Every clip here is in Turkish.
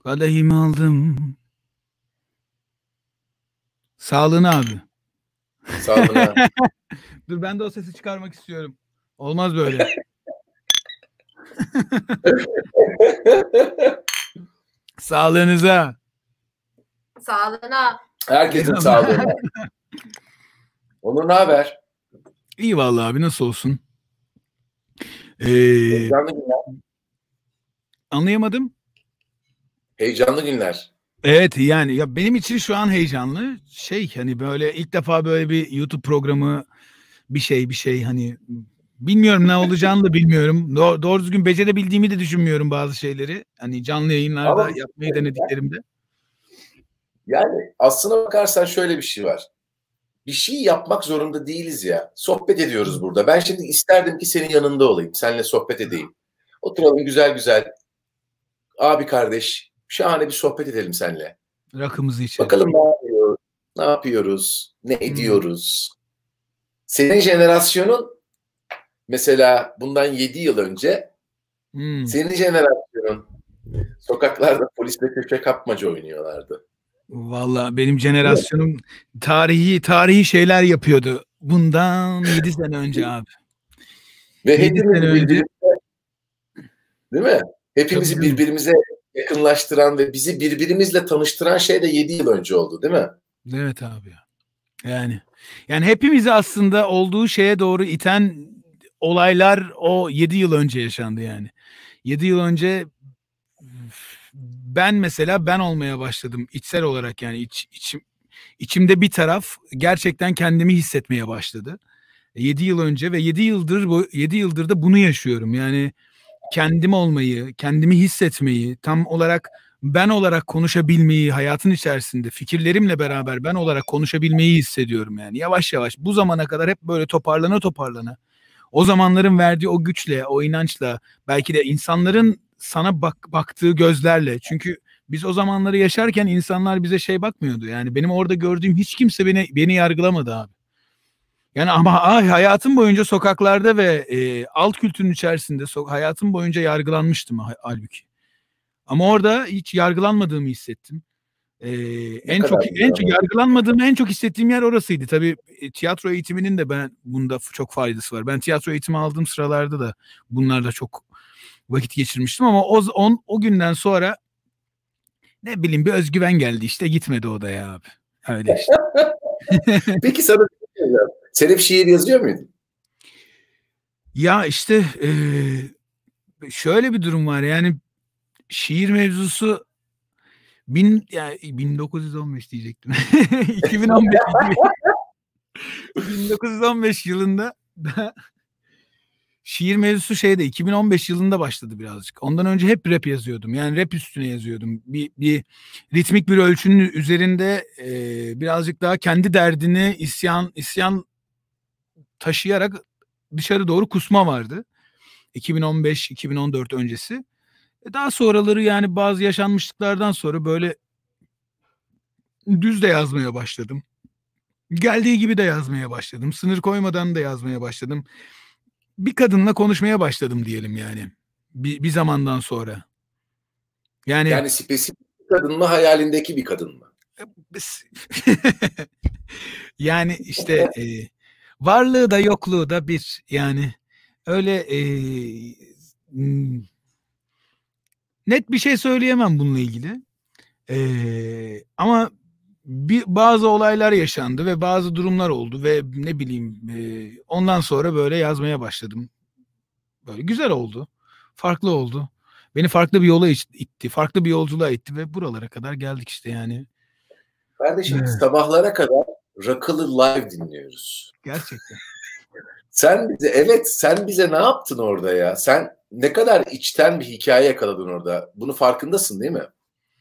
Kadehimi aldım. Sağlığına abi. Sağlığına. Dur ben de o sesi çıkarmak istiyorum. Olmaz böyle. Sağlığınıza. Sağlığına. Herkesin sağlığına. Onur ne haber? İyi vallahi abi, nasıl olsun? Heyecanlı günler. Anlayamadım. Heyecanlı günler. Evet yani ya benim için şu an heyecanlı. Hani böyle ilk defa böyle bir YouTube programı bir şey hani bilmiyorum ne olacağını da bilmiyorum. Doğru düzgün becerebildiğimi de düşünmüyorum bazı şeyleri. Hani canlı yayınlarda Ama yapmayı denediklerimde. Yani aslına bakarsan şöyle bir şey var. Bir şey yapmak zorunda değiliz ya. Sohbet ediyoruz burada. Ben şimdi isterdim ki senin yanında olayım. Seninle sohbet edeyim. Oturalım güzel güzel. Abi kardeş. Şahane bir sohbet edelim seninle. Rakımızı içelim. Bakalım ne yapıyoruz? Ne ediyoruz? Senin jenerasyonun mesela bundan 7 yıl önce senin jenerasyonun sokaklarda polisle köşe kapmaca oynuyorlardı. Vallahi benim jenerasyonum tarihi şeyler yapıyordu. Bundan 7 sene önce abi. Ve hepimiz birbirimize, değil mi? Hepimizi Tabii. birbirimize yakınlaştıran ve bizi birbirimizle tanıştıran şey de 7 yıl önce oldu, değil mi? Evet abi. Yani hepimizi aslında olduğu şeye doğru iten olaylar o 7 yıl önce yaşandı yani. 7 yıl önce ben mesela ben olmaya başladım içsel olarak, yani içimde bir taraf gerçekten kendimi hissetmeye başladı. 7 yıl önce ve 7 yıldır da bunu yaşıyorum. Yani kendim olmayı, kendimi hissetmeyi, tam olarak ben olarak konuşabilmeyi, hayatın içerisinde fikirlerimle beraber ben olarak konuşabilmeyi hissediyorum yani. Yavaş yavaş bu zamana kadar hep böyle toparlana o zamanların verdiği o güçle, o inançla, belki de insanların sana baktığı gözlerle. Çünkü biz o zamanları yaşarken insanlar bize bakmıyordu. Yani benim orada gördüğüm hiç kimse beni yargılamadı abi. Yani ama hayatım boyunca sokaklarda ve alt kültürün içerisinde hayatım boyunca yargılanmıştım halbuki. Ama orada hiç yargılanmadığımı hissettim. En çok yargılanmadığımı en çok hissettiğim yer orasıydı. Tabii tiyatro eğitiminin de bunda çok faydası var. Ben tiyatro eğitimi aldığım sıralarda da bunlarla çok vakit geçirmiştim ama o günden sonra ne bileyim bir özgüven geldi, işte gitmedi o da ya abi. Öyle işte. Peki sana sen hep şiir yazıyor muydun? Ya işte şöyle bir durum var yani, şiir mevzusu 1915 diyecektim. 1915 yılında şiir mevzusu 2015 yılında başladı birazcık. Ondan önce hep rap yazıyordum. Yani rap üstüne yazıyordum. Bir ritmik bir ölçünün üzerinde birazcık daha kendi derdini isyan taşıyarak dışarı doğru kusma vardı. 2015-2014 öncesi. Daha sonraları yani bazı yaşanmışlıklardan sonra böyle düz de yazmaya başladım. Geldiği gibi de yazmaya başladım. Sınır koymadan da yazmaya başladım. Bir kadınla konuşmaya başladım diyelim yani. Bir zamandan sonra. Yani spesifik bir kadın mı, hayalindeki bir kadın mı? yani işte varlığı da yokluğu da bir, yani öyle net bir şey söyleyemem bununla ilgili. Ama bazı olaylar yaşandı ve bazı durumlar oldu ve ne bileyim ondan sonra böyle yazmaya başladım. Böyle güzel oldu. Farklı oldu. Beni farklı bir yola itti. Farklı bir yolculuğa itti ve buralara kadar geldik işte yani. Kardeşim sabahlara kadar Rakılı Live dinliyoruz. Gerçekten. Sen bize ne yaptın orada ya? Sen ne kadar içten bir hikaye yakaladın orada. Bunu farkındasın değil mi?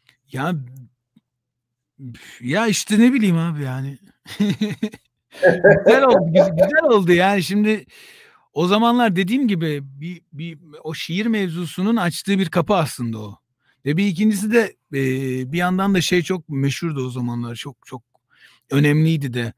Ya işte ne bileyim abi yani. Güzel oldu yani. Şimdi o zamanlar dediğim gibi o şiir mevzusunun açtığı bir kapı aslında o. Ve bir ikincisi de bir yandan da çok meşhurdu o zamanlar. Çok çok önemliydi de.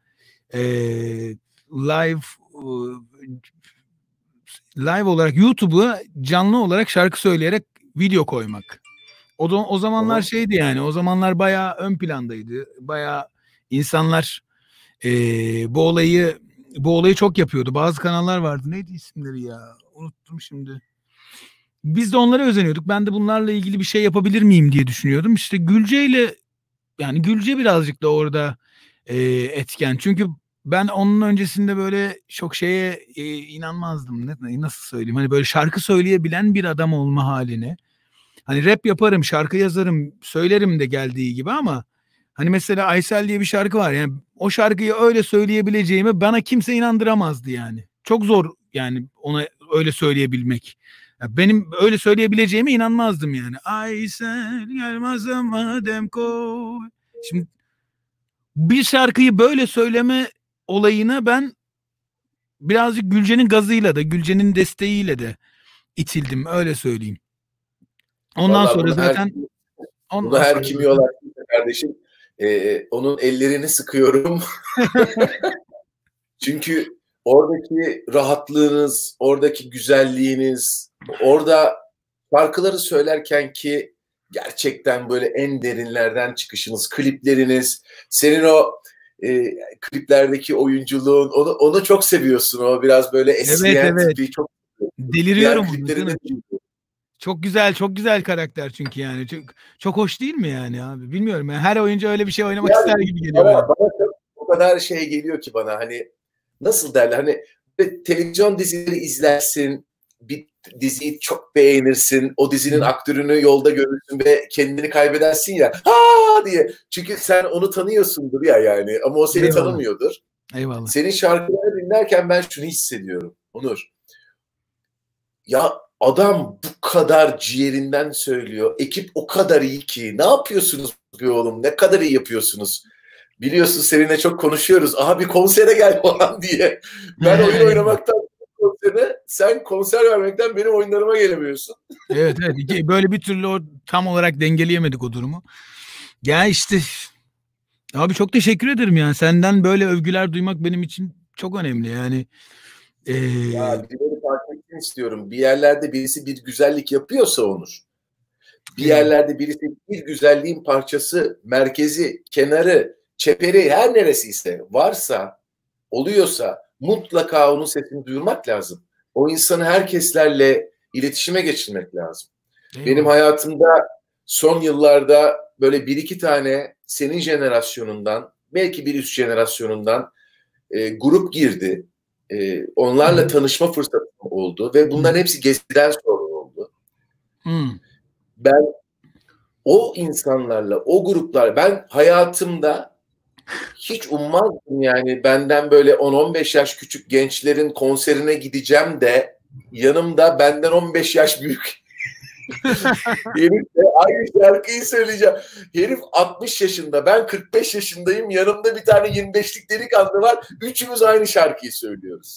Live olarak YouTube'a canlı olarak şarkı söyleyerek video koymak. O zamanlar şeydi yani. O zamanlar bayağı ön plandaydı. Bayağı insanlar bu olayı çok yapıyordu. Bazı kanallar vardı. Neydi isimleri ya? Unuttum şimdi. Biz de onlara özeniyorduk. Ben de bunlarla ilgili bir şey yapabilir miyim diye düşünüyordum. İşte Gülce birazcık da orada etken. Çünkü ben onun öncesinde böyle çok şeye inanmazdım. Nasıl söyleyeyim? Hani böyle şarkı söyleyebilen bir adam olma haline. Hani rap yaparım, şarkı yazarım, söylerim de geldiği gibi ama hani mesela Aysel diye bir şarkı var. Yani o şarkıyı öyle söyleyebileceğimi bana kimse inandıramazdı yani. Çok zor yani ona öyle söyleyebilmek. Ya benim öyle söyleyebileceğime inanmazdım yani. Aysel gelmez ama dem koy. Şimdi bir şarkıyı böyle söyleme olayına ben birazcık Gülce'nin gazıyla da, Gülce'nin desteğiyle de itildim, öyle söyleyeyim. Ondan Vallahi sonra zaten bunu her kim yol kardeşim. Onun ellerini sıkıyorum. Çünkü oradaki rahatlığınız, oradaki güzelliğiniz, orada şarkıları söylerken ki gerçekten böyle en derinlerden çıkışınız, klipleriniz, senin o kliplerdeki oyunculuğun, onu çok seviyorsun. O biraz böyle esniyen tipi çok deliriyorum. Çok güzel karakter çünkü yani. Çok hoş değil mi yani abi? Bilmiyorum yani her oyuncu öyle bir şey oynamak ister gibi geliyor. Bana o kadar şey geliyor ki bana, hani nasıl derler, hani televizyon dizileri izlersin, bir diziyi çok beğenirsin, o dizinin aktörünü yolda görürsün ve kendini kaybedersin ya, ha diye. Çünkü sen onu tanıyorsundur ya yani, ama o seni tanımıyordur. Eyvallah. Senin şarkılarını dinlerken ben şunu hissediyorum Onur. Ya adam bu kadar ciğerinden söylüyor. Ekip o kadar iyi ki. Ne yapıyorsunuz be oğlum? Ne kadar iyi yapıyorsunuz? Biliyorsun seninle çok konuşuyoruz. Aha bir konsere gel falan diye. Ben oyun oynamaktan konsere, sen konser vermekten benim oyunlarıma gelemiyorsun. Evet. Böyle bir türlü tam olarak dengeleyemedik o durumu. Ya işte abi çok teşekkür ederim yani. Senden böyle övgüler duymak benim için çok önemli yani. Ya birileri fark etsin istiyorum. Bir yerlerde birisi bir güzellik yapıyorsa Onur. Bir yerlerde birisi bir güzelliğin parçası, merkezi, kenarı, çeperi, her neresiyse varsa, oluyorsa mutlaka onun sesini duyurmak lazım. O insanı herkeslerle iletişime geçirmek lazım. Benim hayatımda son yıllarda böyle bir iki tane senin jenerasyonundan, belki bir üst jenerasyonundan grup girdi. Onlarla tanışma fırsatım oldu ve bunların hepsi Gezi'den sonra oldu. Ben o insanlarla, o gruplar, ben hayatımda hiç ummazdım yani benden böyle 10-15 yaş küçük gençlerin konserine gideceğim de yanımda benden 15 yaş büyük herifle aynı şarkıyı söyleyeceğim. Herif 60 yaşında, ben 45 yaşındayım, yanımda bir tane 25'lik delikanlı var. Üçümüz aynı şarkıyı söylüyoruz.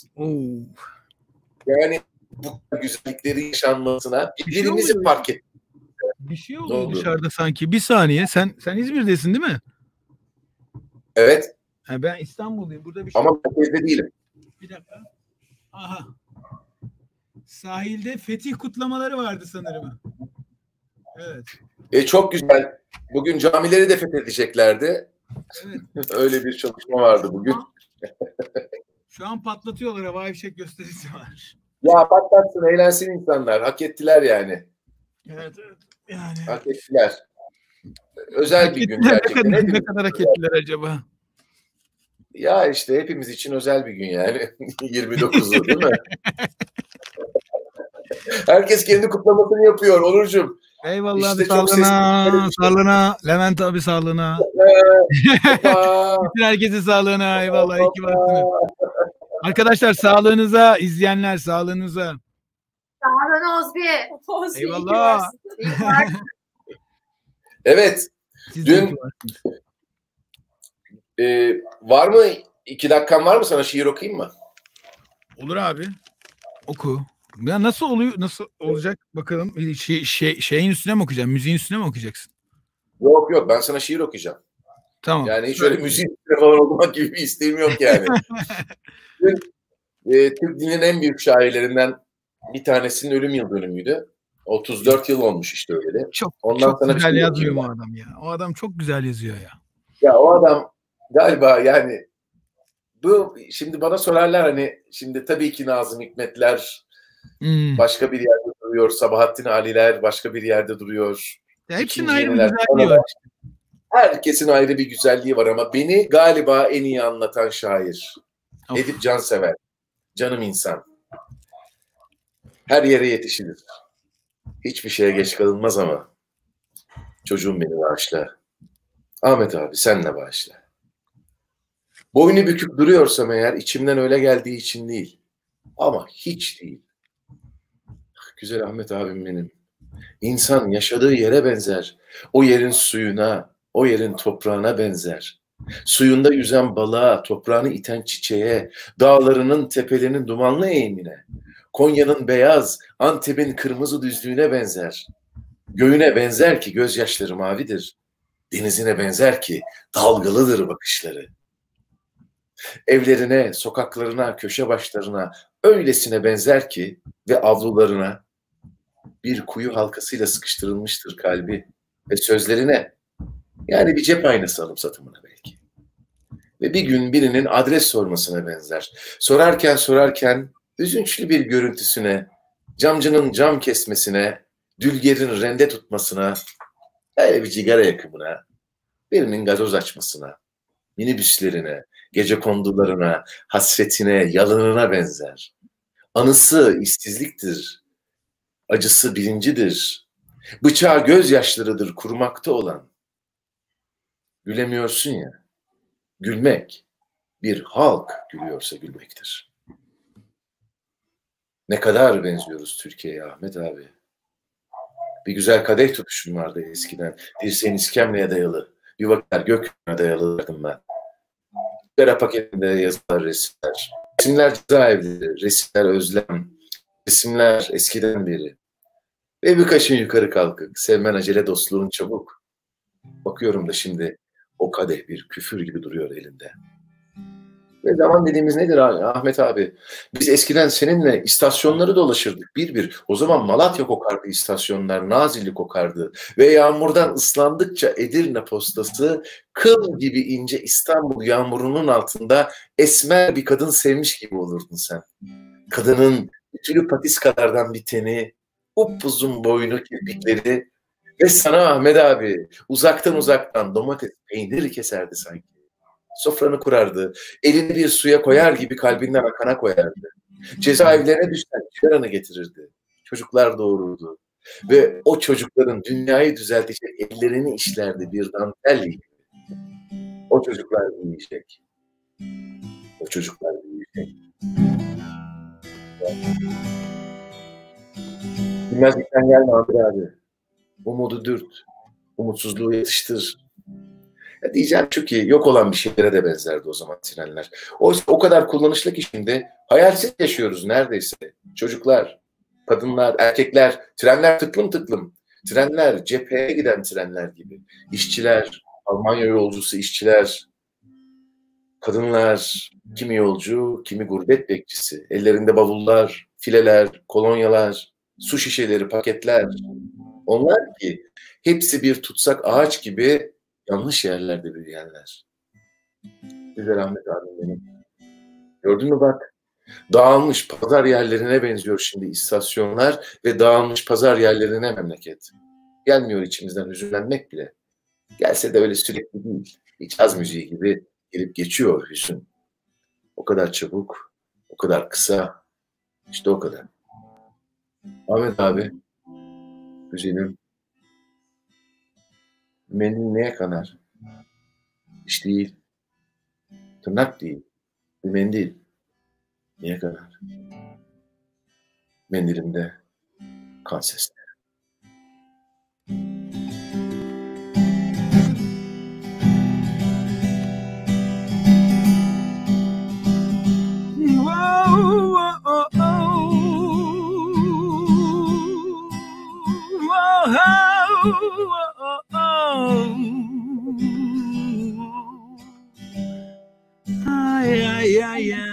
Yani bu güzelliklerin yaşanmasına birimizi fark ettik. Bir şey oldu dışarıda sanki. Bir saniye. Sen İzmir'desin değil mi? Evet. Ben İstanbul'dayım. Burada bir şey. Ama merkezde değilim. Bir dakika. Aha. Sahilde fetih kutlamaları vardı sanırım. Evet. Çok güzel. Bugün camileri de fethedeceklerdi. Evet. Öyle bir çalışma vardı bugün. Şu an patlatıyorlar. Havai fişek gösterisi var. Ya patlatsın, eğlensin insanlar. Hak ettiler yani. Evet. Yani. Hak ettiler. Özel bir gün gerçekten. Ne kadar hak ettiler acaba? Ya işte hepimiz için özel bir gün yani. 29'u değil mi? Herkes kendi kutlamasını yapıyor Onurcuğum. Eyvallah işte abi, sağlığına. Levent abi sağlığına. Bütün herkesin sağlığına. Eyvallah. İyi ki varsınız. Arkadaşlar sağlığınıza, izleyenler sağlığınıza. Sağlığına Ozbi. Eyvallah. Evet. Dün var mı 2 dakikan, var mı, sana şiir okuyayım mı? Olur abi. Oku. Ya nasıl oluyor? Nasıl olacak? Bakalım. Şeyin üstüne mi okuyacaksın? Müziğin üstüne mi okuyacaksın? Yok ben sana şiir okuyacağım. Tamam. Yani hiç öyle müziğin üstüne falan olmak gibi bir isteğim yok yani. Türk dilinin en büyük şairlerinden bir tanesinin ölüm yıl dönümüydü. 34 yıl olmuş işte öyle. Ondan çok güzel yazıyor mu adam ya? O adam çok güzel yazıyor ya. Ya o adam galiba yani bu şimdi bana sorarlar hani şimdi tabii ki Nazım Hikmetler başka bir yerde duruyor. Sabahattin Ali'ler başka bir yerde duruyor. Ya hepsinin ayrı bir güzelliği var. Herkesin ayrı bir güzelliği var ama beni galiba en iyi anlatan şair. Of. Edip Cansever. Canım insan. Her yere yetişilir. Hiçbir şeye geç kalınmaz ama çocuğum beni bağışla. Ahmet abi senle bağışla. Boynu bükük duruyorsam eğer içimden öyle geldiği için değil. Ama hiç değil. Güzel Ahmet abim benim. İnsan yaşadığı yere benzer. O yerin suyuna, o yerin toprağına benzer. Suyunda yüzen balığa, toprağını iten çiçeğe, dağlarının tepelerinin dumanlı eğimine, Konya'nın beyaz, Antep'in kırmızı düzlüğüne benzer. Göğüne benzer ki gözyaşları mavidir. Denizine benzer ki dalgalıdır bakışları. Evlerine, sokaklarına, köşe başlarına öylesine benzer ki ve avlularına bir kuyu halkasıyla sıkıştırılmıştır kalbi ve sözlerine yani bir cep aynası alım satımına belki. Ve bir gün birinin adres sormasına benzer. Sorarken üzünçlü bir görüntüsüne, camcının cam kesmesine, dülgerin rende tutmasına, öyle bir cigara yakımına, birinin gazoz açmasına, minibüslerine, gecekondularına, hasretine, yalınına benzer. Anısı işsizliktir, acısı bilincidir, bıçağı gözyaşlarıdır kurumakta olan. Gülemiyorsun ya, gülmek bir halk gülüyorsa gülmektir. Ne kadar benziyoruz Türkiye'ye Ahmet abi. Bir güzel kadeh tutuşum vardı eskiden. Dirseğin iskemleye dayalı, bir vakitler gökyüzüne dayalılardım ben. Sigara paketinde yazılar, resimler. Resimler cezaevleri, resimler özlem, resimler eskiden beri. Ve bir kaşın yukarı kalkık, sevmen acele dostluğun çabuk. Bakıyorum da şimdi o kadeh bir küfür gibi duruyor elinde. Ve zaman dediğimiz nedir Ahmet abi? Biz eskiden seninle istasyonları dolaşırdık bir. O zaman Malatya kokardı istasyonlar, Nazilli kokardı. Ve yağmurdan ıslandıkça Edirne postası kıl gibi ince İstanbul yağmurunun altında esmer bir kadın sevmiş gibi olurdun sen. Kadının ütülü patiskalardan bir teni, upuzun boynu kirpikleri ve sana Ahmet abi uzaktan domates, peynir keserdi sanki. Sofranı kurardı, elini bir suya koyar gibi kalbinden akana koyardı. Cezaevlerine düşen çıkaranı getirirdi. Çocuklar doğururdu. Ve o çocukların dünyayı düzeltecek ellerini işlerdi bir dantel gibi. O çocuklar büyüyecek. O çocuklar büyüyecek. Bilmezlikten gelme abi. Umudu dürt. Umutsuzluğu yatıştır. Ya diyeceğim çünkü yok olan bir şeylere de benzerdi o zaman trenler. O kadar kullanışlı ki şimdi hayalsiz yaşıyoruz neredeyse. Çocuklar, kadınlar, erkekler, trenler tıklım. Trenler cepheye giden trenler gibi. İşçiler, Almanya yolcusu işçiler, kadınlar, kimi yolcu, kimi gurbet bekçisi. Ellerinde bavullar, fileler, kolonyalar, su şişeleri, paketler. Onlar ki hepsi bir tutsak ağaç gibi yanlış yerlerde büyüyenler. Güzel Ahmet abim benim. Gördün mü bak? Dağılmış pazar yerlerine benziyor şimdi istasyonlar ve dağılmış pazar yerlerine memleket. Gelmiyor içimizden hüzünlenmek bile. Gelse de öyle sürekli değil. Bir caz müziği gibi gelip geçiyor hüzün. O kadar çabuk, o kadar kısa. İşte o kadar. Ahmet abi, güzelim. Mendil neye kanar? İş değil. Tırnak değil. Bir mendil. Niye kanar? Mendilimde kan sesleri.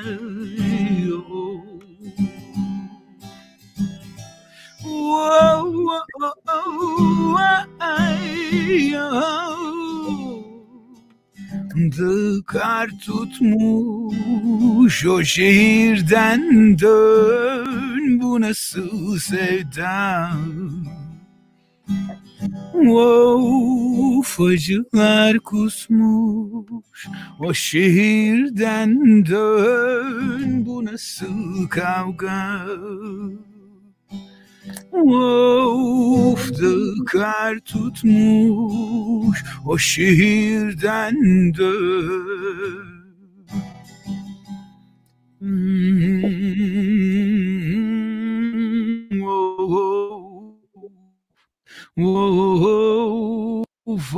Whoa. Kar tutmuş o şehirden dön, bu nasıl sevda. Of, acılar kusmuş o şehirden dön, bu nasıl kavga. Of, kar tutmuş o şehirden dön. Of,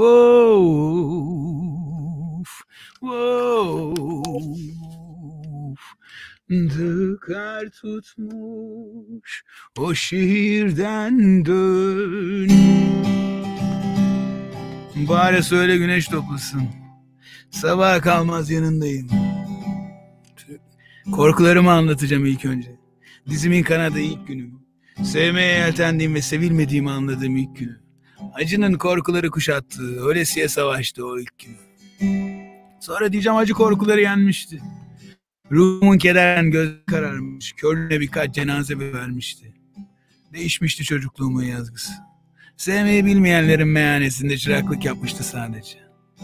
kar tutmuş o şehirden dön. Bari söyle güneş toplasın, sabaha kalmaz yanındayım. Korkularımı anlatacağım ilk önce. Dizimin kanadı ilk günüm. Sevmeye yeltendiğim ve sevilmediğimi anladığım ilk günüm. Acının korkuları kuşattığı, ölesiye savaştı o ilk gün. Sonra diyeceğim acı korkuları yenmişti. Ruhumun kederden göz kararmış, körlüğüne birkaç cenaze vermişti. Değişmişti çocukluğumun yazgısı. Sevmeyi bilmeyenlerin meyhanesinde çıraklık yapmıştı sadece.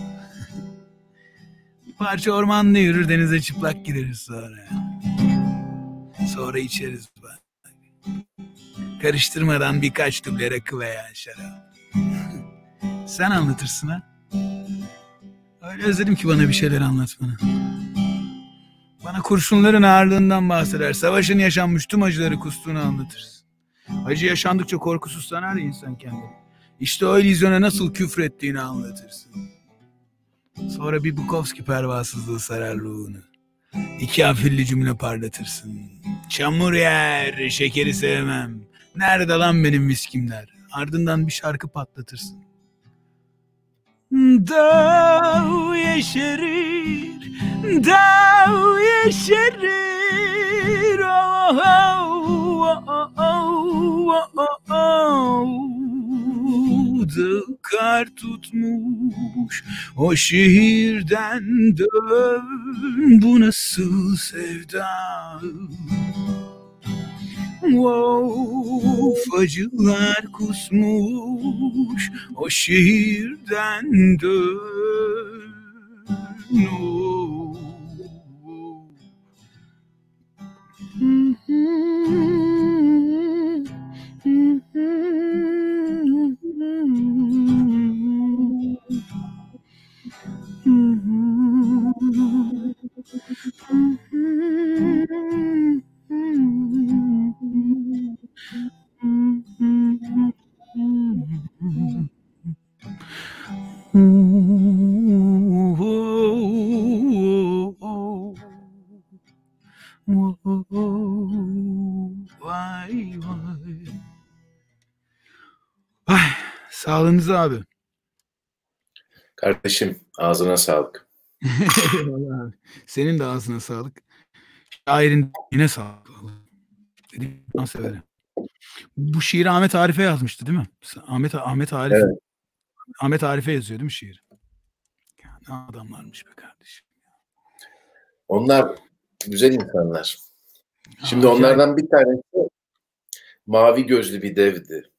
Bir parça ormanda yürür, denize çıplak gireriz sonra. Sonra içeriz bak. Karıştırmadan birkaç duble rakı veya şarap. Sen anlatırsın ha. Öyle özledim ki bana bir şeyler anlatmanı. Bana kurşunların ağırlığından bahseder, savaşın yaşanmış tüm acıları kustuğunu anlatırsın. Acı yaşandıkça korkusuz sanar ya insan kendini. İşte o illüzyona nasıl küfrettiğini anlatırsın. Sonra bir Bukowski pervasızlığı sarar ruhunu. İki afilli cümle parlatırsın. Çamur yer, şekeri sevmem. Nerede lan benim viskimler? Ardından bir şarkı patlatırsın. Dağ yeşerir, dağ yeşerir, oh, oh, oh, oh, oh, oh. Dağ kar tutmuş o şehirden dön, bu nasıl sevda. Of, acılar kusmuş o şehirden dön. Vay vay. Ay, sağlığınıza abi. Kardeşim ağzına sağlık. Eyvallah abi. Senin de ağzına sağlık. Şairin yine sağlık. Dediğimden severim. Bu şiiri Ahmet Arif'e yazmıştı değil mi? Ahmet Arif. Evet. Ahmet Arif'e yazıyor değil mi şiir? Ya, ne adamlarmış be kardeşim. Onlar güzel insanlar. Şimdi onlardan bir tanesi mavi gözlü bir devdi.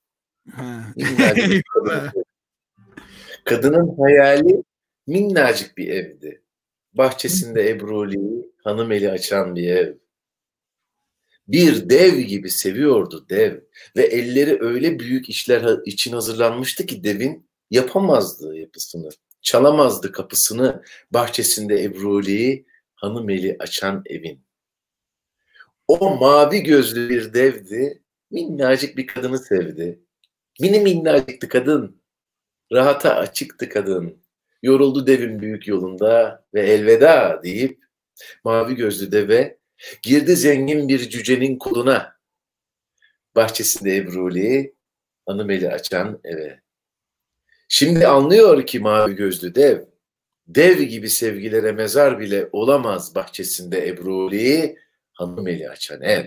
Kadının hayali minnacık bir evdi. Bahçesinde ebruli, hanım eli açan bir ev. Bir dev gibi seviyordu dev. Ve elleri öyle büyük işler için hazırlanmıştı ki devin yapamazdı yapısını. Çalamazdı kapısını, bahçesinde ebruli, hanım eli açan evin. O mavi gözlü bir devdi, minnacık bir kadını sevdi. Mini minnacıktı kadın, rahata açıktı kadın. Yoruldu devin büyük yolunda ve elveda deyip mavi gözlü deve girdi zengin bir cücenin koluna. Bahçesinde ebruli, hanım eli açan eve. Şimdi anlıyor ki mavi gözlü dev, dev gibi sevgilere mezar bile olamaz bahçesinde ebruli, hanım eli açan ev.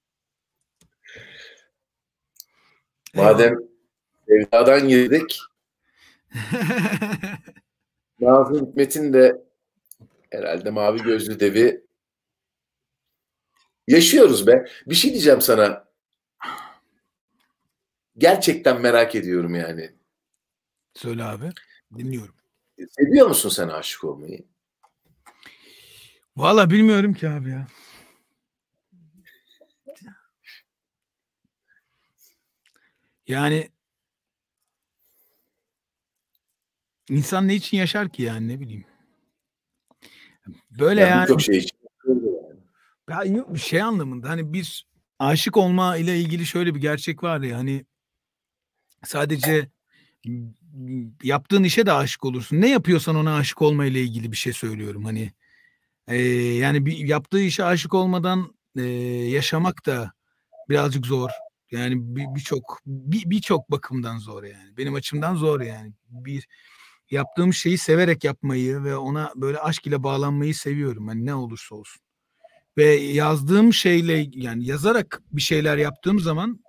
Madem sevdadan girdik, Nazım Hikmet'in de herhalde Mavi Gözlü Devi yaşıyoruz be. Bir şey diyeceğim sana. Gerçekten merak ediyorum yani. Söyle abi. Dinliyorum. Seviyor musun sen aşık olmayı? Valla bilmiyorum ki abi ya. Yani insan ne için yaşar ki yani, ne bileyim. Böyle yani. Birçok şey için. Ya yok, bir şey anlamında hani bir aşık olma ile ilgili şöyle bir gerçek var ya, hani sadece yaptığın işe de aşık olursun. Ne yapıyorsan ona aşık olma ile ilgili bir şey söylüyorum. Hani yani bir yaptığı işe aşık olmadan yaşamak da birazcık zor. Yani birçok bakımdan zor yani. Benim açımdan zor yani. Yaptığım şeyi severek yapmayı ve ona böyle aşk ile bağlanmayı seviyorum. Hani ne olursa olsun. Ve yazdığım şeyle, yani yazarak bir şeyler yaptığım zaman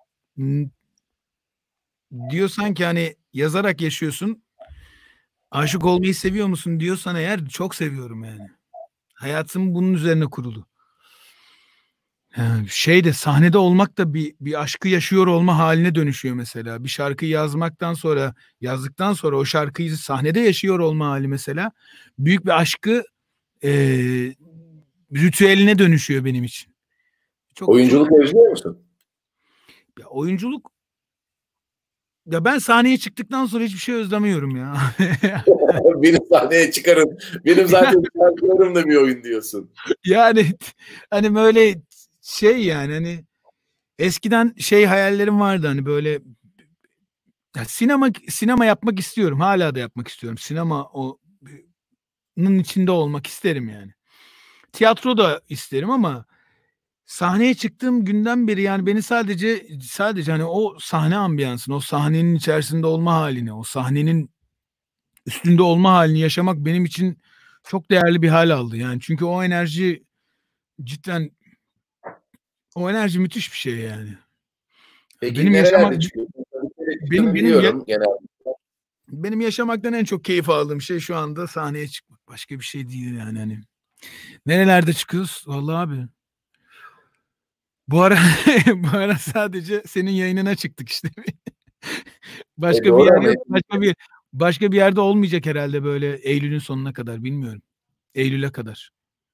diyorsan ki hani yazarak yaşıyorsun, aşık olmayı seviyor musun diyorsan eğer, çok seviyorum yani. Hayatım bunun üzerine kurulu. Şeyde, sahnede olmak da bir aşkı yaşıyor olma haline dönüşüyor mesela. Bir şarkıyı yazdıktan sonra o şarkıyı sahnede yaşıyor olma hali mesela büyük bir aşkı ritüeline dönüşüyor benim için. Oyunculuk özlüyor musun? Ya oyunculuk, ya ben sahneye çıktıktan sonra hiçbir şey özlemiyorum ya. Beni sahneye çıkarın. Benim zaten şarkılarım da bir oyun diyorsun. Yani hani böyle şey, yani hani eskiden hayallerim vardı, hani böyle ya sinema yapmak istiyorum. Hala da yapmak istiyorum. Sinemanın içinde olmak isterim yani. Tiyatro da isterim ama sahneye çıktığım günden beri yani beni sadece hani o sahne ambiyansını, o sahnenin içerisinde olma halini, o sahnenin üstünde olma halini yaşamak benim için çok değerli bir hal aldı. Yani çünkü o enerji cidden, o enerji müthiş bir şey yani. Peki Benim nerelerde çıkıyorsun? benim yaşamaktan en çok keyif aldığım şey şu anda sahneye çıkmak. Başka bir şey değil yani hani. Nerelerde çıkıyoruz? Vallahi abi. Bu ara sadece senin yayınına çıktık işte. Başka bir yer yok. Başka bir yerde olmayacak herhalde böyle Eylül'ün sonuna kadar, bilmiyorum. Eylül'e kadar.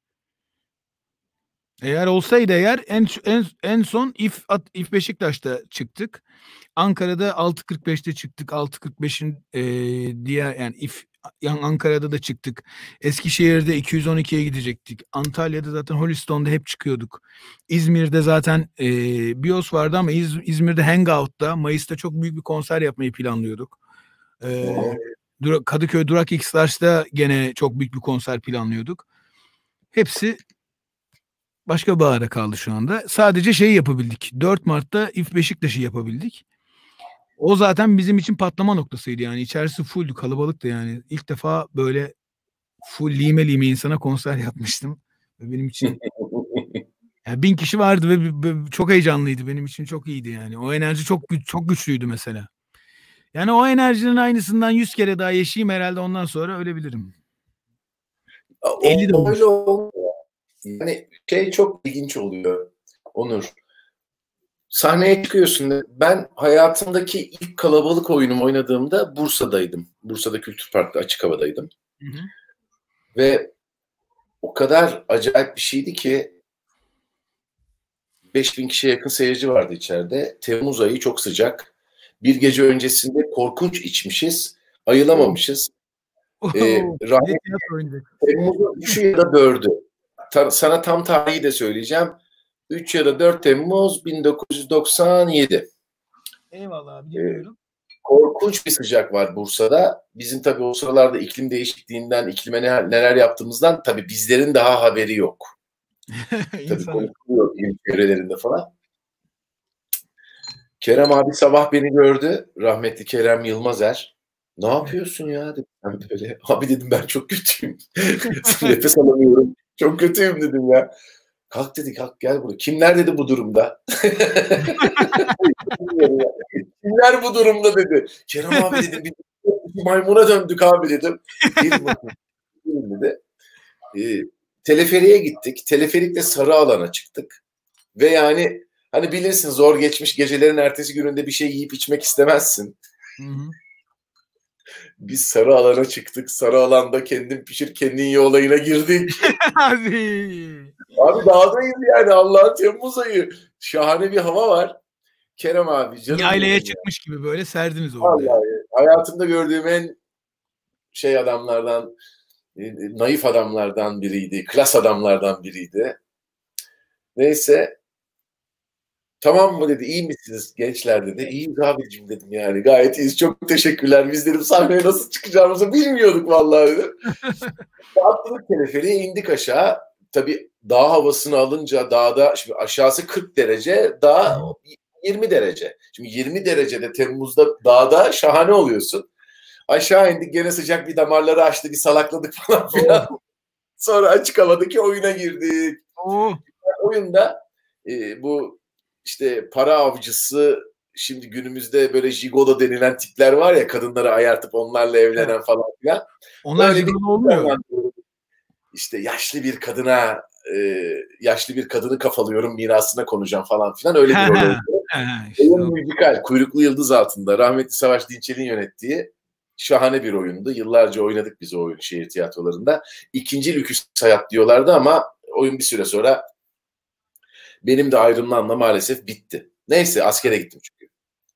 Eğer olsaydı en son İF Beşiktaş'ta çıktık. Ankara'da 6.45'te çıktık. 6.45'in diğer yani Ankara'da da çıktık. Eskişehir'de 212'ye gidecektik. Antalya'da zaten Holistone'da hep çıkıyorduk. İzmir'de zaten Bios vardı ama İzmir'de Hangout'ta Mayıs'ta çok büyük bir konser yapmayı planlıyorduk. Kadıköy Durak X-Large'da gene çok büyük bir konser planlıyorduk. Hepsi başka bahara kaldı şu anda. Sadece yapabildik. 4 Mart'ta İF Beşiktaş'ı yapabildik. O zaten bizim için patlama noktasıydı yani. İçerisi fulldü, kalabalıktı yani. İlk defa böyle full lime insana konser yapmıştım. Ve benim için yani 1000 kişi vardı ve çok heyecanlıydı. Benim için çok iyiydi yani. O enerji çok güçlüydü mesela. Yani o enerjinin aynısından 100 kere daha yaşayayım herhalde, ondan sonra ölebilirim. 50 de öyle olmuyor. Yani çok ilginç oluyor Onur. Sahneye çıkıyorsun. Ben hayatımdaki ilk kalabalık oyunumu oynadığımda Bursa'daydım. Bursa'da Kültür Park'ta açık havadaydım. Hı hı. Ve o kadar acayip bir şeydi ki 5000 kişiye yakın seyirci vardı içeride. Temmuz ayı, çok sıcak. Bir gece öncesinde korkunç içmişiz. Ayılamamışız. Temmuz'un 3'ü ya da 4'ü. Sana tam tarihi de söyleyeceğim. 3 ya da 4 Temmuz 1997. Eyvallah abi, dinliyorum. Korkunç bir sıcak var Bursa'da. Bizim tabii o sıralarda iklim değişikliğinden, iklime neler yaptığımızdan tabii bizlerin daha haberi yok. Tabii konuşuluyor ilim çevrelerinde falan. Kerem abi sabah beni gördü. Rahmetli Kerem Yılmazer. Ne yapıyorsun ya dedim. Ben böyle, abi dedim ben çok kötüyüm. Nefes alamıyorum. Çok kötüyüm dedim ya. Kalk dedi, kalk gel buraya. Kimler dedi bu durumda? Kimler bu durumda dedi. Kerem abi dedim, maymuna döndük abi dedim. Gelin dedi. Teleferiğe gittik. Teleferikle sarı alana çıktık. Ve yani hani bilirsin zor geçmiş gecelerin ertesi gününde bir şey yiyip içmek istemezsin. Hı-hı. Biz sarı alana çıktık. Sarı alanda kendin pişir kendin ye olayına girdik. Abi dağdayız yani Allah'ın Temmuz ayı. Şahane bir hava var. Kerem abi canım. Yaylaya çıkmış gibi böyle serdiniz orada. Vallahi hayatımda gördüğüm en adamlardan, naif adamlardan biriydi. Klas adamlardan biriydi. Neyse. Tamam mı dedi, iyi misiniz gençler dedi. İyiyiz abicim dedim yani, gayet iyiyiz, çok teşekkürler. Biz dedim sahneye nasıl çıkacağımızı bilmiyorduk vallahi dedim. Atladık teleferiğe, indik aşağı. Tabii dağ havasını alınca dağda, şimdi aşağısı 40 derece, dağ 20 derece. Şimdi 20 derecede Temmuz'da dağda şahane oluyorsun. Aşağı indik, gene sıcak bir damarları açtı, bir salakladık falan filan. Sonra açık havadaki oyuna girdik. Oyunda bu işte para avcısı, şimdi günümüzde böyle jigolo denilen tipler var ya, kadınları ayartıp onlarla evlenen falan filan. Onlar jigolo olmuyor. İşte yaşlı bir kadını kafalıyorum, mirasına konacağım falan filan, öyle bir rol oynuyor. Müzikal, Kuyruklu Yıldız altında rahmetli Savaş Dinçel'in yönettiği şahane bir oyundu. Yıllarca oynadık biz o oyunu şehir tiyatrolarında. İkinci Lüküs Hayat diyorlardı ama oyun bir süre sonra benim de ayrımlanma maalesef bitti. Neyse, askere gittim çünkü.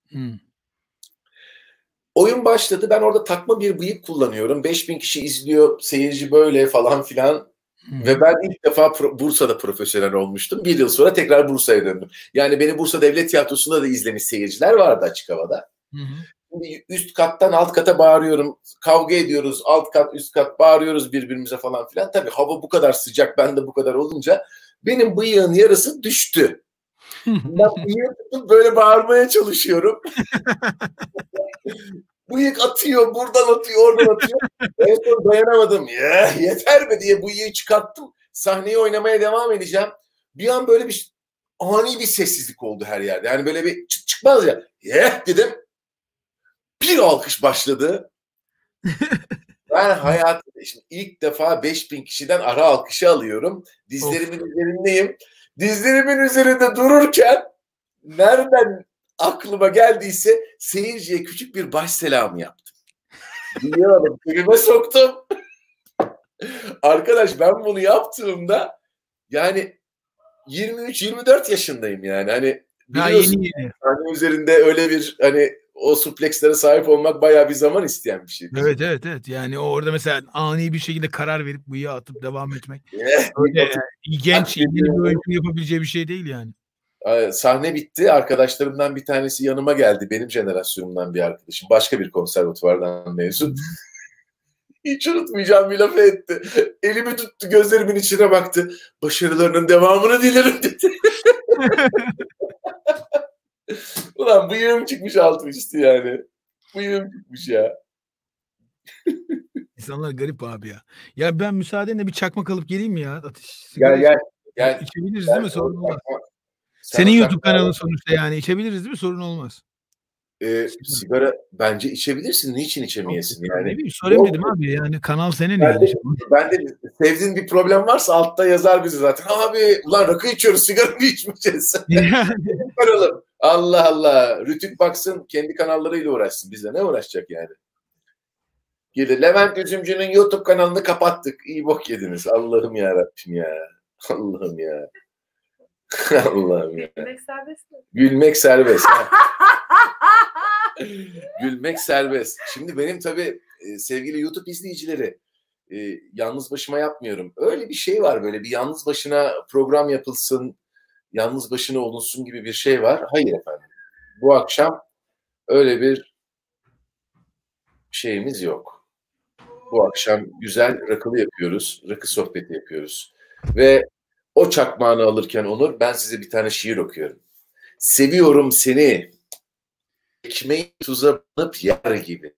Oyun başladı. Ben orada takma bir bıyık kullanıyorum. 5000 kişi izliyor. Seyirci böyle falan filan. Ve ben ilk defa Bursa'da profesyonel olmuştum. Bir yıl sonra tekrar Bursa'ya döndüm. Yani beni Bursa Devlet Tiyatrosu'nda da izlemiş seyirciler vardı açık havada. Şimdi üst kattan alt kata bağırıyorum. Kavga ediyoruz. Alt kat, üst kat bağırıyoruz birbirimize falan filan. Tabii hava bu kadar sıcak, ben de bu kadar olunca benim bıyığın yarısı düştü. Ben bıyığı tutup böyle bağırmaya çalışıyorum. Bıyık atıyor, buradan atıyor, oradan atıyor. En son dayanamadım. Yeter mi diye bıyığı çıkarttım. Sahneyi oynamaya devam edeceğim. Bir an böyle bir ani bir sessizlik oldu her yerde. Yani böyle bir çıkmaz ya. Dedim. Bir alkış başladı. Ben hayatımda şimdi ilk defa 5000 kişiden ara alkışı alıyorum. Dizlerimin üzerindeyim. Dizlerimin üzerinde dururken nereden aklıma geldiyse seyirciye küçük bir baş selamı yaptım. Biliyorum, cebime soktum. Arkadaş, ben bunu yaptığımda yani 23-24 yaşındayım yani. Hani biliyorsun, yeni. Üzerinde öyle bir hani o suplekslere sahip olmak bayağı bir zaman isteyen bir şey. Evet. Yani orada mesela ani bir şekilde karar verip bıyığı atıp devam etmek. Öyle genç, yeni bir oyuncu yapabileceği bir şey değil yani. Sahne bitti. Arkadaşlarımdan bir tanesi yanıma geldi. Benim jenerasyonumdan bir arkadaşım. Başka bir konservatuvardan mezun. Hiç unutmayacağım bir lafı etti. Elimi tuttu, gözlerimin içine baktı. Başarılarının devamını dilerim dedi. Ulan bıyığım çıkmış altı üstü yani. Bıyığım çıkmış ya. İnsanlar garip abi ya. Ya ben müsaadenle bir çakmak alıp geleyim mi ya? Ateş. Gel. İçebiliriz değil mi? Sorun olmaz. Senin YouTube kanalın sonuçta yani. İçebiliriz değil mi? Sorun olmaz. Sigara bence içebilirsin. Niçin içemeyesin yani? Ne bileyim, sorayım dedim abi. Yani kanal senin yani. Ben de sevdiğin bir problem varsa altta yazar bize zaten. Abi ulan rakı içiyoruz, sigara mı içmeyeceğiz? Allah Allah. Rütük baksın, kendi kanallarıyla uğraşsın. Bizle ne uğraşacak yani? Gelir. Levent Üzümcü'nün YouTube kanalını kapattık. İyi bok yediniz. Allah'ım yarabbim ya. Allah'ım ya. Allah'ım ya. Gülmek serbest mi? Gülmek serbest. Gülmek serbest. Şimdi benim tabii sevgili YouTube izleyicileri, yalnız başıma yapmıyorum. Öyle bir şey var, böyle bir yalnız başına program yapılsın, yalnız başına olunsun gibi bir şey var. Hayır efendim. Bu akşam öyle bir şeyimiz yok. Bu akşam güzel rakılı yapıyoruz. Rakı sohbeti yapıyoruz. Ve o çakmağını alırken Onur, ben size bir tane şiir okuyorum. Seviyorum seni, ekmeği tuza banıp yer gibi.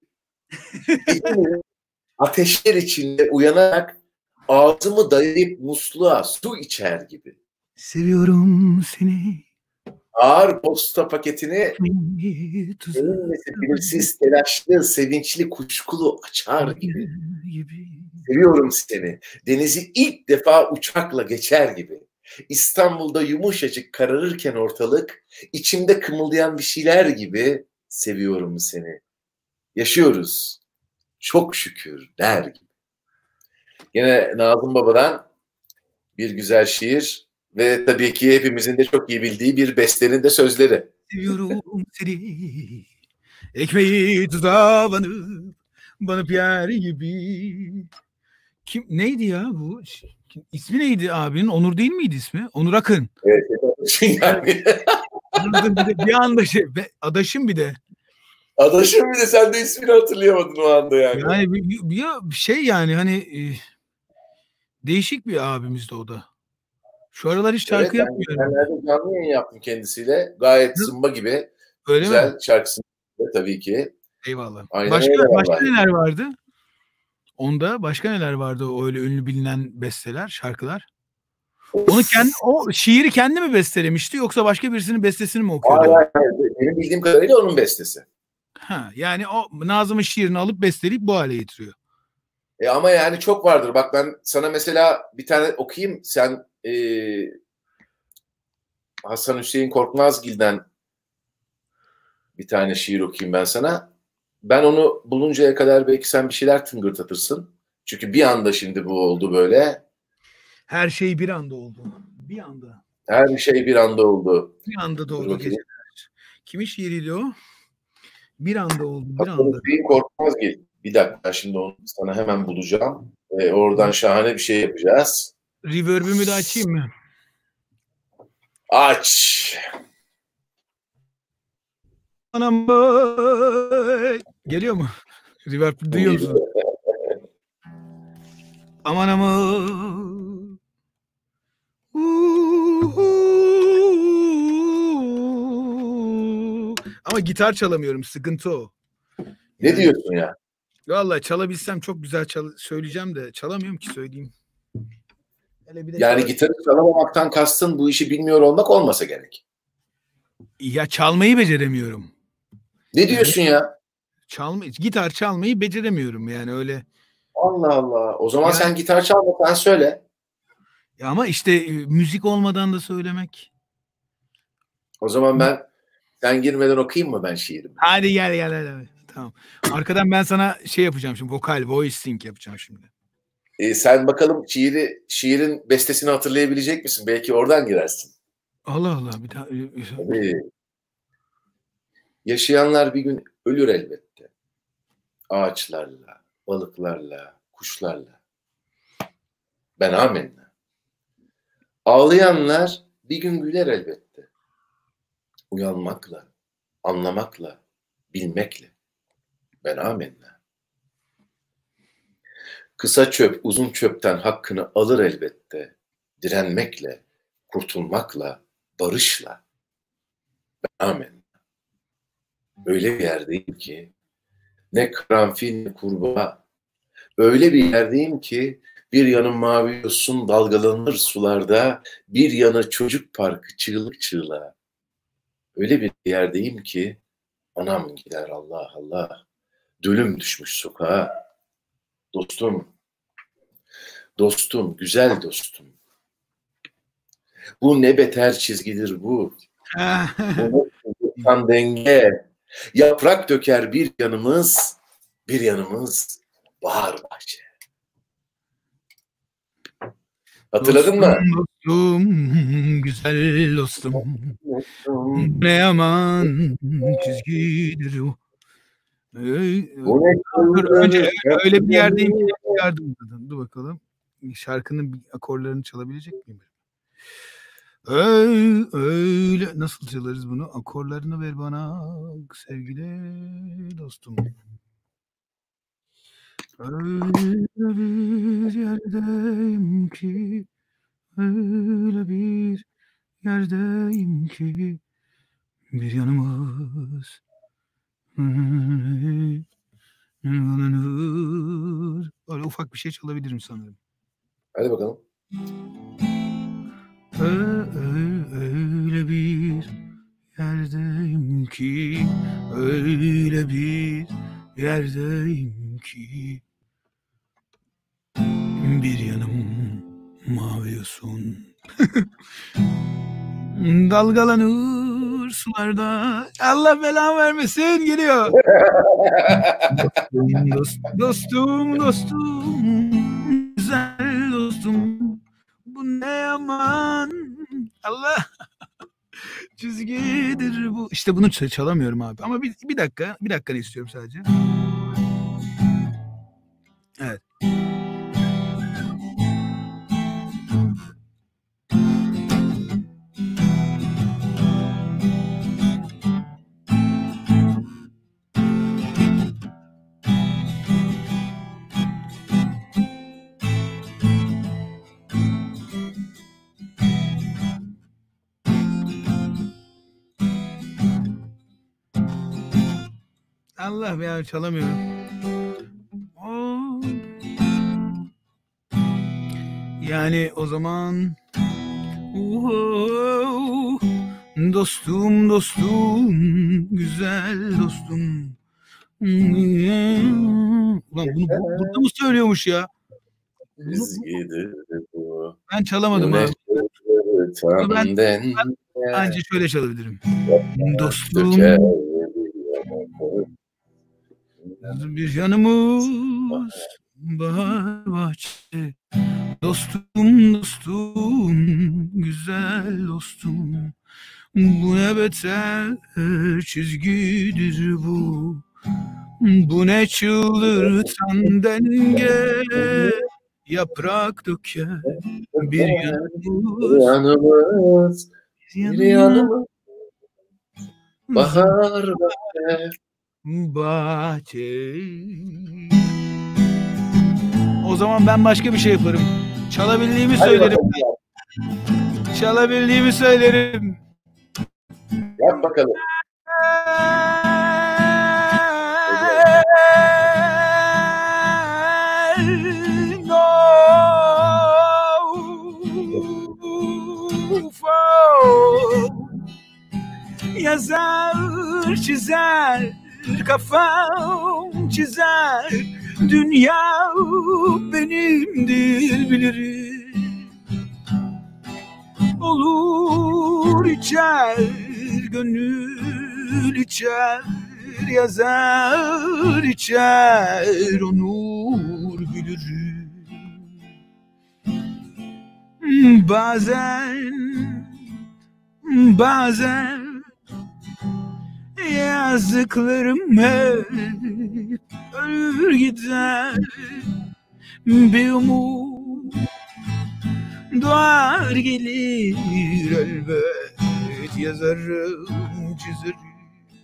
Ateşler içinde uyanarak ağzımı dayayıp musluğa su içer gibi. Seviyorum seni, ağır posta paketini elinmesi belirsiz, telaşlı, sevinçli, kuşkulu açar gibi. Seviyorum seni. Denizi ilk defa uçakla geçer gibi. İstanbul'da yumuşacık kararırken ortalık, içimde kımıldayan bir şeyler gibi seviyorum seni. Yaşıyoruz. Çok şükür der gibi. Yine Nazım Baba'dan bir güzel şiir ve tabii ki hepimizin de çok iyi bildiği bir bestenin de sözleri. Seviyorum seni. Ekmeği tuzağa banıp, banıp yer gibi. Kim neydi ya bu? İsmi neydi abinin? Onur değil miydi ismi? Onur Akın. Evet. Yani. Bir anda adaşım bir de. Adaşım bir de sen de ismini hatırlayamadın o anda yani. Yani bir şey yani hani değişik bir abimiz de o da. Şu aralar hiç şarkı yapmıyorum. Ben canlı yayın yaptım kendisiyle. Gayet zımba gibi. Öyle güzel mi? şarkısını tabii ki. Eyvallah. Aynen Başka neler vardı? Onda başka neler vardı o öyle ünlü bilinen besteler, şarkılar? Onu o şiiri kendi mi bestelemişti yoksa başka birisinin bestesini mi okuyordu? Hayır. Benim bildiğim kadarıyla onun bestesi. Yani o Nazım'ın şiirini alıp besteleyip bu hale getiriyor. Ama yani çok vardır. Bak ben sana mesela bir tane okuyayım. Sen Hasan Hüseyin Korkmazgil'den bir tane şiir okuyayım ben sana. Ben onu buluncaya kadar belki sen bir şeyler tıngırtatırsın. Çünkü bir anda şimdi bu oldu böyle. Her şey bir anda oldu. Bir anda. Her şey bir anda oldu. Bir anda doğdu geceler. Kimin şiiriydi o? Bir anda oldu. Bir Hasan anda. Hüseyin Korkmazgil. Bir dakika şimdi onu sana hemen bulacağım. Oradan şahane bir şey yapacağız. Reverb'ümü de açayım mı? Aç. Anam geliyor mu? Reverb duyuyor musun? Aman aman. Ama gitar çalamıyorum. Sıkıntı o. Ne diyorsun ya? Vallahi çalabilsem çok güzel söyleyeceğim de çalamıyorum ki söyleyeyim. Yani gitarı çalamamaktan kastın bu işi bilmiyor olmak olmasa gerek. Ya çalmayı beceremiyorum. Ne diyorsun ya? Gitar çalmayı beceremiyorum yani öyle. Allah Allah. O zaman sen gitar çalma, sen söyle. Ama işte müzik olmadan da söylemek. O zaman sen girmeden okuyayım mı ben şiirimi? Hadi gel. Tamam. Arkadan ben sana şey yapacağım şimdi. Voice sync yapacağım şimdi. Sen bakalım şiirin bestesini hatırlayabilecek misin? Belki oradan girersin. Allah bir daha. Tabii. Yaşayanlar bir gün ölür elbette. Ağaçlarla, balıklarla, kuşlarla. Ben amenna. Ağlayanlar bir gün güler elbette. Uyanmakla, anlamakla, bilmekle. Ben amenna. Kısa çöp uzun çöpten hakkını alır elbette. Direnmekle, kurtulmakla, barışla. Ben amenna. Öyle bir yerdeyim ki ne karanfil ne kurbağa. Öyle bir yerdeyim ki bir yanı mavi yosun dalgalanır sularda, bir yanı çocuk parkı çığlık çığlığa. Öyle bir yerdeyim ki anam gider Allah Allah. Dölüm düşmüş sokağa. Dostum, güzel dostum. Bu ne beter çizgidir bu. Bu ne denge. Yaprak döker bir yanımız bahar bahçe. Hatırladın mı? Dostum, güzel dostum. Ne yaman çizgidir o. Önce öyle bir yerdeyim ki yardım. Dur bakalım. Şarkının akorlarını çalabilecek miyim? Öyle nasıl çalarız bunu? Akorlarını ver bana sevgili dostum. Öyle bir yerdeyim ki bir yanımız öyle ufak bir şey çalabilirim sanırım. Hadi bakalım. Öyle bir ki, öyle bir yerdeyim ki, bir yanım mavi yosun. Dalgalanır sularda. Allah belamı vermesin, geliyor. Dostum, güzel dostum. Bu ne yaman. Allah. Çizgidir bu. İşte bunu çalamıyorum abi. Ama bir dakika istiyorum sadece. Evet. Allah ya, çalamıyorum. Yani o zaman dostum, güzel dostum. Ulan bunu burada mı söylüyormuş ya? Ben çalamadım abi. Ben ancak şöyle çalabilirim. Dostum, bir yanımız bahar bahçe. Dostum, güzel dostum. Bu ne beter çizgidir bu. Bu ne çıldırtan denge. Yaprak döker bir yanımız. Bahar bahçe. O zaman ben başka bir şey yaparım. Çalabildiğimi söylerim. Çalabildiğimi söylerim. Yap bakalım. Yazar çizer kafam çizer, dünya benimdir bilirim. Olur içer gönül içer, yazar içer onur bilirim. Bazen yazdıklarım hep ölür gider. Bir umut doğar gelir elbet, yazarım çizerim.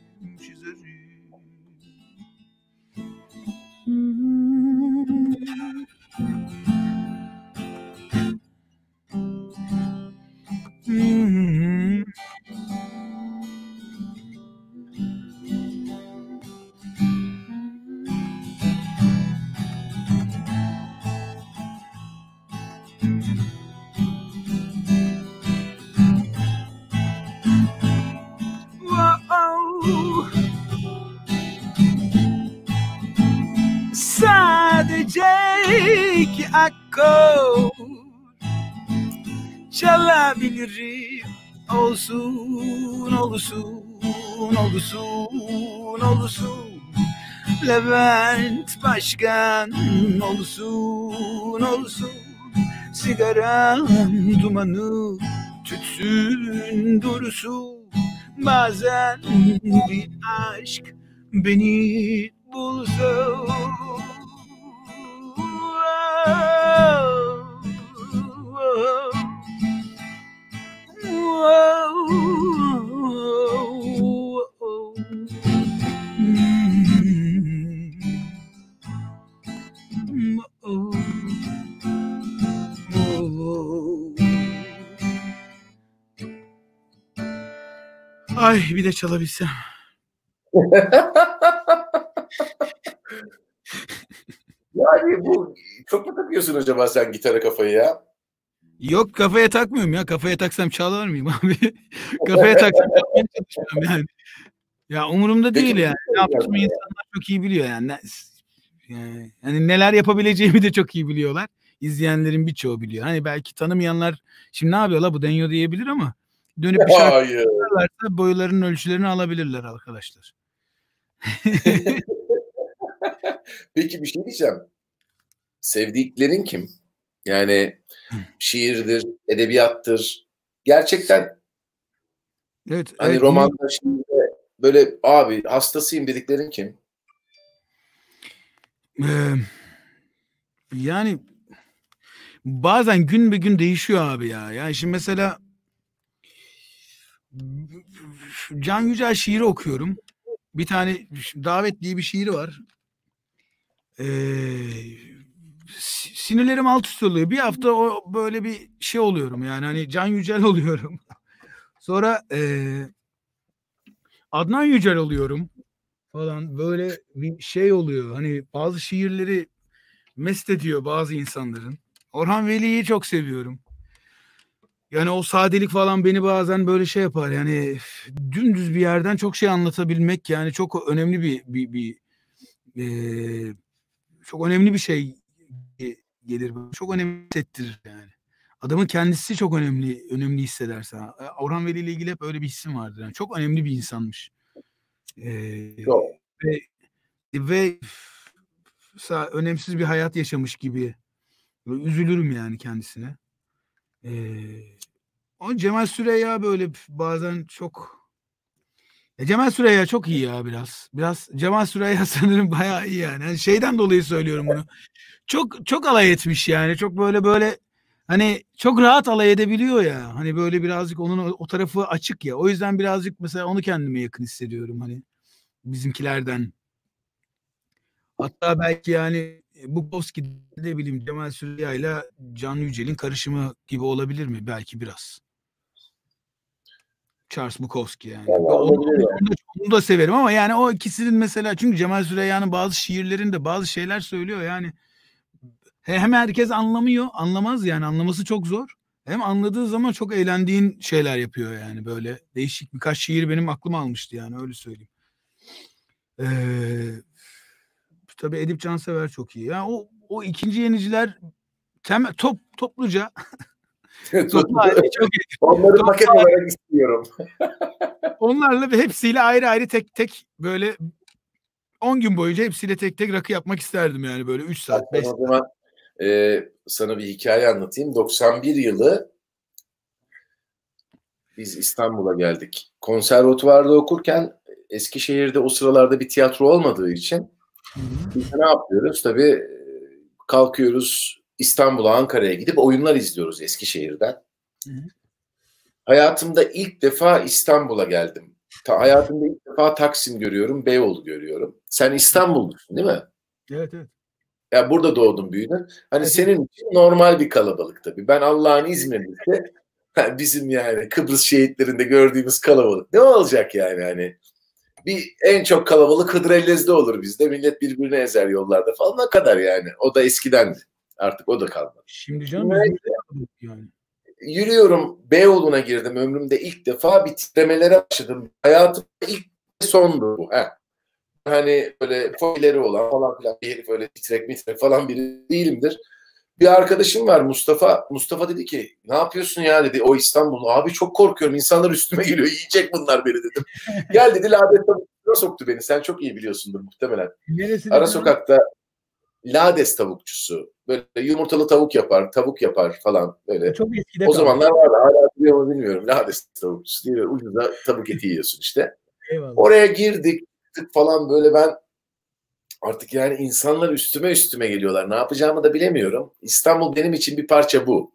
Sadece iki akor çalabilirim. Olsun. Levent Başkan olsun. Sigaram dumanı tütsün dursun. Bazen bir aşk beni bulsun. Ay, bir de çalabilsem. Yani bu çok mu takıyorsun acaba sen gitara kafayı ya? Yok, kafaya takmıyorum ya. Kafaya taksam çalar mıyım abi? Kafaya taksam çalmaya çalışmam yani. Ya umurumda Peki, değil yani. Ne yaptığımı insanlar çok iyi biliyor yani. Yani neler yapabileceğimi de çok iyi biliyorlar. İzleyenlerin birçoğu biliyor. Hani belki tanımayanlar şimdi ne yapıyorlar bu deniyor diyebilir ama dönüp bir şarkı hayır. söylerlerse boylarının ölçülerini alabilirler arkadaşlar. Peki bir şey diyeceğim. Sevdiklerin kim? Yani şiirdir, edebiyattır. Gerçekten Evet, hani evet, romanda, şiirde böyle abi hastasıyım dediklerin kim? Yani bazen gün be gün değişiyor abi ya. Yani şimdi mesela Can Yücel şiiri okuyorum. Bir tane Davet diye bir şiiri var. Sinirlerim alt üst oluyor. Bir hafta o böyle bir şey oluyorum yani hani Can Yücel oluyorum. Sonra Adnan Yücel oluyorum falan böyle bir şey oluyor. Hani bazı şiirleri mest ediyor bazı insanların. Orhan Veli'yi çok seviyorum. Yani o sadelik falan beni bazen böyle şey yapar. Yani dümdüz bir yerden çok şey anlatabilmek yani çok önemli eee, çok önemli bir şey gelir. Çok önemli hissettirir yani. Adamın kendisi çok önemli hissederse. Orhan Veli ile ilgili hep öyle bir hissim vardır. Yani çok önemli bir insanmış. Çok. Ve, ve önemsiz bir hayat yaşamış gibi. Böyle üzülürüm yani kendisine. O Cemal Süreyya böyle bazen çok Cemal Süreyya çok iyi ya biraz. Biraz Cemal Süreyya sanırım bayağı iyi yani. Hani şeyden dolayı söylüyorum bunu. Çok alay etmiş yani. Çok böyle hani çok rahat alay edebiliyor ya. Hani böyle birazcık onun o tarafı açık ya. O yüzden birazcık mesela onu kendime yakın hissediyorum hani bizimkilerden. Hatta belki yani Bukowski ne bileyim Cemal Süreyya ile Can Yücel'in karışımı gibi olabilir mi? Belki biraz. Charles Bukowski yani. Vallahi olabilir yani. Onu da severim ama yani o ikisinin mesela çünkü Cemal Süreyya'nın bazı şiirlerinde bazı şeyler söylüyor yani hem herkes anlamıyor, anlamaz yani anlaması çok zor. Hem anladığı zaman çok eğlendiğin şeyler yapıyor yani böyle değişik birkaç şiir benim aklıma almıştı yani öyle söyleyeyim. Tabii Edip Cansever çok iyi. Yani o ikinci yeniciler topluca toplu halde çok iyi. Onları paket olarak istiyorum. Onlarla ve hepsiyle ayrı ayrı tek böyle 10 gün boyunca hepsiyle tek rakı yapmak isterdim yani böyle 3 saat 5 O saat. zaman sana bir hikaye anlatayım. 91 yılı biz İstanbul'a geldik. Konservatuvarda okurken Eskişehir'de o sıralarda bir tiyatro olmadığı için biz ne yapıyoruz? Tabii kalkıyoruz İstanbul'a, Ankara'ya gidip oyunlar izliyoruz Eskişehir'den. Hı hı. Hayatımda ilk defa İstanbul'a geldim. Hayatımda ilk defa Taksim görüyorum, Beyoğlu görüyorum. Sen İstanbul'lusun değil mi? Evet evet. Ya burada doğdun büyüdün. Hani Evet, senin için normal bir kalabalık tabii. Ben Allah'ın İzmir'de bizim yani Kıbrıs şehitlerinde gördüğümüz kalabalık. Ne olacak yani hani? Bir en çok kalabalık Hıdrellez'de olur bizde. Millet birbirini ezer yollarda falan. Ne kadar yani. O da eskidendi. Artık o da kalmadı. Şimdi canım İzmir'de yani. Yürüyorum. Beyoğlu'na girdim. Ömrümde ilk defa bir titremelere başladım. Hayatımda ilk sondu bu. Hani böyle fobileri olan falan filan bir herif öyle titrek falan biri değilimdir. Bir arkadaşım var Mustafa. Mustafa dedi ki ne yapıyorsun ya dedi o İstanbul'u. Abi çok korkuyorum insanlar üstüme geliyor yiyecek bunlar beni dedim. Gel dedi Lades tavukçusuna soktu beni. Sen çok iyi biliyorsundur muhtemelen. Neresi Ara dedi? sokakta Lades tavukçusu. Böyle yumurtalı tavuk yapar falan böyle. Çok eskide O kaldı. zamanlar vardı hala biliyor mu bilmiyorum. Lades tavukçusu diye böyle ucuza tavuk eti yiyorsun işte. Eyvallah. Oraya girdik falan böyle ben artık yani insanlar üstüme geliyorlar. Ne yapacağımı da bilemiyorum. İstanbul benim için bir parça bu.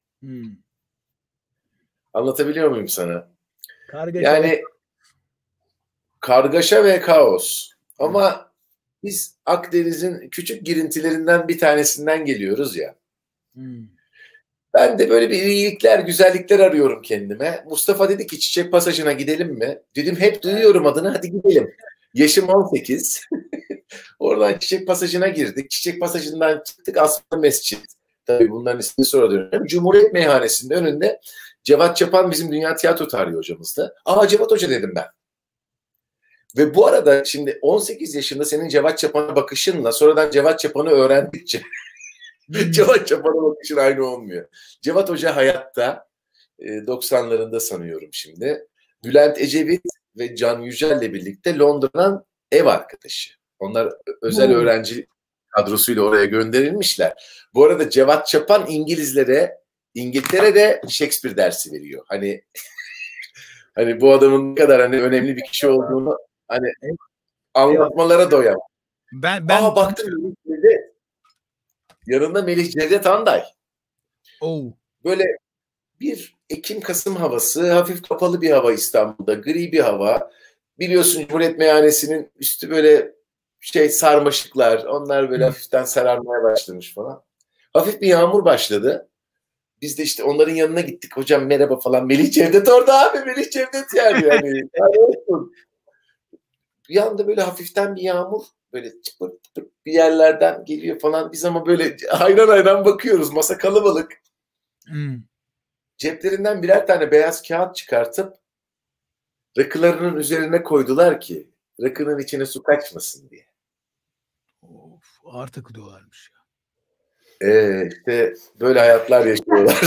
Anlatabiliyor muyum sana? Yani kargaşa ve kaos. Ama biz Akdeniz'in küçük girintilerinden bir tanesinden geliyoruz ya. Ben de böyle bir iyilikler, güzellikler arıyorum kendime. Mustafa dedi ki Çiçek Pasajı'na gidelim mi? Dedim hep duyuyorum adını hadi gidelim. Yaşım 18. Oradan Çiçek Pasajı'na girdik. Çiçek Pasajı'ndan çıktık Asma Mescid. Tabii bunların ismini sonra dönelim. Cumhuriyet Meyhanesi'nin önünde Cevat Çapan bizim Dünya Tiyatro Tarihi hocamızdı. Cevat Hoca dedim ben. Ve bu arada şimdi 18 yaşında senin Cevat Çapan'a bakışınla sonradan Cevat Çapan'ı öğrendikçe Cevat Çapan'a bakışın aynı olmuyor. Cevat Hoca hayatta 90'larında sanıyorum şimdi. Bülent Ecevit ve Can Yücel'le birlikte Londra'dan ev arkadaşı. Onlar özel öğrenci kadrosuyla oraya gönderilmişler. Bu arada Cevat Çapan İngiltere'de Shakespeare dersi veriyor. Hani bu adamın ne kadar hani önemli bir kişi olduğunu hani anlatmalara doyamam. Ben baktım yanında Melih Cevdet Anday. Böyle bir Ekim-Kasım havası, hafif kapalı bir hava İstanbul'da, gri bir hava. Biliyorsun Cumhuriyet Meyhanesi'nin üstü böyle sarmaşıklar, onlar böyle hafiften sararmaya başlamış falan. Hafif bir yağmur başladı. Biz de işte onların yanına gittik. Hocam merhaba falan. Melih Cevdet orada abi. Melih Cevdet yani. Bir anda böyle hafiften bir yağmur böyle çıpır bir yerlerden geliyor falan. Biz ama böyle hayran bakıyoruz. Masa kalabalık. Ceplerinden birer tane beyaz kağıt çıkartıp rakılarının üzerine koydular ki rakının içine su kaçmasın diye. Ağır takılıyorlarmış ya. İşte böyle hayatlar yaşıyorlar.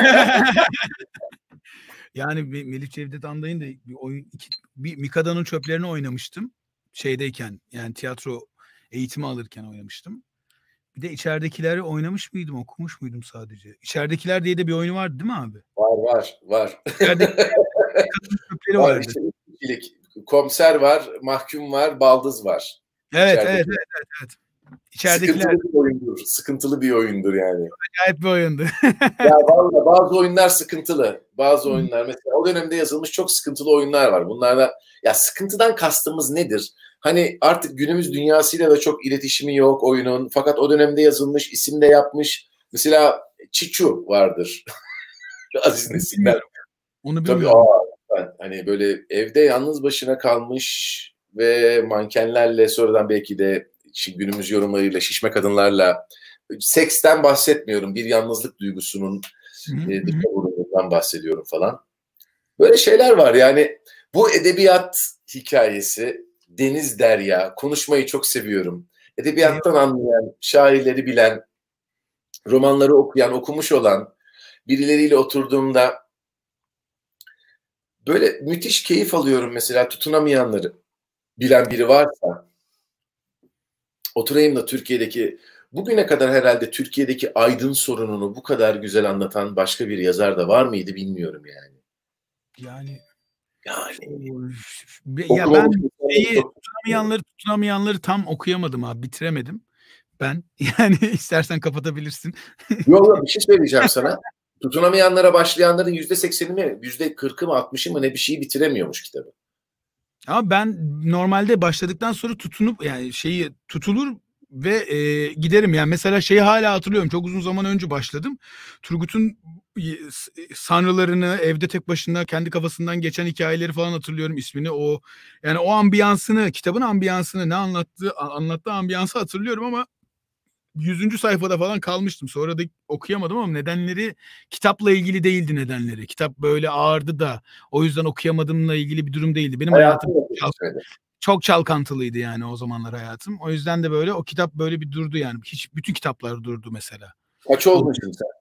Yani Melih Cevdet Anday'ın da bir oyun, bir Mikada'nın Çöplerini oynamıştım. Şeydeyken, yani tiyatro eğitimi alırken oynamıştım. Bir de İçeridekileri oynamış mıydım, okumuş muydum sadece? İçeridekiler diye de bir oyunu vardı değil mi abi? Var. İçeridekiler Çöpleri vardı. İşte, komiser var, mahkum var, baldız var. Evet. İçeridekiler... Sıkıntılı bir oyundur yani. Acayip bir oyundu. Ya vallahi bazı oyunlar sıkıntılı. Bazı oyunlar mesela o dönemde yazılmış çok sıkıntılı oyunlar var. Bunlarda ya sıkıntıdan kastımız nedir? Hani artık günümüz dünyasıyla da çok iletişimi yok oyunun. Fakat o dönemde yazılmış, isim de yapmış. Mesela Çiçu vardır. Aziz Nesinler. Onu bilmiyorum. Hani böyle evde yalnız başına kalmış ve mankenlerle sonradan belki de günümüz yorumlarıyla şişme kadınlarla seksten bahsetmiyorum. Bir yalnızlık duygusunun dışarıdan bahsediyorum falan. Böyle şeyler var yani. Bu edebiyat hikayesi, deniz derya, konuşmayı çok seviyorum. Edebiyattan anlayan, şairleri bilen, romanları okuyan, okumuş olan birileriyle oturduğumda böyle müthiş keyif alıyorum mesela tutunamayanları bilen biri varsa oturayım da Türkiye'deki bugüne kadar herhalde Türkiye'deki aydın sorununu bu kadar güzel anlatan başka bir yazar da var mıydı bilmiyorum yani. Yani ya ben tutunamayanları tam okuyamadım abi, bitiremedim. Ben yani istersen kapatabilirsin. Yok bir şey söyleyeceğim sana. Tutunamayanlara başlayanların %80'i mi, %40'ı mı 60'ı mı ne bir şeyi bitiremiyormuş kitabı. Ama ben normalde başladıktan sonra tutulur ve giderim. Yani mesela şeyi hala hatırlıyorum. Çok uzun zaman önce başladım. Turgut'un sanrılarını, evde tek başına kendi kafasından geçen hikayeleri falan hatırlıyorum, ismini. Yani o ambiyansını, kitabın ambiyansını, ne anlattığı ambiyansı hatırlıyorum ama 100. sayfada falan kalmıştım. Sonra da okuyamadım ama nedenleri kitapla ilgili değildi nedenleri. Kitap böyle ağırdı da o yüzden okuyamadığımla ilgili bir durum değildi. Benim hayatım çok çalkantılıydı yani o zamanlar hayatım. O yüzden de böyle o kitap böyle bir durdu yani. Bütün kitaplar durdu mesela. Kaç oldun şimdi sen?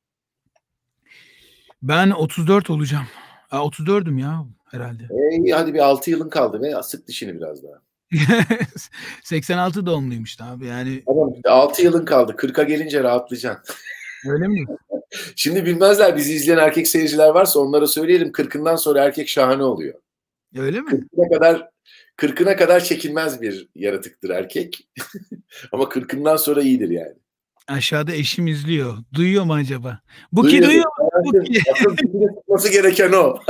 Ben 34 olacağım. 34'üm ya herhalde. Hadi bir 6 yılın kaldı ve sık dişini biraz daha. 86 doğumluymuş abi yani. Tamam 6 yılın kaldı. 40'a gelince rahatlayacaksın. Öyle mi? Şimdi bilmezler, bizi izleyen erkek seyirciler varsa onlara söyleyelim, 40'ından sonra erkek şahane oluyor. Öyle mi? 40'ına kadar çekilmez bir yaratıktır erkek. Ama 40'ından sonra iyidir yani. Aşağıda eşim izliyor. Duyuyor mu acaba? Buki duyuyor mu? Buki. Asıl tutması gereken o.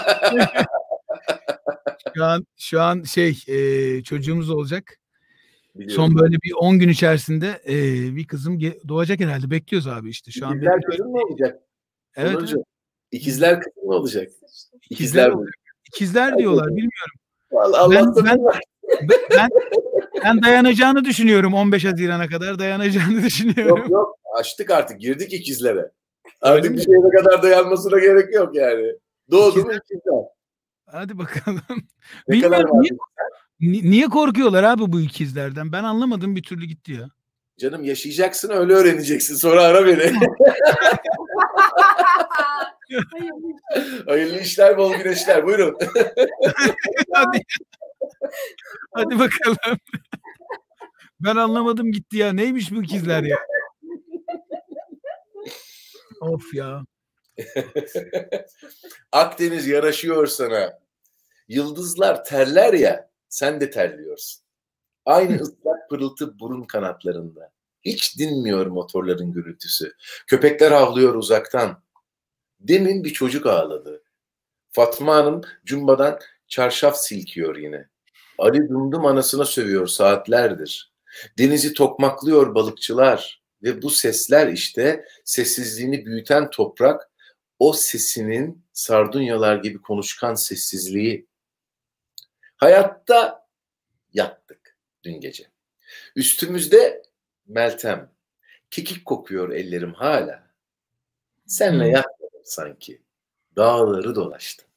Şu an çocuğumuz olacak. Biliyorum. Son böyle bir 10 gün içerisinde bir kızım doğacak herhalde. Bekliyoruz abi işte. Şu an İkizler kızım mı olacak? Evet. İkizler kızım mı olacak? İkizler diyorlar. Bilmiyorum. Vallahi ben dayanacağını düşünüyorum. 15 Haziran'a kadar dayanacağını düşünüyorum. Yok. Açtık artık. Girdik ikizlere. Artık bir şeye kadar dayanmasına gerek yok yani. Doğdu mu ikizler. Hadi bakalım. Ne kadar var? Niye korkuyorlar abi bu ikizlerden? Ben anlamadım, bir türlü gitti ya. Canım yaşayacaksın, öyle öğreneceksin. Sonra ara beni. Hayırlı işler, bol güneşler. Buyurun. Hadi. Hadi bakalım. Ben anlamadım gitti ya. Neymiş bu ikizler ya? Of ya. Akdeniz yaraşıyor sana. Yıldızlar terler ya, sen de terliyorsun. Aynı ıslak pırıltı burun kanatlarında. Hiç dinmiyor motorların gürültüsü. Köpekler havlıyor uzaktan. Demin bir çocuk ağladı. Fatma Hanım cumbadan çarşaf silkiyor yine. Ali Dumdum anasına sövüyor saatlerdir. Denizi tokmaklıyor balıkçılar. Ve bu sesler işte sessizliğini büyüten toprak, o sesinin sardunyalar gibi konuşkan sessizliği. Hayatta yattık dün gece. Üstümüzde Meltem. Kekik kokuyor ellerim hala. Senle yatmadım sanki. Dağları dolaştım.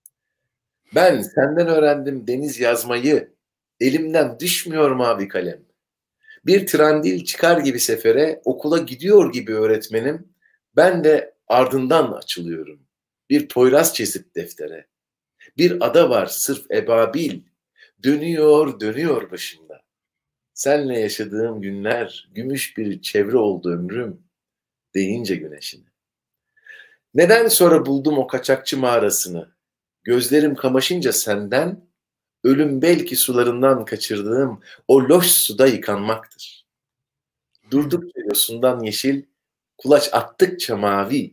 Ben senden öğrendim deniz yazmayı. Elimden düşmüyor mavi kalem. Bir trandil çıkar gibi sefere, okula gidiyor gibi öğretmenim. Ben de ardından açılıyorum. Bir Poyraz çizip deftere. Bir ada var sırf ebabil. Dönüyor dönüyor başımda. Senle yaşadığım günler, gümüş bir çevre oldu ömrüm. Deyince güneşine. Neden sonra buldum o kaçakçı mağarasını? Gözlerim kamaşınca senden, ölüm belki sularından kaçırdığım o loş suda yıkanmaktır. Durdukça yosundan yeşil, kulaç attıkça mavi.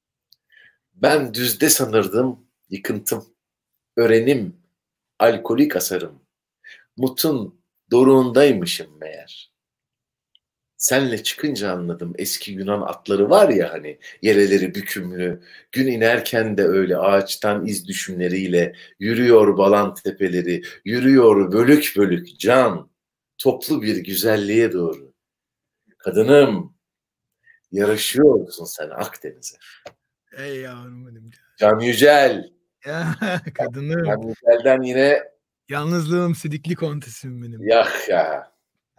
Ben düzde sanırdım, yıkıntım. Örenim, alkolik asarım. Mutun doruğundaymışım meğer. Senle çıkınca anladım, eski Yunan atları var ya hani, yeleleri bükümlü, gün inerken de öyle ağaçtan iz düşümleriyle yürüyor balan tepeleri, yürüyor bölük bölük can, toplu bir güzelliğe doğru. Kadınım, yaraşıyorsun sen Akdeniz'e. Ey yavrum benim. Can Yücel. Ya kadınım. Can Yücel'den yine Yalnızlığım sidikli kontesim benim. ya.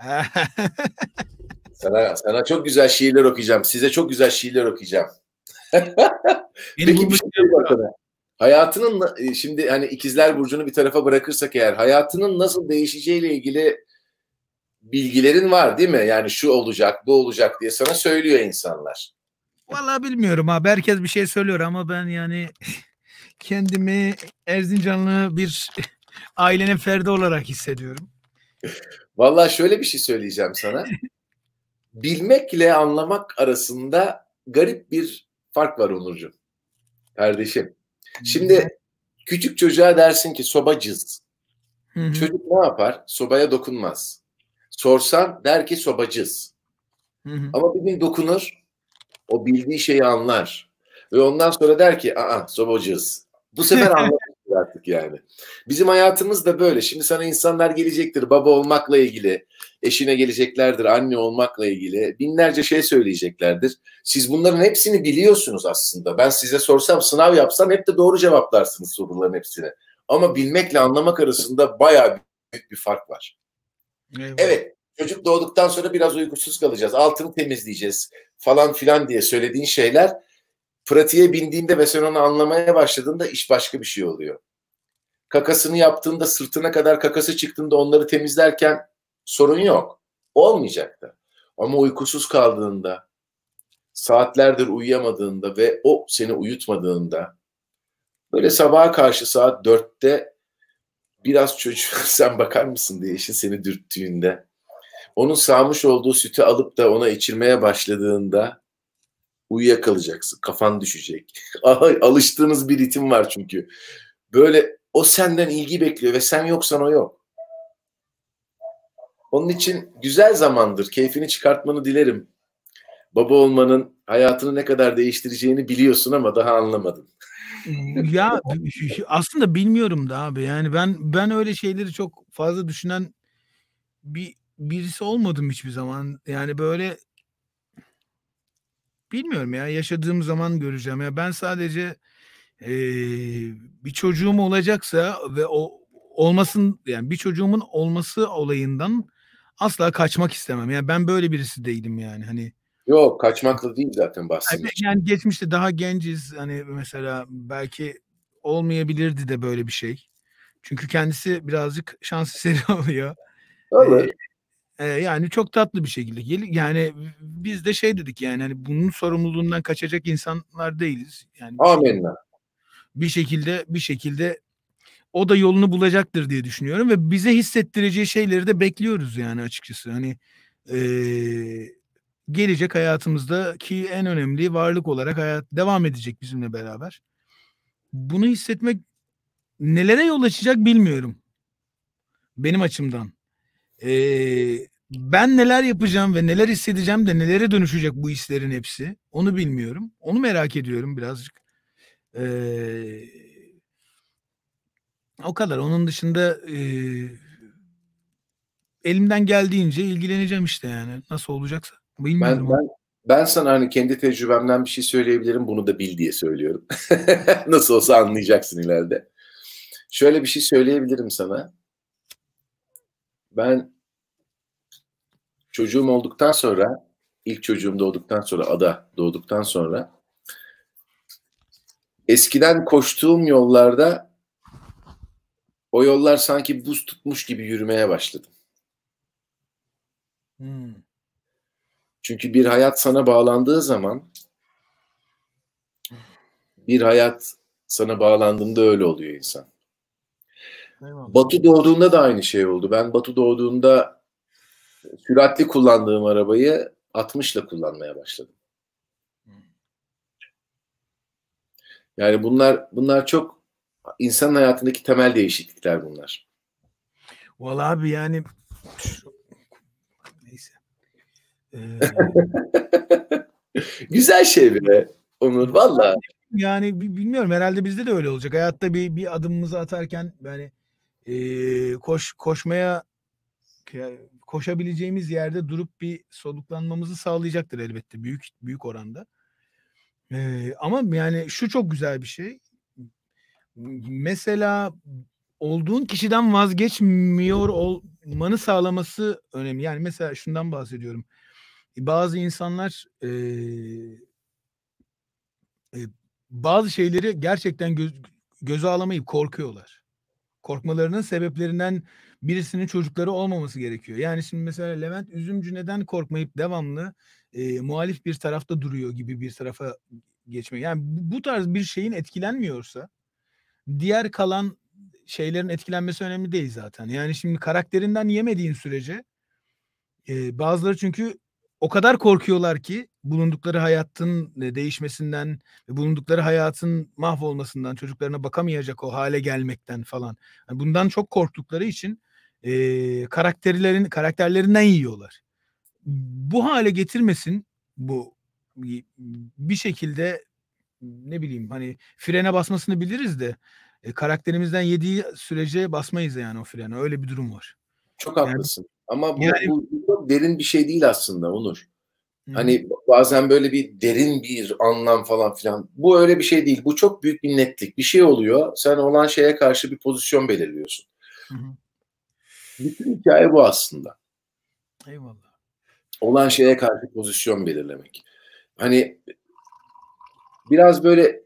Sana çok güzel şiirler okuyacağım. Size çok güzel şiirler okuyacağım. Peki bir şey bakalım. Hayatının şimdi hani ikizler burcunu bir tarafa bırakırsak eğer hayatının nasıl değişeceğiyle ilgili bilgilerin var değil mi? Yani şu olacak, bu olacak diye sana söylüyor insanlar. Vallahi bilmiyorum abi. Herkes bir şey söylüyor ama ben yani kendimi Erzincanlı bir ailenin ferdi olarak hissediyorum. Vallahi şöyle bir şey söyleyeceğim sana. Bilmekle anlamak arasında garip bir fark var Onurcuğum. Kardeşim. Şimdi küçük çocuğa dersin ki sobacız. Çocuk ne yapar? Sobaya dokunmaz. Sorsan der ki sobacız. Ama bir gün dokunur, o bildiği şeyi anlar. Ve ondan sonra der ki sobacız. Bu sefer anlamıştır artık yani. Bizim hayatımız da böyle. Şimdi sana insanlar gelecektir baba olmakla ilgili. Eşine geleceklerdir anne olmakla ilgili. Binlerce şey söyleyeceklerdir. Siz bunların hepsini biliyorsunuz aslında. Ben size sorsam, sınav yapsam hep de doğru cevaplarsınız soruların hepsini. Ama bilmekle anlamak arasında bayağı büyük bir fark var. Evet, çocuk doğduktan sonra biraz uykusuz kalacağız. Altını temizleyeceğiz falan filan diye söylediğin şeyler pratiğe bindiğinde ve sen onu anlamaya başladığında iş başka bir şey oluyor. Kakasını yaptığında, sırtına kadar kakası çıktığında onları temizlerken sorun yok. Olmayacak da. Ama uykusuz kaldığında, saatlerdir uyuyamadığında ve o seni uyutmadığında, böyle sabaha karşı saat 4'te biraz çocuğa sen bakar mısın diye eşin seni dürttüğünde, onun sağmış olduğu sütü alıp da ona içirmeye başladığında uyuyakalacaksın. Kafan düşecek. Alıştığınız bir ritim var çünkü. Böyle o senden ilgi bekliyor ve sen yoksan o yok. Onun için güzel zamandır. Keyfini çıkartmanı dilerim. Baba olmanın hayatını ne kadar değiştireceğini biliyorsun ama daha anlamadın. Ya aslında bilmiyorum da abi. Yani ben öyle şeyleri çok fazla düşünen birisi olmadım hiçbir zaman. Yani böyle bilmiyorum ya, yaşadığım zaman göreceğim. Ya ben sadece bir çocuğum olacaksa ve olmasın, yani bir çocuğumun olması olayından asla kaçmak istemem. Yani ben böyle birisi değilim yani. Hani Yok, kaçmakla değil zaten bahsediyorum. yani geçmişte daha genciz. Hani mesela belki olmayabilirdi de böyle bir şey. Çünkü kendisi birazcık şans eseri oluyor. Olur. Yani çok tatlı bir şekilde yani biz de şey dedik yani hani bunun sorumluluğundan kaçacak insanlar değiliz. Yani Amenna. bir şekilde o da yolunu bulacaktır diye düşünüyorum ve bize hissettireceği şeyleri de bekliyoruz yani açıkçası. Hani gelecek hayatımızdaki en önemli varlık olarak hayat devam edecek bizimle beraber. Bunu hissetmek nelere yol açacak bilmiyorum. Benim açımdan. Ben neler yapacağım ve neler hissedeceğim de nelere dönüşecek bu hislerin hepsi. Onu bilmiyorum. Onu merak ediyorum birazcık. O kadar. Onun dışında elimden geldiğince ilgileneceğim işte yani. Nasıl olacaksa. Bilmiyorum. Ben sana hani kendi tecrübemden bir şey söyleyebilirim. Bunu da bil diye söylüyorum. Nasıl olsa anlayacaksın ileride. Şöyle bir şey söyleyebilirim sana. Ben çocuğum olduktan sonra, ilk çocuğum doğduktan sonra, Ada doğduktan sonra eskiden koştuğum yollarda o yollar sanki buz tutmuş gibi yürümeye başladım. Çünkü bir hayat sana bağlandığı zaman, bir hayat sana bağlandığında öyle oluyor insan. Eyvallah. Batu doğduğunda da aynı şey oldu. Ben Batu doğduğunda süratli kullandığım arabayı 60'la kullanmaya başladım. Yani bunlar çok insanın hayatındaki temel değişiklikler bunlar. Vallahi abi yani neyse. Güzel şey be Onur valla. Yani bilmiyorum herhalde bizde de öyle olacak. Hayatta bir adımımızı atarken yani koşabileceğimiz yerde durup bir soluklanmamızı sağlayacaktır elbette büyük oranda. Ama yani şu çok güzel bir şey. Mesela olduğun kişiden vazgeçmiyor olmanı sağlaması önemli. Yani mesela şundan bahsediyorum. Bazı insanlar bazı şeyleri gerçekten göze alamayıp korkuyorlar. Korkmalarının sebeplerinden birisinin çocukları olmaması gerekiyor. Yani şimdi mesela Levent Üzümcü neden korkmayıp devamlı muhalif bir tarafta duruyor gibi bir tarafa geçmiyor. Yani bu tarz bir şeyin etkilenmiyorsa diğer kalan şeylerin etkilenmesi önemli değil zaten. Yani şimdi karakterinden yemediğin sürece bazıları çünkü o kadar korkuyorlar ki bulundukları hayatın değişmesinden ve bulundukları hayatın mahvolmasından, çocuklarına bakamayacak o hale gelmekten falan. Yani bundan çok korktukları için karakterlerinden yiyorlar. Bu hale getirmesin bu bir şekilde ne bileyim hani frene basmasını biliriz de karakterimizden yediği sürece basmayız yani o frene. Öyle bir durum var. Çok haklısın. Ama yani, bu çok derin bir şey değil aslında Onur. Hani bazen böyle bir derin bir anlam falan filan. Bu öyle bir şey değil. Bu çok büyük bir netlik. Bir şey oluyor. Sen olan şeye karşı bir pozisyon belirliyorsun. Bütün hikaye bu aslında. Eyvallah. Olan şeye karşı pozisyon belirlemek. Hani biraz böyle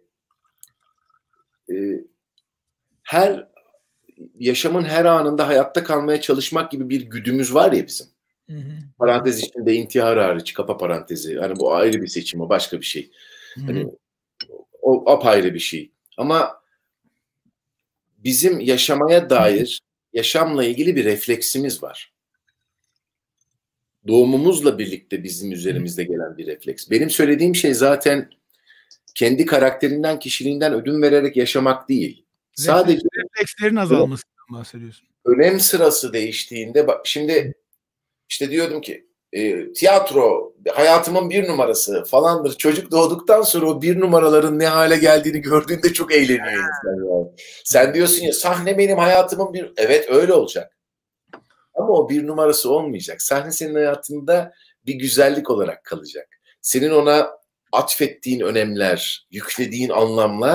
yaşamın her anında hayatta kalmaya çalışmak gibi bir güdümüz var ya bizim. Parantez içinde intihar hariç, kapa parantezi. Hani bu ayrı bir seçim, o başka bir şey. Hani o apayrı bir şey. Ama bizim yaşamaya dair, yaşamla ilgili bir refleksimiz var. Doğumumuzla birlikte bizim üzerimizde gelen bir refleks. Benim söylediğim şey zaten kendi karakterinden, kişiliğinden ödün vererek yaşamak değil. Sadece reflekslerin azalmasından bahsediyorsun. Önem sırası değiştiğinde, şimdi işte diyordum ki tiyatro hayatımın bir numarası falandır. Çocuk doğduktan sonra o bir numaraların ne hale geldiğini gördüğünde çok eğleniyor insan. Yani. Sen diyorsun ya sahne benim hayatımın bir... Evet öyle olacak. Ama o bir numarası olmayacak. Sahne senin hayatında bir güzellik olarak kalacak. Senin ona atfettiğin önemler, yüklediğin anlamlar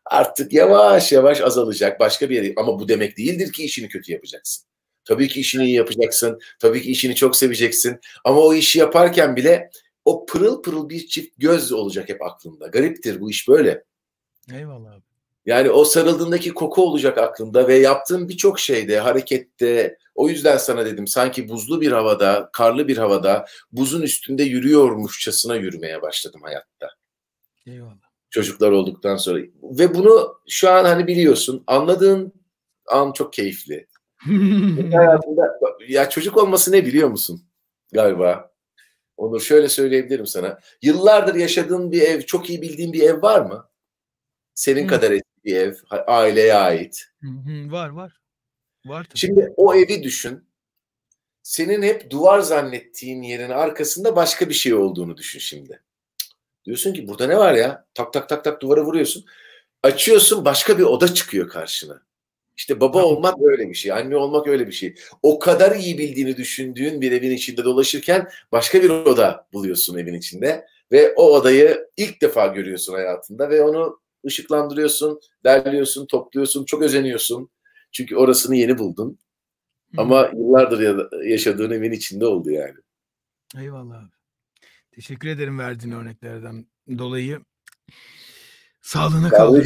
artık yavaş yavaş azalacak başka bir yere. Ama bu demek değildir ki işini kötü yapacaksın. Tabii ki işini iyi yapacaksın. Tabii ki işini çok seveceksin. Ama o işi yaparken bile o pırıl pırıl bir çift göz olacak hep aklında. Gariptir bu iş böyle. Eyvallah abi. Yani o sarıldığındaki koku olacak aklında ve yaptığın birçok şeyde, harekette, o yüzden sana dedim sanki buzlu bir havada, karlı bir havada, buzun üstünde yürüyormuşçasına yürümeye başladım hayatta. Eyvallah. Çocuklar olduktan sonra. Ve bunu şu an hani biliyorsun, anladığın an çok keyifli. Hayatında, ya çocuk olması ne biliyor musun? Galiba. Onur şöyle söyleyebilirim sana. Yıllardır yaşadığın bir ev, çok iyi bildiğin bir ev var mı? Senin kadar eski bir ev, aileye ait. Var. Var tabii. Şimdi o evi düşün. Senin hep duvar zannettiğin yerin arkasında başka bir şey olduğunu düşün şimdi. Diyorsun ki burada ne var ya? Tak tak tak tak duvara vuruyorsun. Açıyorsun başka bir oda çıkıyor karşına. İşte baba olmak öyle bir şey, anne olmak öyle bir şey. O kadar iyi bildiğini düşündüğün bir evin içinde dolaşırken başka bir oda buluyorsun evin içinde. Ve o odayı ilk defa görüyorsun hayatında ve onu ışıklandırıyorsun, derliyorsun, topluyorsun, çok özeniyorsun. Çünkü orasını yeni buldun. Ama yıllardır yaşadığın evin içinde oldu yani. Eyvallah abi. Teşekkür ederim verdiğin örneklerden dolayı. Sağlığına kalın.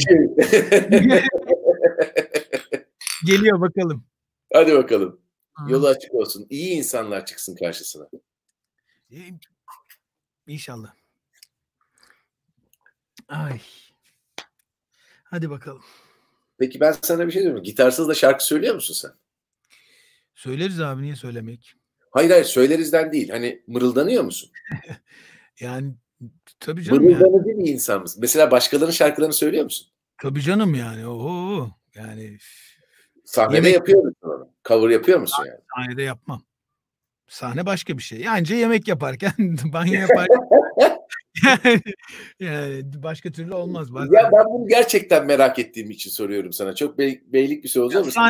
Geliyor bakalım. Hadi bakalım. Yolu açık olsun. İyi insanlar çıksın karşısına. İnşallah. Ay. Hadi bakalım. Peki ben sana bir şey diyorum. Gitarsız da şarkı söylüyor musun sen? Söyleriz abi, niye söylemek? Hayır söylerizden değil. Hani mırıldanıyor musun? Yani tabii canım mırıldanıcı bir insan mısın? Mesela başkalarının şarkılarını söylüyor musun? Tabii canım yani. Oho. Yani sahnede yapıyor musun onu? Cover yapıyor musun yani? Sahnede yapmam. Sahne başka bir şey. Anca yemek yaparken, banyo yaparken yani başka türlü olmaz. Bazen... Ya ben bunu gerçekten merak ettiğim için soruyorum sana. Çok beylik bir şey olacak mı?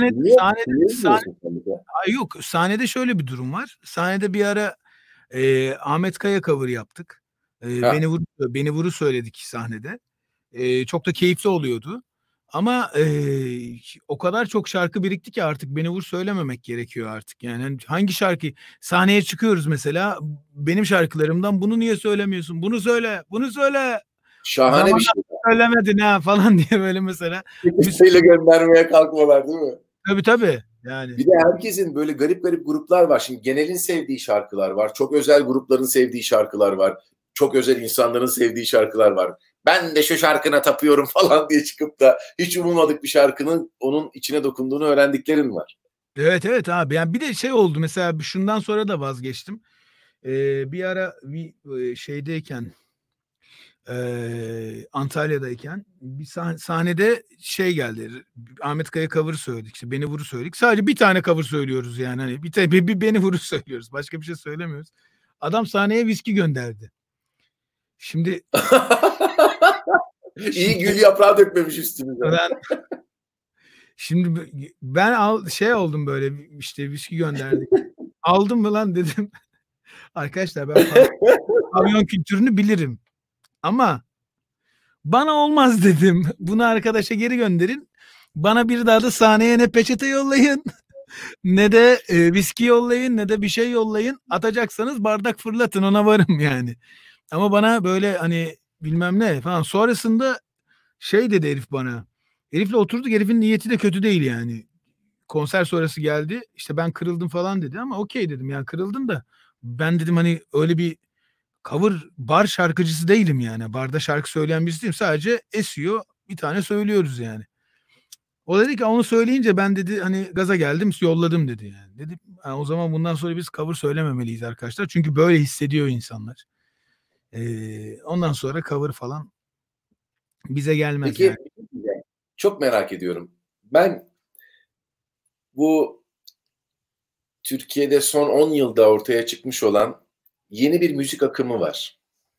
Yok, sahnede şöyle bir durum var. Sahnede bir ara Ahmet Kaya cover yaptık. Beni vuru söyledik sahnede. Çok da keyifli oluyordu. Ama o kadar çok şarkı birikti ki artık beni vur söylememek gerekiyor artık. Yani hangi şarkı, sahneye çıkıyoruz mesela, benim şarkılarımdan bunu niye söylemiyorsun? Bunu söyle, bunu söyle. Şahane bir şey. Söylemedin ha falan diye böyle mesela. Listeyle göndermeye kalkmalar değil mi? Tabii. Yani. Bir de herkesin böyle garip gruplar var. Şimdi genelin sevdiği şarkılar var. Çok özel grupların sevdiği şarkılar var. Çok özel insanların sevdiği şarkılar var. Ben de şu şarkına tapıyorum falan diye çıkıp da hiç umulmadık bir şarkının onun içine dokunduğunu öğrendiklerin var. Evet abi. Yani bir de şey oldu mesela, şundan sonra da vazgeçtim. Bir ara bir şeydeyken, Antalya'dayken bir sahnede şey geldi. Ahmet Kaya cover söyledik. İşte beni vuru söyledik. Sadece bir tane cover söylüyoruz yani. Hani bir beni vuru söylüyoruz. Başka bir şey söylemiyoruz. Adam sahneye viski gönderdi. Şimdi İyi gül yaprağı dökmemiş üstümüze. Şimdi ben oldum böyle, işte viski gönderdik. Aldım mı lan dedim. Arkadaşlar ben pavyon kültürünü bilirim. Ama bana olmaz dedim. Bunu arkadaşa geri gönderin. Bana bir daha da sahneye ne peçete yollayın, ne de viski yollayın, ne de bir şey yollayın. Atacaksanız bardak fırlatın, ona varım yani. Ama bana böyle hani bilmem ne falan. Sonrasında şey dedi herif bana. Herifle oturduk, herifin niyeti de kötü değil yani. Konser sonrası geldi. İşte ben kırıldım falan dedi ama okey dedim. Yani kırıldın da ben dedim hani öyle bir cover bar şarkıcısı değilim yani. Barda şarkı söyleyen birisi değilim. Sadece esiyor, bir tane söylüyoruz yani. O dedi ki onu söyleyince ben dedi hani gaza geldim, yolladım dedi yani. Dedim o zaman bundan sonra biz cover söylememeliyiz arkadaşlar. Çünkü böyle hissediyor insanlar. Ondan sonra cover falan bize gelmez. Peki yani. Çok merak ediyorum. Ben bu Türkiye'de son 10 yılda ortaya çıkmış olan yeni bir müzik akımı var.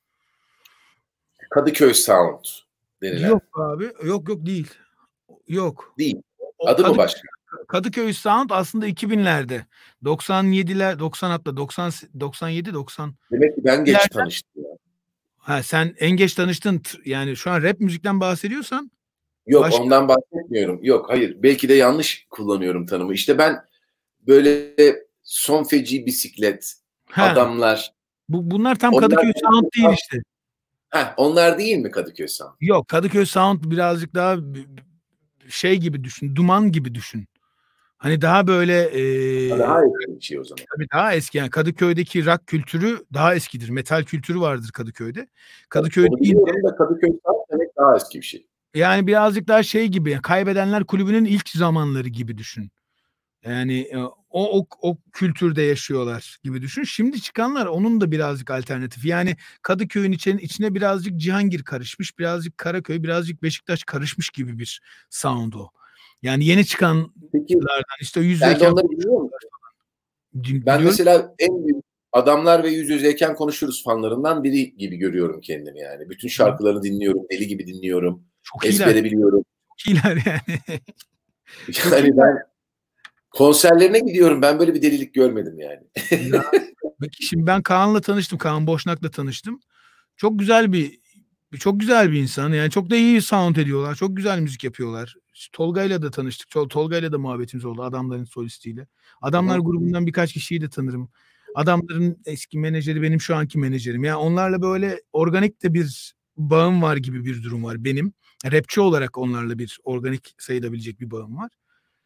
Kadıköy Sound denilen. Yok abi. Yok değil. Yok. Değil. Adı mı başka? Kadıköy Sound aslında 2000'lerde. 97'ler, 90 hatta 90 97 90. Demek ki ben geç tanıştım. Ha, sen en geç tanıştın. Yani şu an rap müzikten bahsediyorsan. Yok, Başka? ondan bahsetmiyorum. Yok, hayır. Belki de yanlış kullanıyorum tanımı. İşte ben böyle son feci bisiklet, Ha, adamlar, bunlar tam onlar Kadıköy Sound değil işte. onlar değil mi Kadıköy Sound? Yok, Kadıköy Sound birazcık daha şey gibi düşün, Duman gibi düşün. Hani daha böyle Daha eski bir şey o zaman. tabii daha eski yani Kadıköy'deki rock kültürü daha eskidir. Metal kültürü vardır Kadıköy'de. Kadıköy Onu deyince biliyorum da Kadıköy Sound demek daha eski bir şey. yani birazcık daha şey gibi yani Kaybedenler Kulübü'nün ilk zamanları gibi düşün. Yani o kültürde yaşıyorlar gibi düşün. Şimdi çıkanlar onun da birazcık alternatif. Yani Kadıköy'ün içine birazcık Cihangir karışmış, birazcık Karaköy, birazcık Beşiktaş karışmış gibi bir sound o. Yani yeni Peki çıkanlardan işte yüz sen de yüzeyken onları biliyor musun? Ben biliyorum. mesela en büyük adamlar ve yüz yüzeyken konuşuruz fanlarından biri gibi görüyorum kendimi yani. Bütün şarkılarını dinliyorum, deli gibi dinliyorum, Çok iyiler. ezbere biliyorum. Çok iyiler yani. Çok Yani iyiler. ben konserlerine gidiyorum. Ben böyle bir delilik görmedim yani. Ya, şimdi ben Kaan'la tanıştım. Kaan Boşnak'la tanıştım. Çok güzel bir insan. Yani çok da iyi sound ediyorlar. Çok güzel müzik yapıyorlar. İşte Tolga'yla da tanıştık. Tolga'yla da muhabbetimiz oldu. Adamların solistiyle. Adamlar grubundan birkaç kişiyi de tanırım. Adamların eski menajeri benim şu anki menajerim. Yani onlarla böyle organik de bir bağım var gibi bir durum var benim. Rapçi olarak onlarla bir organik sayılabilecek bir bağım var.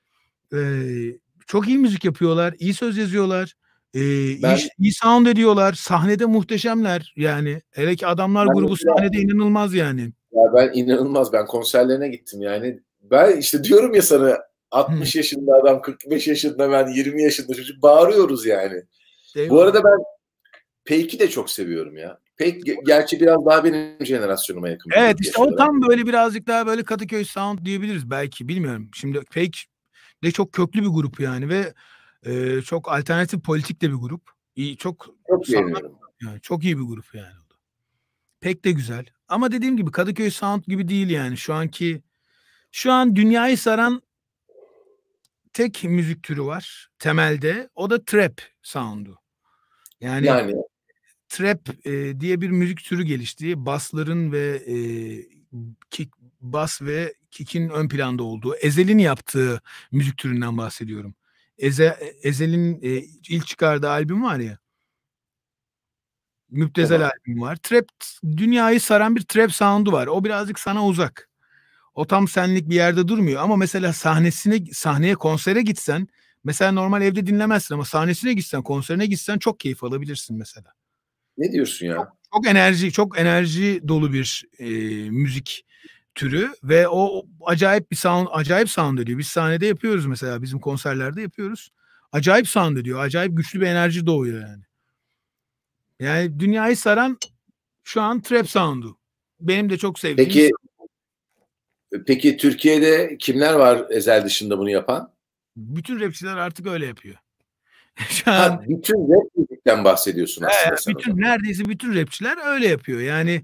Çok iyi müzik yapıyorlar. İyi söz yazıyorlar. İyi, Ben iyi sound ediyorlar. Sahnede muhteşemler. Yani hele ki adamlar ben grubu mesela sahnede inanılmaz yani. ben inanılmaz ben konserlerine gittim yani. Ben işte diyorum ya sana Hı, 60 yaşında adam 45 yaşında ben 20 yaşında çocuk bağırıyoruz yani. Bu eyvallah. arada ben Peyk'i de çok seviyorum ya. Peyk gerçi biraz daha benim jenerasyonuma yakın bir Evet grup işte yaş o olarak. tam böyle birazcık daha böyle Kadıköy sound diyebiliriz belki. Bilmiyorum. Şimdi Fake de çok köklü bir grup yani ve çok alternatif politik de bir grup. İyi, çok Çok sağlam beğeniyorum. yani çok iyi bir grup yani. Pek de güzel. Ama dediğim gibi Kadıköy Sound gibi değil yani. Şu an dünyayı saran tek müzik türü var temelde. O da trap sound'u. Yani Yani trap diye bir müzik türü gelişti. Basların ve kick, bas ve kick'in ön planda olduğu. Ezel'in yaptığı müzik türünden bahsediyorum. Ezel'in ilk çıkardığı albüm var ya. Müptezel tamam. albüm var. Dünyayı saran bir trap sound'u var. O birazcık sana uzak. O tam senlik bir yerde durmuyor ama mesela sahneye konsere gitsen mesela normal evde dinlemezsin ama sahnesine gitsen konserine gitsen çok keyif alabilirsin mesela. Ne diyorsun ya? Çok enerji dolu bir müzik türü ve o acayip sound ediyor. Biz sahnede yapıyoruz mesela bizim konserlerde yapıyoruz. Acayip sound ediyor. Acayip güçlü bir enerji doğuyor yani. Yani dünyayı saran şu an trap sound'u. Benim de çok sevdiğim bir Peki peki Türkiye'de kimler var Ezel dışında bunu yapan? bütün rapçiler artık öyle yapıyor. Şu an Ha, bütün rap müzikten bahsediyorsun aslında sen o zaman. neredeyse bütün rapçiler öyle yapıyor. Yani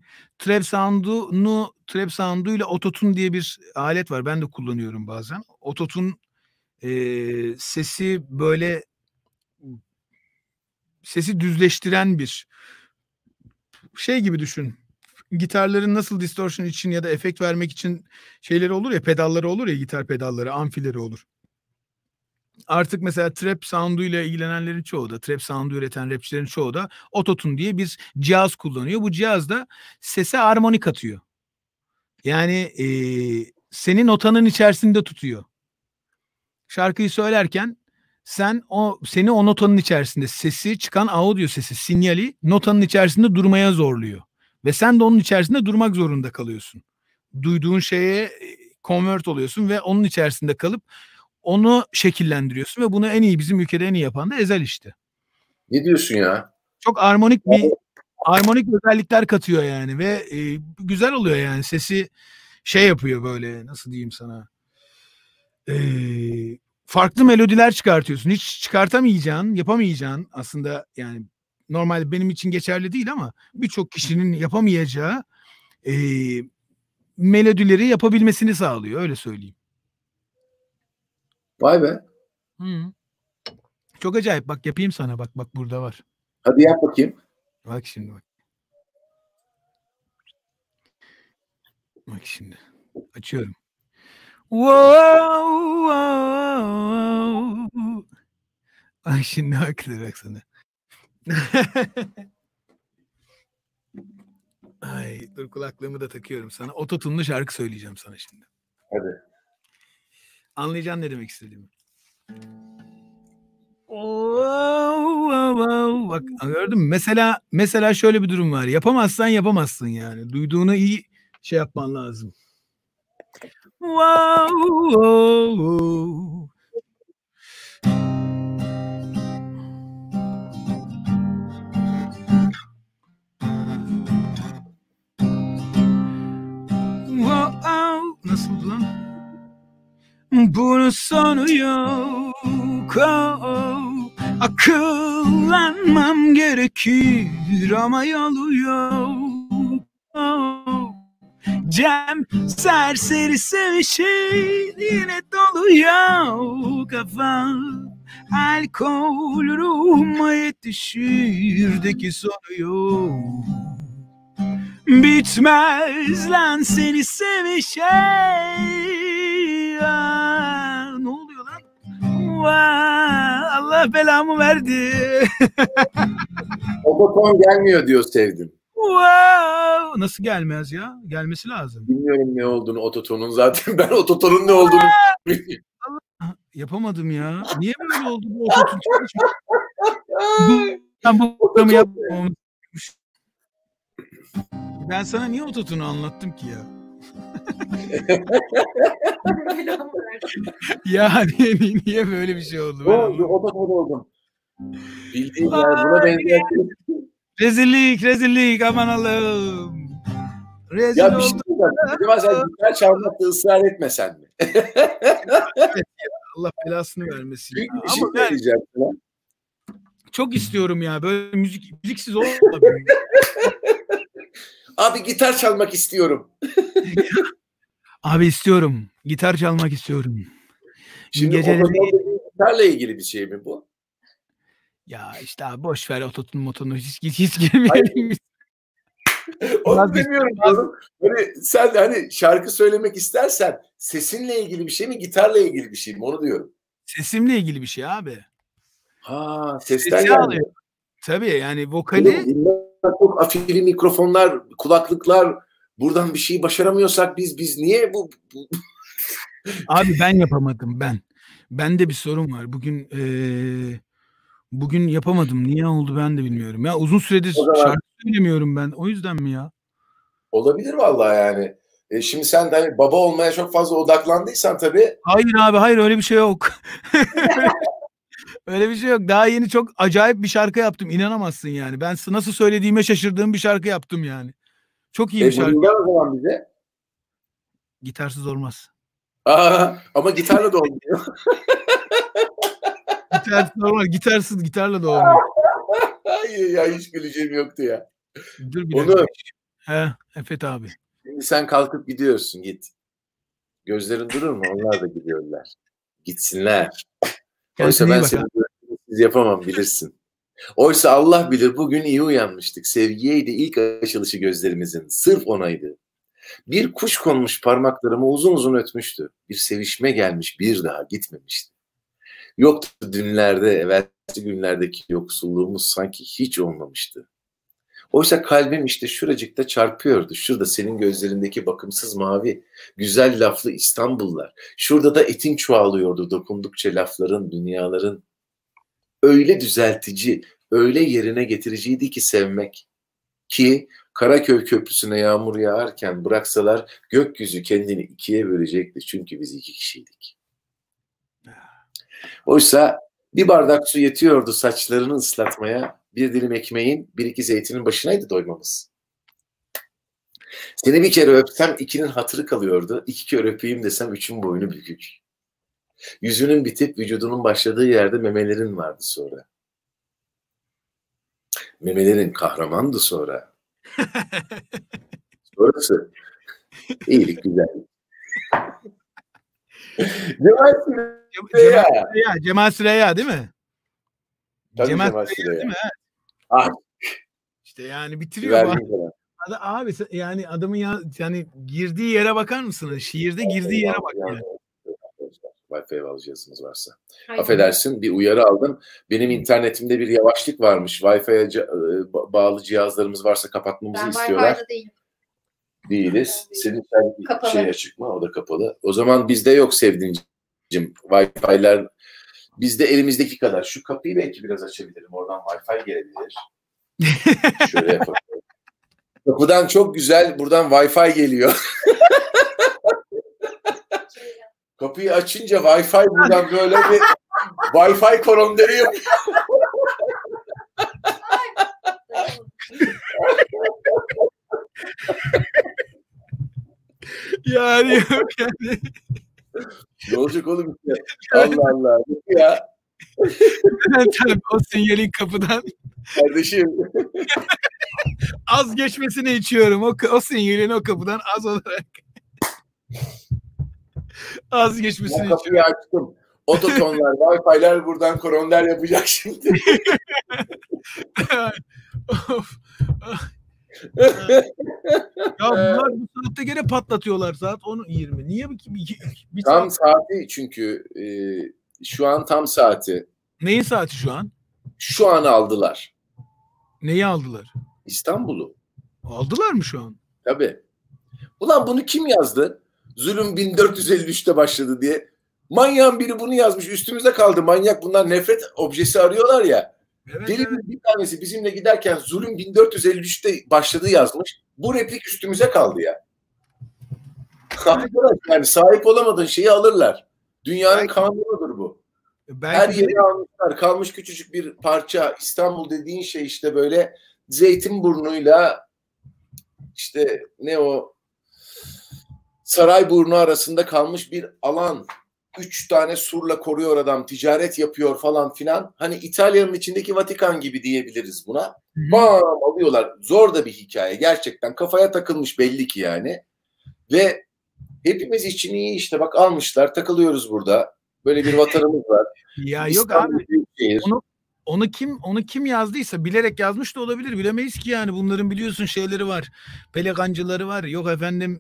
trap sound'uyla ototune diye bir alet var. Ben de kullanıyorum bazen. Ototune sesi böyle sesi düzleştiren bir şey gibi düşün. Gitarların nasıl distortion için ya da efekt vermek için şeyleri olur ya, pedalları olur ya, gitar pedalları, amfileri olur. Artık mesela trap sound'uyla ilgilenenlerin çoğu da, trap sound'u üreten rapçilerin çoğu da Autotune diye bir cihaz kullanıyor. Bu cihaz da sese armoni katıyor. Yani seni notanın içerisinde tutuyor. Şarkıyı söylerken seni o notanın içerisinde sesi çıkan audio sesi, sinyali notanın içerisinde durmaya zorluyor. Ve sen de onun içerisinde durmak zorunda kalıyorsun. Duyduğun şeye convert oluyorsun ve onun içerisinde kalıp onu şekillendiriyorsun ve bunu bizim ülkede en iyi yapan da Ezel işte. Ne diyorsun ya? Çok armonik özellikler katıyor yani ve güzel oluyor yani sesi şey yapıyor böyle nasıl diyeyim sana farklı melodiler çıkartıyorsun. Hiç yapamayacağın aslında yani normalde benim için geçerli değil ama birçok kişinin yapamayacağı e, melodileri yapabilmesini sağlıyor öyle söyleyeyim. Vay be. Hı. Çok acayip bak yapayım sana bak burada var. Hadi yap bakayım. Bak şimdi bak. Bak şimdi. Açıyorum. Wow. Ay şimdi haklı bak sana. Ay dur kulaklığımı da takıyorum sana. Ototunlu şarkı söyleyeceğim sana şimdi. Hadi. Anlayacaksın ne demek istediğimi. Oh. Bak gördün mü? Mesela şöyle bir durum var. Yapamazsan yapamazsın yani. Duyduğunu iyi şey yapman lazım. Wow. Nasıl lan? Bunun sonu yok. Akıllanmam gerekir ama yolu yok. Cem serseri sevişir yine doluyor kafa. Alkol ruhuma yetişirdeki sonu yok. Bitmez lan seni sevişe. Ne oluyor lan? Allah belamı verdi. Ototon gelmiyor diyor sevdim. Nasıl gelmez ya? Gelmesi lazım. Bilmiyorum ne olduğunu ototonun, zaten ben ototonun ne olduğunu bilmiyorum. Yapamadım ya. Niye böyle oldu bu ototun? Ben bu programı yapmam. Ben sana niye ototunu anlattım ki ya? Ya niye böyle bir şey oldu? Ototon oldum. Bildiğin yer buna benzer. Rezillik aman Allah'ım. Rezil Ya bir şey diyeceğim. Acaba sen gitar çalmakta ısrar etmesen mi? Allah belasını vermesin. Büyük bir Ama şey diyeceğim sana. Çok istiyorum ya. Böyle müziksiz olmadı. Abi gitar çalmak istiyorum. Abi istiyorum. Gitar çalmak istiyorum. Şimdi gitarla ilgili bir şey mi bu? Ya işte abi boş ver ototunu hiç girmeyelim. Onu demiyorum. Hani sen hani şarkı söylemek istersen sesinle ilgili bir şey mi, gitarla ilgili bir şey mi? Onu diyorum. Sesimle ilgili bir şey abi. Ha, sesten gelmiyor. Tabii yani vokali. Çok afili mikrofonlar, kulaklıklar, buradan bir şeyi başaramıyorsak biz niye bu? Abi ben yapamadım ben. Bende bir sorun var. Bugün yapamadım. Niye oldu ben de bilmiyorum. Ya uzun süredir şarkı söylemiyorum ben. O yüzden mi ya? Olabilir vallahi yani. Şimdi sen de hani baba olmaya çok fazla odaklandıysan tabii. Hayır abi hayır öyle bir şey yok. Öyle bir şey yok. Daha yeni çok acayip bir şarkı yaptım. İnanamazsın yani. Ben nasıl söylediğime şaşırdığım bir şarkı yaptım yani. Çok iyi bir şarkı. O zaman bize. Gitarsız olmaz. Ama gitarla da olmuyor. Gitarsız olmaz. Gitarla da olmuyor. Hayır ya, hiç güleceğim yoktu ya. Dur bir dakika. Efet abi. Şimdi sen kalkıp gidiyorsun, git. Gözlerin durur mu? Onlar da gidiyorlar. Gitsinler. Oysa ben seni yapamam, bilirsin. Oysa Allah bilir bugün iyi uyanmıştık. Sevgiyeydi ilk açılışı gözlerimizin. Sırf onaydı. Bir kuş konmuş parmaklarımı uzun uzun ötmüştü. Bir sevişme gelmiş, bir daha gitmemişti. Yoktu dünlerde, evvelsi günlerdeki yoksulluğumuz sanki hiç olmamıştı. Oysa kalbim işte şuracıkta çarpıyordu. Şurada senin gözlerindeki bakımsız mavi, güzel laflı İstanbullar. Şurada da etin çoğalıyordu dokundukça lafların, dünyaların. Öyle düzeltici, öyle yerine getiriciydi ki sevmek. Ki Karaköy Köprüsü'ne yağmur yağarken bıraksalar gökyüzü kendini ikiye bölecekti. Çünkü biz iki kişiydik. Oysa bir bardak su yetiyordu saçlarını ıslatmaya. Bir dilim ekmeğin, bir iki zeytinin başınaydı doymamız. Seni bir kere öpsem ikinin hatırı kalıyordu. İki kere öpeyim desem üçün boynu bükük. Yüzünün bitip vücudunun başladığı yerde memelerin vardı sonra. Memelerin kahramandı sonra. Sonrası iyilik, güzellik. Cemal Süreyya değil mi? Tabii Cemal Süreyya. Değil mi? Ah. İşte yani bitiriyor bak. Abi yani adamın yani girdiği yere bakar mısınız? Şiirde girdiği yere bak yani. Wi-Fi bağlı cihazınız varsa. Hayır. Affedersin, bir uyarı aldım. Benim internetimde bir yavaşlık varmış. Wi-Fi'ye bağlı cihazlarımız varsa kapatmamızı istiyorlar. Wi-Fi'de değilim. Değiliz. Senin Kapalı. şey açık mı? O da kapalı. O zaman bizde yok Sevdincim. Wi-Fi'ler bizde elimizdeki kadar. Şu kapıyı belki biraz açabilirim. Oradan Wi-Fi gelebilir. Şöyle yapalım. Kapıdan çok güzel. Buradan Wi-Fi geliyor. Kapıyı açınca Wi-Fi buradan böyle bir Wi-Fi koronderi yapıyor. Yani yok yani. Ne olacak oğlum işte? Allah Allah. Ya Tabii o sinyalin kapıdan kardeşim. az geçmesini içiyorum. O sinyalin o kapıdan az olarak az geçmesini Ben içiyorum. kapıyı açtım. Ototonlar, Wi-Fi'ler buradan koronder yapacak şimdi. Of. Ya bunlar bu saatte gene patlatıyorlar, saat 10:20. Niye bir Tam saat? saati çünkü şu an tam saati. Neyin saati şu an? Şu an aldılar. Neyi aldılar? İstanbul'u. Aldılar mı şu an? Tabii. Ulan bunu kim yazdı? Zulüm 1453'te başladı diye. Manyağın biri bunu yazmış. Üstümüzde kaldı. Manyak, bunlar nefret objesi arıyorlar ya. Evet, Deli evet. bir tanesi bizimle giderken Zulüm 1453'te başladı yazmış. Bu replik üstümüze kaldı ya. Arkadaş, yani sahip olamadığın şeyi alırlar. Dünyanın kanunudur bu. Her Belki yeri almışlar. Kalmış küçücük bir parça. İstanbul dediğin şey işte böyle Zeytinburnu'yla işte ne o Sarayburnu arasında kalmış bir alan. 3 tane surla koruyor adam. Ticaret yapıyor falan filan. Hani İtalya'nın içindeki Vatikan gibi diyebiliriz buna. Bam alıyorlar. Zor da bir hikaye. Gerçekten kafaya takılmış belli ki yani. Ve hepimiz için iyi işte. Bak almışlar. Takılıyoruz burada. Böyle bir vatanımız var. ya yok İstanbul abi. büyük şehir. Onu kim yazdıysa bilerek yazmış da olabilir. Bilemeyiz ki yani. Bunların biliyorsun şeyleri var. Pelekancıları var. Yok efendim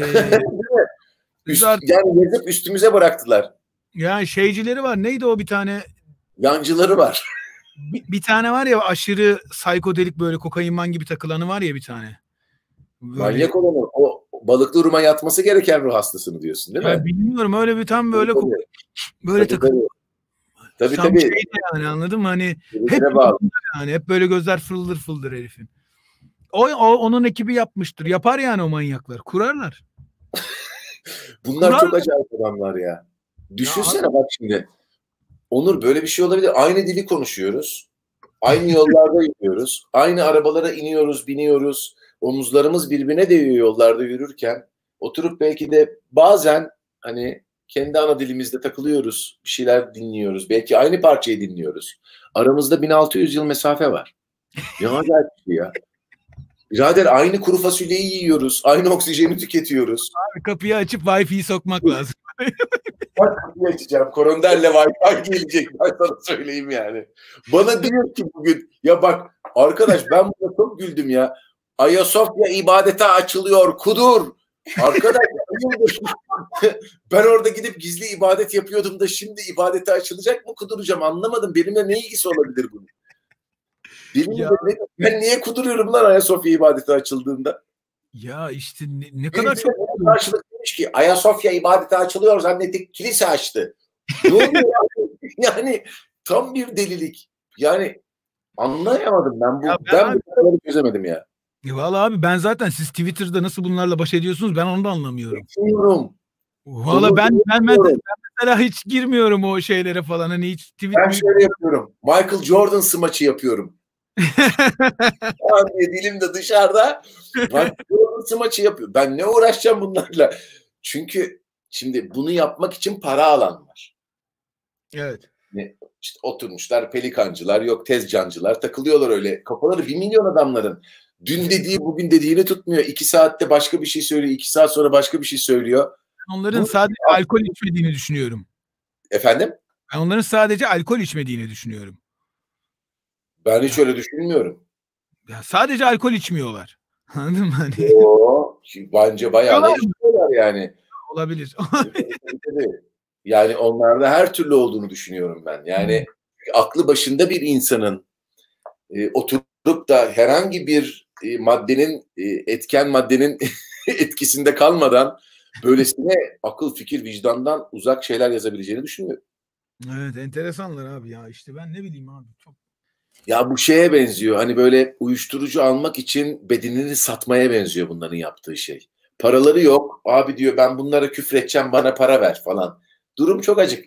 Yani yazıp üstümüze bıraktılar. ya şeycileri var. Neydi o bir tane? Yancıları var. Bir tane var ya, aşırı psikodelik böyle kokainman gibi takılanı var ya bir tane. Böyle, Manyak olanı. O balıklı Rum'a yatması gereken ruh hastasını diyorsun değil mi? ya bilmiyorum, öyle bir tam böyle Tabii. böyle takı. Tabii Tam tabii. şeydi yani, anladın mı? Hani hep Bağlı. yani hep böyle gözler fıldır fıldır herifin. Onun ekibi yapmıştır. Yapar yani o manyaklar. Kurarlar. Bunlar çok acayip adamlar ya. Düşünsene bak şimdi. Onur, böyle bir şey olabilir. Aynı dili konuşuyoruz. Aynı yollarda yürüyoruz. Aynı arabalara iniyoruz, biniyoruz. Omuzlarımız birbirine değiyor yollarda yürürken. Oturup belki de bazen hani kendi ana dilimizde takılıyoruz. Bir şeyler dinliyoruz. Belki aynı parçayı dinliyoruz. Aramızda 1600 yıl mesafe var. Ne acayip bir şey ya. Birader, aynı kuru fasulyeyi yiyoruz. Aynı oksijeni tüketiyoruz. Abi kapıyı açıp Wi-Fi'yi sokmak lazım. Bak kapıyı açacağım. Koronderle Wi-Fi gelecek. Ben sana söyleyeyim yani. Bana diyor ki bugün, ya bak arkadaş, ben buna çok güldüm ya. Ayasofya ibadete açılıyor. Kudur. Arkadaş ben orada gidip gizli ibadet yapıyordum da şimdi ibadete açılacak mı, kuduracağım, anlamadım. Benimle ne ilgisi olabilir bunun? Ben niye kuduruyorum lan Ayasofya ibadeti açıldığında? Ya işte ne kadar çok karşılık demiş ki Ayasofya ibadete açılıyor zannettik, kilise açtı. Ne oluyor yani tam bir delilik. Yani anlayamadım ben bu. Ya ben bu kadar çözemedim ya. Vallahi abi, ben zaten siz Twitter'da nasıl bunlarla baş ediyorsunuz, ben onu da anlamıyorum. Bilmiyorum. Valla ben mesela hiç girmiyorum o şeylere falan, hani hiç Ben şöyle yapıyorum. Michael Jordan smaçı yapıyorum. Dilim de dışarıda. Michael Jordan smaçı yapıyor. Ben ne uğraşacağım bunlarla? Çünkü şimdi bunu yapmak için para alanlar. Evet. İşte oturmuşlar pelikancılar, yok tezcancılar, takılıyorlar öyle. Kafaları 1 milyon adamların. Dün dediği bugün dediğini tutmuyor. 2 saatte başka bir şey söylüyor. 2 saat sonra başka bir şey söylüyor. Onların sadece alkol içmediğini düşünüyorum. Efendim? Ben onların sadece alkol içmediğini düşünüyorum. Ben hiç öyle düşünmüyorum. Ya sadece alkol içmiyorlar. Anladın mı? Hani... Bence bayağı da içmiyorlar yani. Olabilir. Yani onlarda her türlü olduğunu düşünüyorum ben. Yani aklı başında bir insanın oturup da herhangi bir etken maddenin etkisinde kalmadan böylesine akıl, fikir, vicdandan uzak şeyler yazabileceğini düşünmüyorum. Evet, enteresanlar abi ya. İşte ben ne bileyim abi. Çok... Ya bu şeye benziyor. Hani böyle uyuşturucu almak için bedenini satmaya benziyor bunların yaptığı şey. Paraları yok. Abi diyor ben bunlara küfredeceğim, bana para ver falan. Durum çok acık.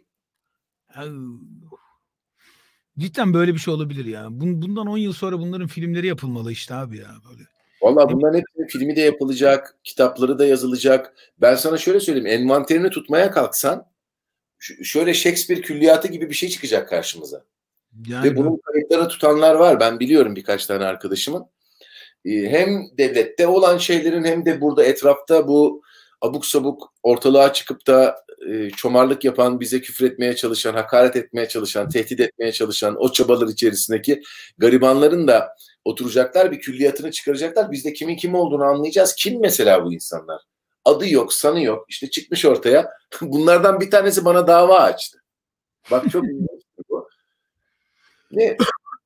Cidden böyle bir şey olabilir ya. Bundan 10 yıl sonra bunların filmleri yapılmalı işte abi ya böyle. Valla bunların hepsinin filmi de yapılacak, kitapları da yazılacak. Ben sana şöyle söyleyeyim, envanterini tutmaya kalksan şöyle Shakespeare külliyatı gibi bir şey çıkacak karşımıza. Yani Ve bunun kayıtlarını tutanlar var. Ben biliyorum birkaç tane arkadaşımın. Hem devlette olan şeylerin hem de burada etrafta bu abuk sabuk ortalığa çıkıp da çomarlık yapan, bize küfretmeye çalışan, hakaret etmeye çalışan, tehdit etmeye çalışan o çabalar içerisindeki garibanların da oturacaklar, bir külliyatını çıkaracaklar. Biz de kimin kim olduğunu anlayacağız. Kim mesela bu insanlar? Adı yok, sanı yok. İşte çıkmış ortaya. Bunlardan bir tanesi bana dava açtı. Bak çok ilginç bu. Ne?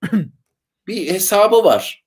Bir hesabı var.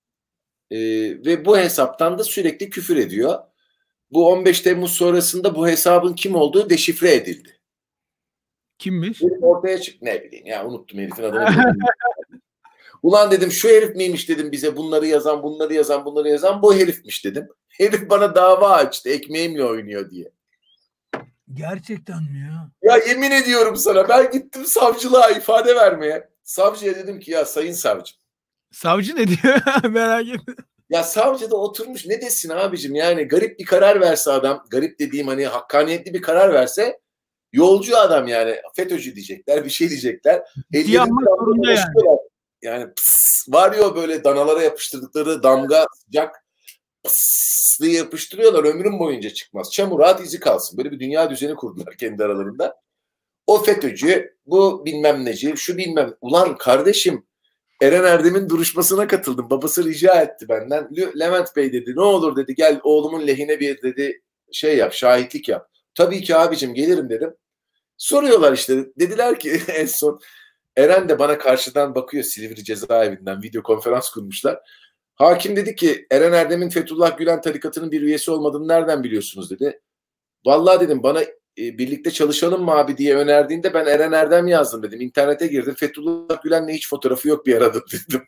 Ve bu hesaptan da sürekli küfür ediyor. Bu 15 Temmuz sonrasında bu hesabın kim olduğu deşifre edildi. Kimmiş? Herif ortaya çıktı. Ne bileyim ya, unuttum herifin adını. Ulan dedim şu herif miymiş dedim, bize bunları yazan bu herifmiş dedim. Herif bana dava açtı ekmeğimle oynuyor diye. Gerçekten mi ya? Ya yemin ediyorum sana, ben gittim savcılığa ifade vermeye. Savcıya dedim ki ya sayın savcım. Savcı ne diyor? Merak etme. Ya savcı da oturmuş ne desin abicim, yani garip bir karar verse adam, garip dediğim hani hakkaniyetli bir karar verse, yolcu adam yani, FETÖ'cü diyecekler, bir şey diyecekler. Zorunda yani. Yani var ya böyle danalara yapıştırdıkları damga sıcak diye yapıştırıyorlar, ömrüm boyunca çıkmaz. Çamur at izi kalsın. Böyle bir dünya düzeni kurdular kendi aralarında. O FETÖ'cü, bu bilmem neci, şu bilmem. Ulan kardeşim, Eren Erdem'in duruşmasına katıldım. Babası rica etti benden. Levent Bey dedi, ne olur dedi, gel oğlumun lehine bir dedi şey yap, şahitlik yap. Tabii ki abicim gelirim dedim. Soruyorlar işte, dediler ki en son Eren de bana karşıdan bakıyor, Silivri cezaevinden video konferans kurmuşlar. Hakim dedi ki Eren Erdem'in Fethullah Gülen tarikatının bir üyesi olmadığını nereden biliyorsunuz dedi. Vallahi dedim, bana birlikte çalışalım mı abi diye önerdiğinde ben Eren Erdem yazdım dedim. İnternete girdim, Fethullah Gülen'le hiç fotoğrafı yok bir arada dedim.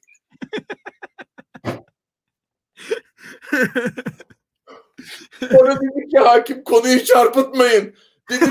Sonra dedi ki hakim konuyu çarpıtmayın. Dedim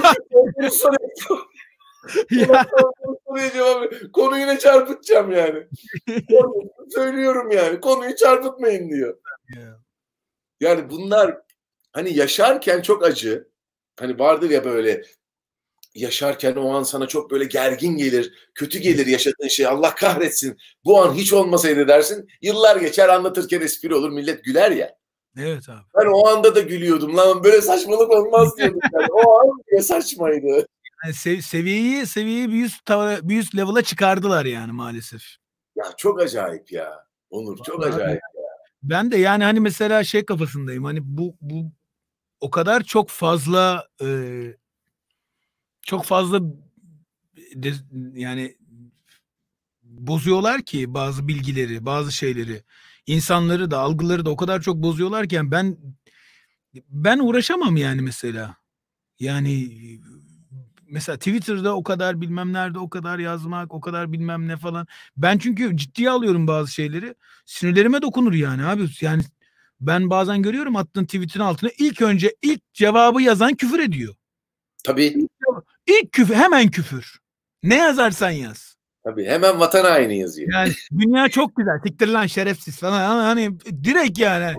konuyu ne çarpıtacağım yani. Söylüyorum yani, konuyu çarpıtmayın diyor. Yani bunlar hani yaşarken çok acı. Hani vardır ya böyle, yaşarken o an sana çok böyle gergin gelir, kötü gelir yaşadığın şey, Allah kahretsin, bu an hiç olmasaydı dersin. Yıllar geçer, anlatırken espri olur, millet güler ya. Evet abi. Ben o anda da gülüyordum, lan böyle saçmalık olmaz diyordum. Yani o an bile saçmaydı. Yani seviyeyi bir üst level'a çıkardılar yani maalesef. Ya çok acayip ya. Onur çok vallahi acayip ya. Ben de yani hani mesela şey kafasındayım. Hani bu o kadar çok fazla yani bozuyorlar ki bazı bilgileri, bazı şeyleri. İnsanları da, algıları da o kadar çok bozuyorlarken ben uğraşamam yani mesela. Yani mesela Twitter'da o kadar, bilmem nerede o kadar yazmak, o kadar bilmem ne falan. Ben çünkü ciddiye alıyorum bazı şeyleri. Sinirlerime dokunur yani abi. Yani ben bazen görüyorum, attığın tweet'in altına ilk cevabı yazan küfür ediyor. Tabii. İlk küfür, hemen küfür. Ne yazarsan yaz. Tabii hemen vatan haini yazıyor. Yani dünya çok güzel. Siktir lan şerefsiz falan. Hani direkt yani.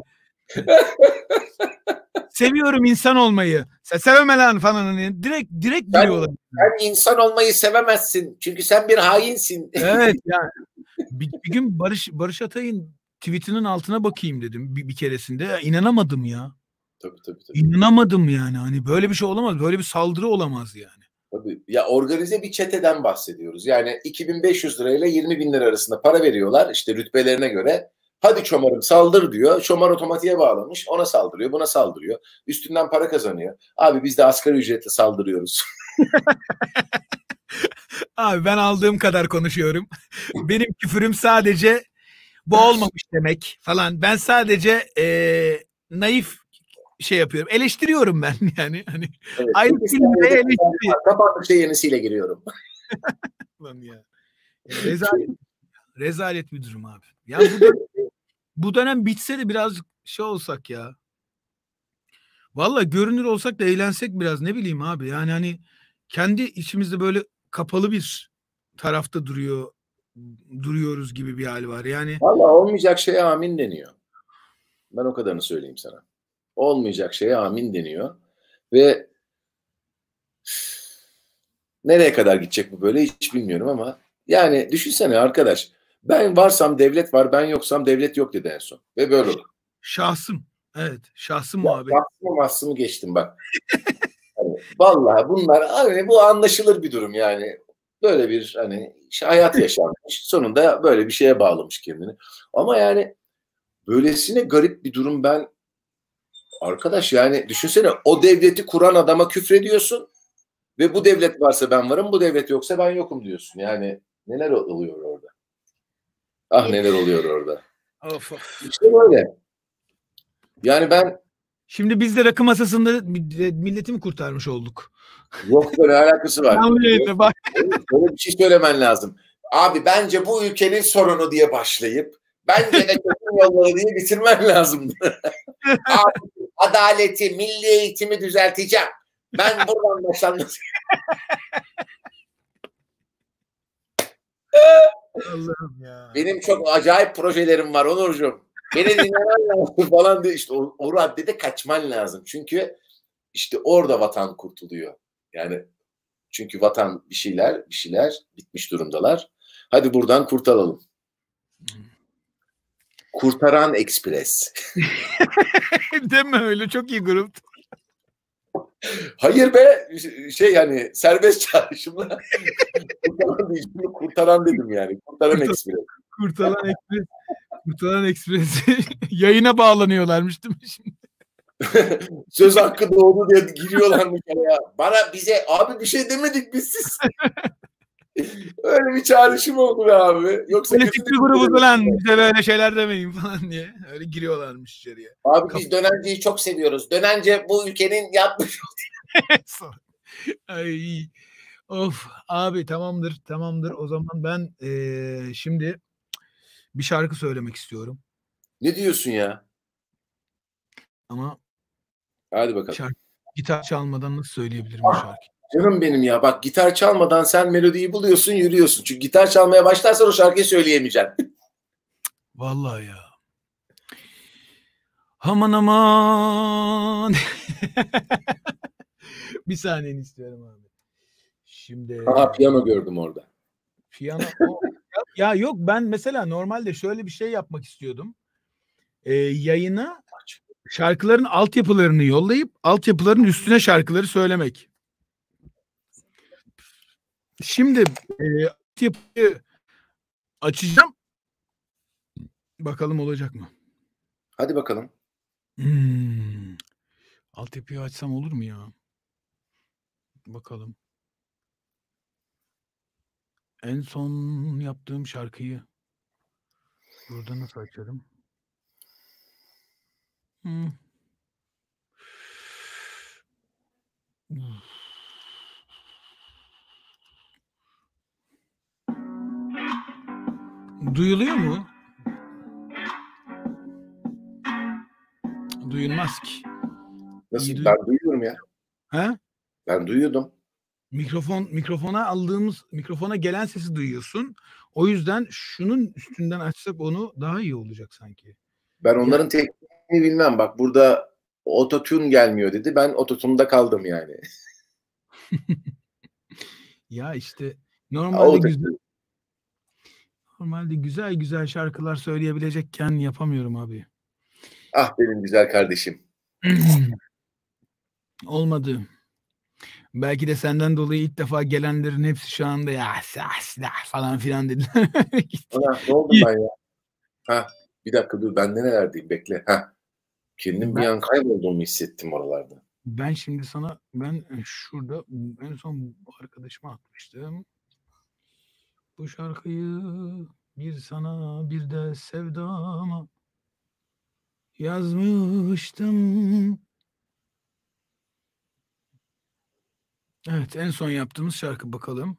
Seviyorum insan olmayı. Sen seveme lan falan. Hani direkt giriyorlar. Sen insan olmayı sevemezsin. Çünkü sen bir hainsin. Evet yani. Bir gün Barış Atay'ın tweetinin altına bakayım dedim bir keresinde. Ya, inanamadım ya. Tabii. İnanamadım yani. Hani böyle bir şey olamaz. Böyle bir saldırı olamaz yani. Tabii. Ya organize bir çeteden bahsediyoruz. Yani 2.500 lirayla 20.000 lira arasında para veriyorlar işte rütbelerine göre. Hadi çomarım saldır diyor. Çomar otomatiğe bağlamış. Ona saldırıyor, buna saldırıyor. Üstünden para kazanıyor. Abi biz de asgari ücretle saldırıyoruz. Abi ben aldığım kadar konuşuyorum. Benim küfürüm sadece bu olmamış demek falan. Ben sadece naif şey yapıyorum. Eleştiriyorum ben yani. Hani Evet, aynı filmde eleştiriyorum. Kapandıkça yenisiyle giriyorum. Lan ya. Rezalet bir durum abi. Ya bu dönem bitse de birazcık şey olsak ya. Valla görünür olsak da eğlensek biraz, ne bileyim abi. Yani hani kendi içimizde böyle kapalı bir tarafta duruyoruz gibi bir hal var. Yani Valla olmayacak şeye amin deniyor. Ben o kadarını söyleyeyim sana. Olmayacak şeye amin deniyor. Ve nereye kadar gidecek bu böyle hiç bilmiyorum ama yani düşünsene arkadaş. Ben varsam devlet var, ben yoksam devlet yok dedi en son. Ve böyle olur. şahsım. Evet. Şahsım Ya, muhabbet. mahsımı geçtim bak. Yani, vallahi bunlar hani bu anlaşılır bir durum yani. Böyle bir hani hayat yaşanmış. Sonunda böyle bir şeye bağlamış kendini. Ama yani böylesine garip bir durum ben arkadaş yani düşünsene o devleti kuran adama küfrediyorsun ve bu devlet varsa ben varım, bu devlet yoksa ben yokum diyorsun. Yani neler oluyor orada? Ah neler oluyor orada. Of of. İşte böyle. Yani ben Şimdi biz de rakı masasında milleti mi kurtarmış olduk? yok böyle alakası var. Bak. Böyle bir şey söylemen lazım. Abi bence bu ülkenin sorunu diye başlayıp bence de kötü yolları diye bitirmen lazım. Abi adaleti, milli eğitimi düzelteceğim. Ben buradan başlandım. Allah'ım ya. Benim çok acayip projelerim var Onurcuğum. Beni dinlemen lazım falan diye işte o raddede kaçman lazım. Çünkü işte orada vatan kurtuluyor. Yani çünkü vatan bir şeyler bitmiş durumdalar. Hadi buradan kurtaralım. Kurtaran Express. Deme öyle, çok iyi grup. Hayır be şey yani serbest çağrışımla kurtaran dedim yani. Kurtaran Express. Kurtaran Express yayına bağlanıyorlarmış değil mi şimdi? Söz hakkı doğdu diye giriyorlarmış ya. Bize abi bir şey demedik biz siz. Öyle bir çağrışım oldu be abi. Yoksa politik bir grubu falan bize böyle şeyler demeyin falan diye. Öyle giriyorlarmış içeriye. Abi biz Dönenci'yi çok seviyoruz. Dönence bu ülkenin yapmış. Ay. Of abi, tamamdır. O zaman ben şimdi bir şarkı söylemek istiyorum. Ne diyorsun ya? Ama hadi bakalım. Gitar çalmadan nasıl söyleyebilirim bu şarkıyı? Canım benim ya bak gitar çalmadan sen melodiyi buluyorsun yürüyorsun. Çünkü gitar çalmaya başlarsan o şarkıyı söyleyemeyeceksin. Vallahi ya. Aman. Bir saniyeni istiyorum abi. Şimdi. Aha piyano gördüm orada. Piyano. Ya yok, ben mesela normalde şöyle bir şey yapmak istiyordum. Yayına şarkıların altyapılarını yollayıp altyapıların üstüne şarkıları söylemek. Şimdi altyapıyı açacağım. Bakalım olacak mı? Hadi bakalım. Altyapıyı açsam olur mu ya? Bakalım. En son yaptığım şarkıyı burada nasıl açarım? Duyuluyor mu? Duyulmaz ki. Nasıl? Ben duyuyorum ya. Ha? Ben duyuyordum. Mikrofona gelen sesi duyuyorsun. O yüzden şunun üstünden açsak onu daha iyi olacak sanki. Ben onların tekniğini bilmem. Bak burada ototune gelmiyor dedi. Ben ototune'da kaldım yani. Ya işte normalde güzel şarkılar söyleyebilecekken yapamıyorum abi. Ah benim güzel kardeşim. Olmadı. Belki de senden dolayı ilk defa gelenlerin hepsi şu anda ya falan filan dediler. Ne oldu ben ya? Ha. Bir dakika dur, ben nerelerdeyim, bekle. Kendim bir an kaybolduğumu hissettim oralarda. Ben şimdi sana, ben şurada en son arkadaşıma atmıştım. Bu şarkıyı bir sana bir de sevdama yazmıştım. Evet, en son yaptığımız şarkı, bakalım.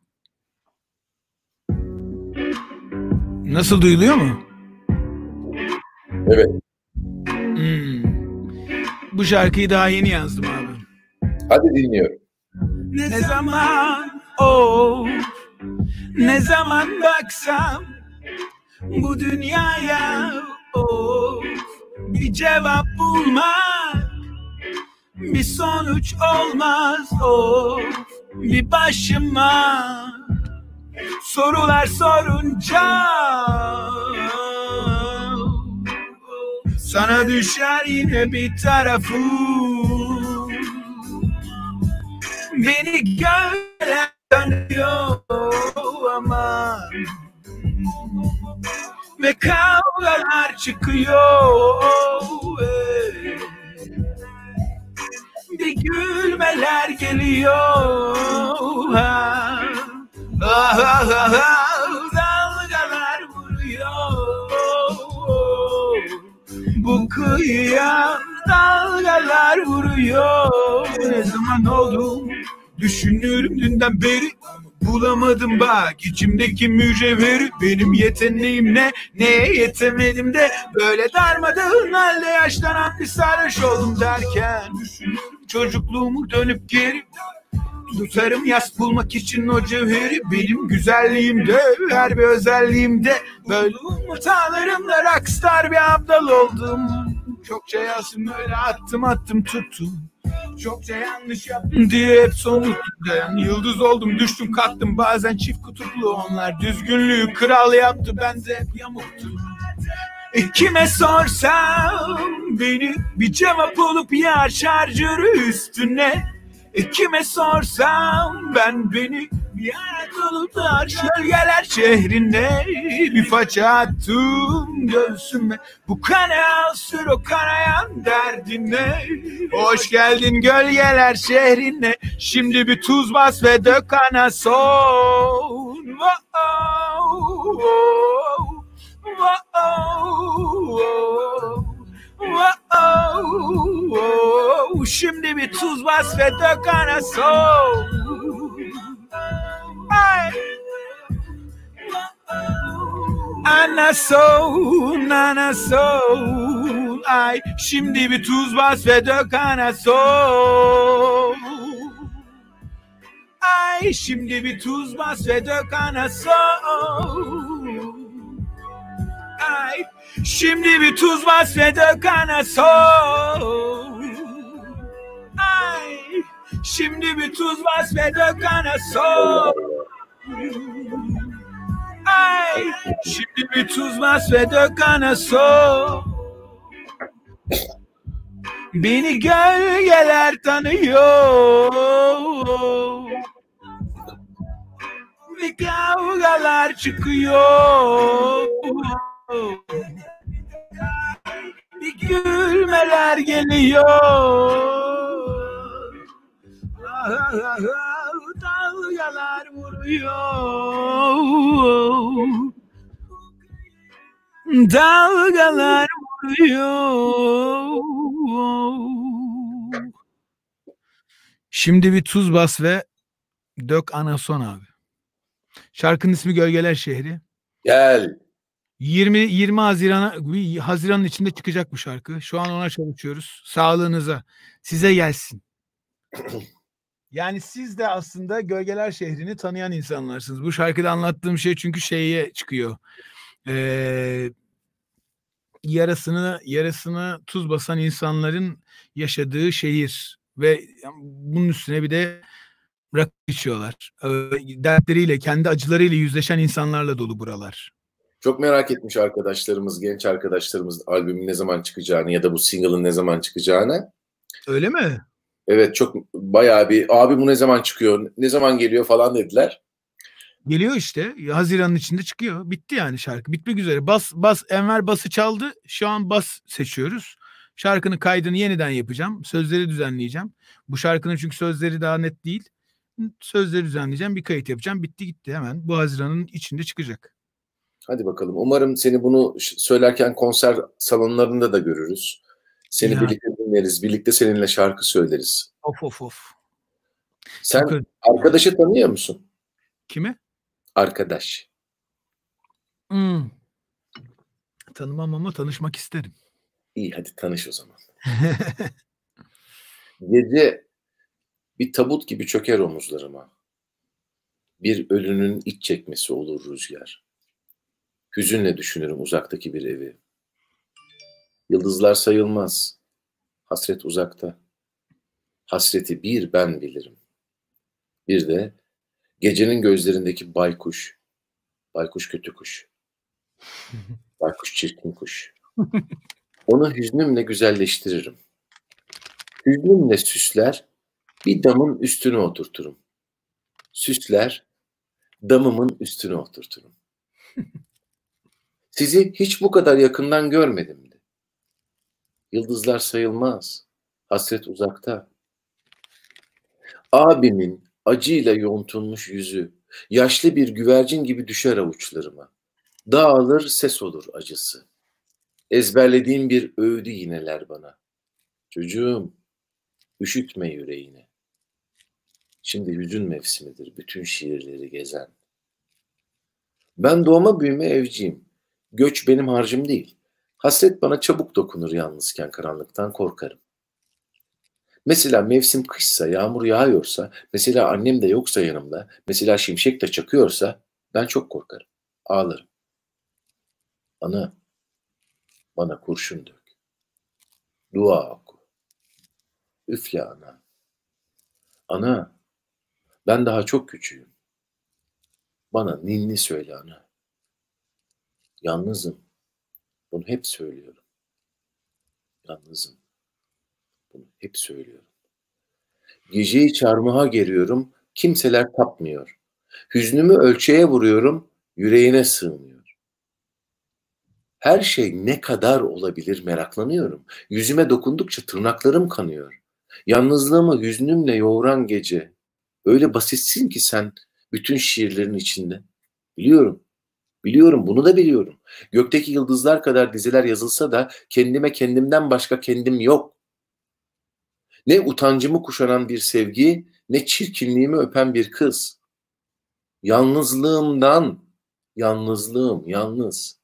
Nasıl, duyuluyor mu? Evet. Bu şarkıyı daha yeni yazdım abi. Hadi dinliyorum. Ne zaman ne zaman baksam bu dünyaya bir cevap bulmak, bir sonuç olmaz bir başıma sorular sorunca sana düşer yine bir tarafı. Beni gölgeler tanıyor ama ve kavgalar çıkıyor. Bir gülmeler geliyor. Dalgalar vuruyor. Bu kıyıya dalgalar vuruyor. Ne zaman oldu? Düşünüyorum dünden beri. Bulamadım bak içimdeki mücevheri. Benim yeteneğim ne? Neye yetemedim de böyle darmadağın halde yaşlanan bir sarhoş oldum derken çocukluğumu dönüp geri tutarım yas bulmak için o cevheri. Benim güzelliğimde, her bir özelliğimde böyle hatalarımla rockstar bir abdal oldum. Çokça yazdım öyle attım tuttum. Çokça yanlış yaptım diye hep unuttum. Yıldız oldum, düştüm kalktım, bazen çift kutuplu onlar. Düzgünlüğü kral yaptı, ben de hep yamuktum. Kime sorsam beni bir cevap olup yer şarjörü üstüne. Kime sorsam ben beni bir hayat olup da gölgeler şehrine bir faça attım göğsüme. Bu kanal sür o kanayan derdine. Hoş geldin gölgeler şehrine. Şimdi bir tuz bas ve dök anason. Şimdi bir tuz bas ve dök anason. Anason, anason. Ay, şimdi bir tuz bas ve dök anason. Ay, şimdi bir tuz bas ve dök anason. Ay, şimdi bir tuz bas ve dök anason. Ay, şimdi bir tuz bas ve dök anason. Ay, şimdi bir tuz bas ve dök anason. Beni gölgeler tanıyor. Ve kavgalar çıkıyor. Bir gülmeler geliyor. Dalgalar vuruyor. Dalgalar vuruyor. Şimdi bir tuz bas ve dök anason abi. Şarkının ismi Gölgeler Şehri. Gel. 20 Haziran'ın içinde çıkacak bu şarkı. Şu an ona çalışıyoruz. Sağlığınıza. Size gelsin. Yani siz de aslında Gölgeler Şehri'ni tanıyan insanlarsınız. Bu şarkıda anlattığım şey çünkü şeye çıkıyor. Yarasına tuz basan insanların yaşadığı şehir ve bunun üstüne bir de rakı içiyorlar. Dertleriyle, kendi acılarıyla yüzleşen insanlarla dolu buralar. Çok merak etmiş arkadaşlarımız, genç arkadaşlarımız albümün ne zaman çıkacağını ya da bu single'ın ne zaman çıkacağını. Öyle mi? Evet, çok bayağı bir abi bu ne zaman çıkıyor, ne zaman geliyor falan dediler. Geliyor işte. Haziran'ın içinde çıkıyor. Bitti yani şarkı. Bitmek üzere. Enver bası çaldı. Şu an bas seçiyoruz. Şarkının kaydını yeniden yapacağım. Sözleri düzenleyeceğim. Bu şarkının çünkü sözleri daha net değil. Sözleri düzenleyeceğim. Bir kayıt yapacağım. Bitti gitti hemen. Bu Haziran'ın içinde çıkacak. Hadi bakalım. Umarım seni bunu söylerken konser salonlarında da görürüz. Seni Ya. birlikte dinleriz. Birlikte seninle şarkı söyleriz. Of. Sen arkadaşı tanıyor musun? Kimi? Arkadaş. Tanımam ama tanışmak isterim. İyi, hadi tanış o zaman. Gece bir tabut gibi çöker omuzlarıma. Bir ölünün iç çekmesi olur rüzgar. Hüzünle düşünürüm uzaktaki bir evi. Yıldızlar sayılmaz. Hasret uzakta. Hasreti bir ben bilirim. Bir de gecenin gözlerindeki baykuş. Baykuş kötü kuş. Baykuş çirkin kuş. Onu hüznümle güzelleştiririm. Hüznümle süsler, bir damın üstüne oturturum. Süsler, damımın üstüne oturturum. Sizi hiç bu kadar yakından görmedim de. Yıldızlar sayılmaz. Hasret uzakta. Abimin acıyla yontulmuş yüzü, yaşlı bir güvercin gibi düşer avuçlarıma. Dağılır ses olur acısı. Ezberlediğim bir öğüdü yineler bana. Çocuğum, üşütme yüreğini. Şimdi hüzün mevsimidir bütün şiirleri gezen. Ben doğma büyüme evciyim. Göç benim harcım değil. Hasret bana çabuk dokunur yalnızken karanlıktan korkarım. Mesela mevsim kışsa, yağmur yağıyorsa, mesela annem de yoksa yanımda, mesela şimşek de çakıyorsa ben çok korkarım. Ağlarım. Ana, bana kurşun dök. Dua oku. Üfle ana. Ana, ben daha çok küçüğüm. Bana ninni söyle ana. Yalnızım. Bunu hep söylüyorum. Yalnızım. Bunu hep söylüyorum. Geceyi çarmıha geriyorum, kimseler tapmıyor. Hüznümü ölçüye vuruyorum, yüreğine sığmıyor. Her şey ne kadar olabilir meraklanıyorum. Yüzüme dokundukça tırnaklarım kanıyor. Yalnızlığımı hüznümle yoğuran gece. Öyle basitsin ki sen bütün şiirlerin içinde. Biliyorum, biliyorum, bunu da biliyorum. Gökteki yıldızlar kadar dizeler yazılsa da kendime kendimden başka kendim yok. Ne utancımı kuşanan bir sevgi, ne çirkinliğimi öpen bir kız. Yalnızlığımdan, yalnızlığım, yalnız.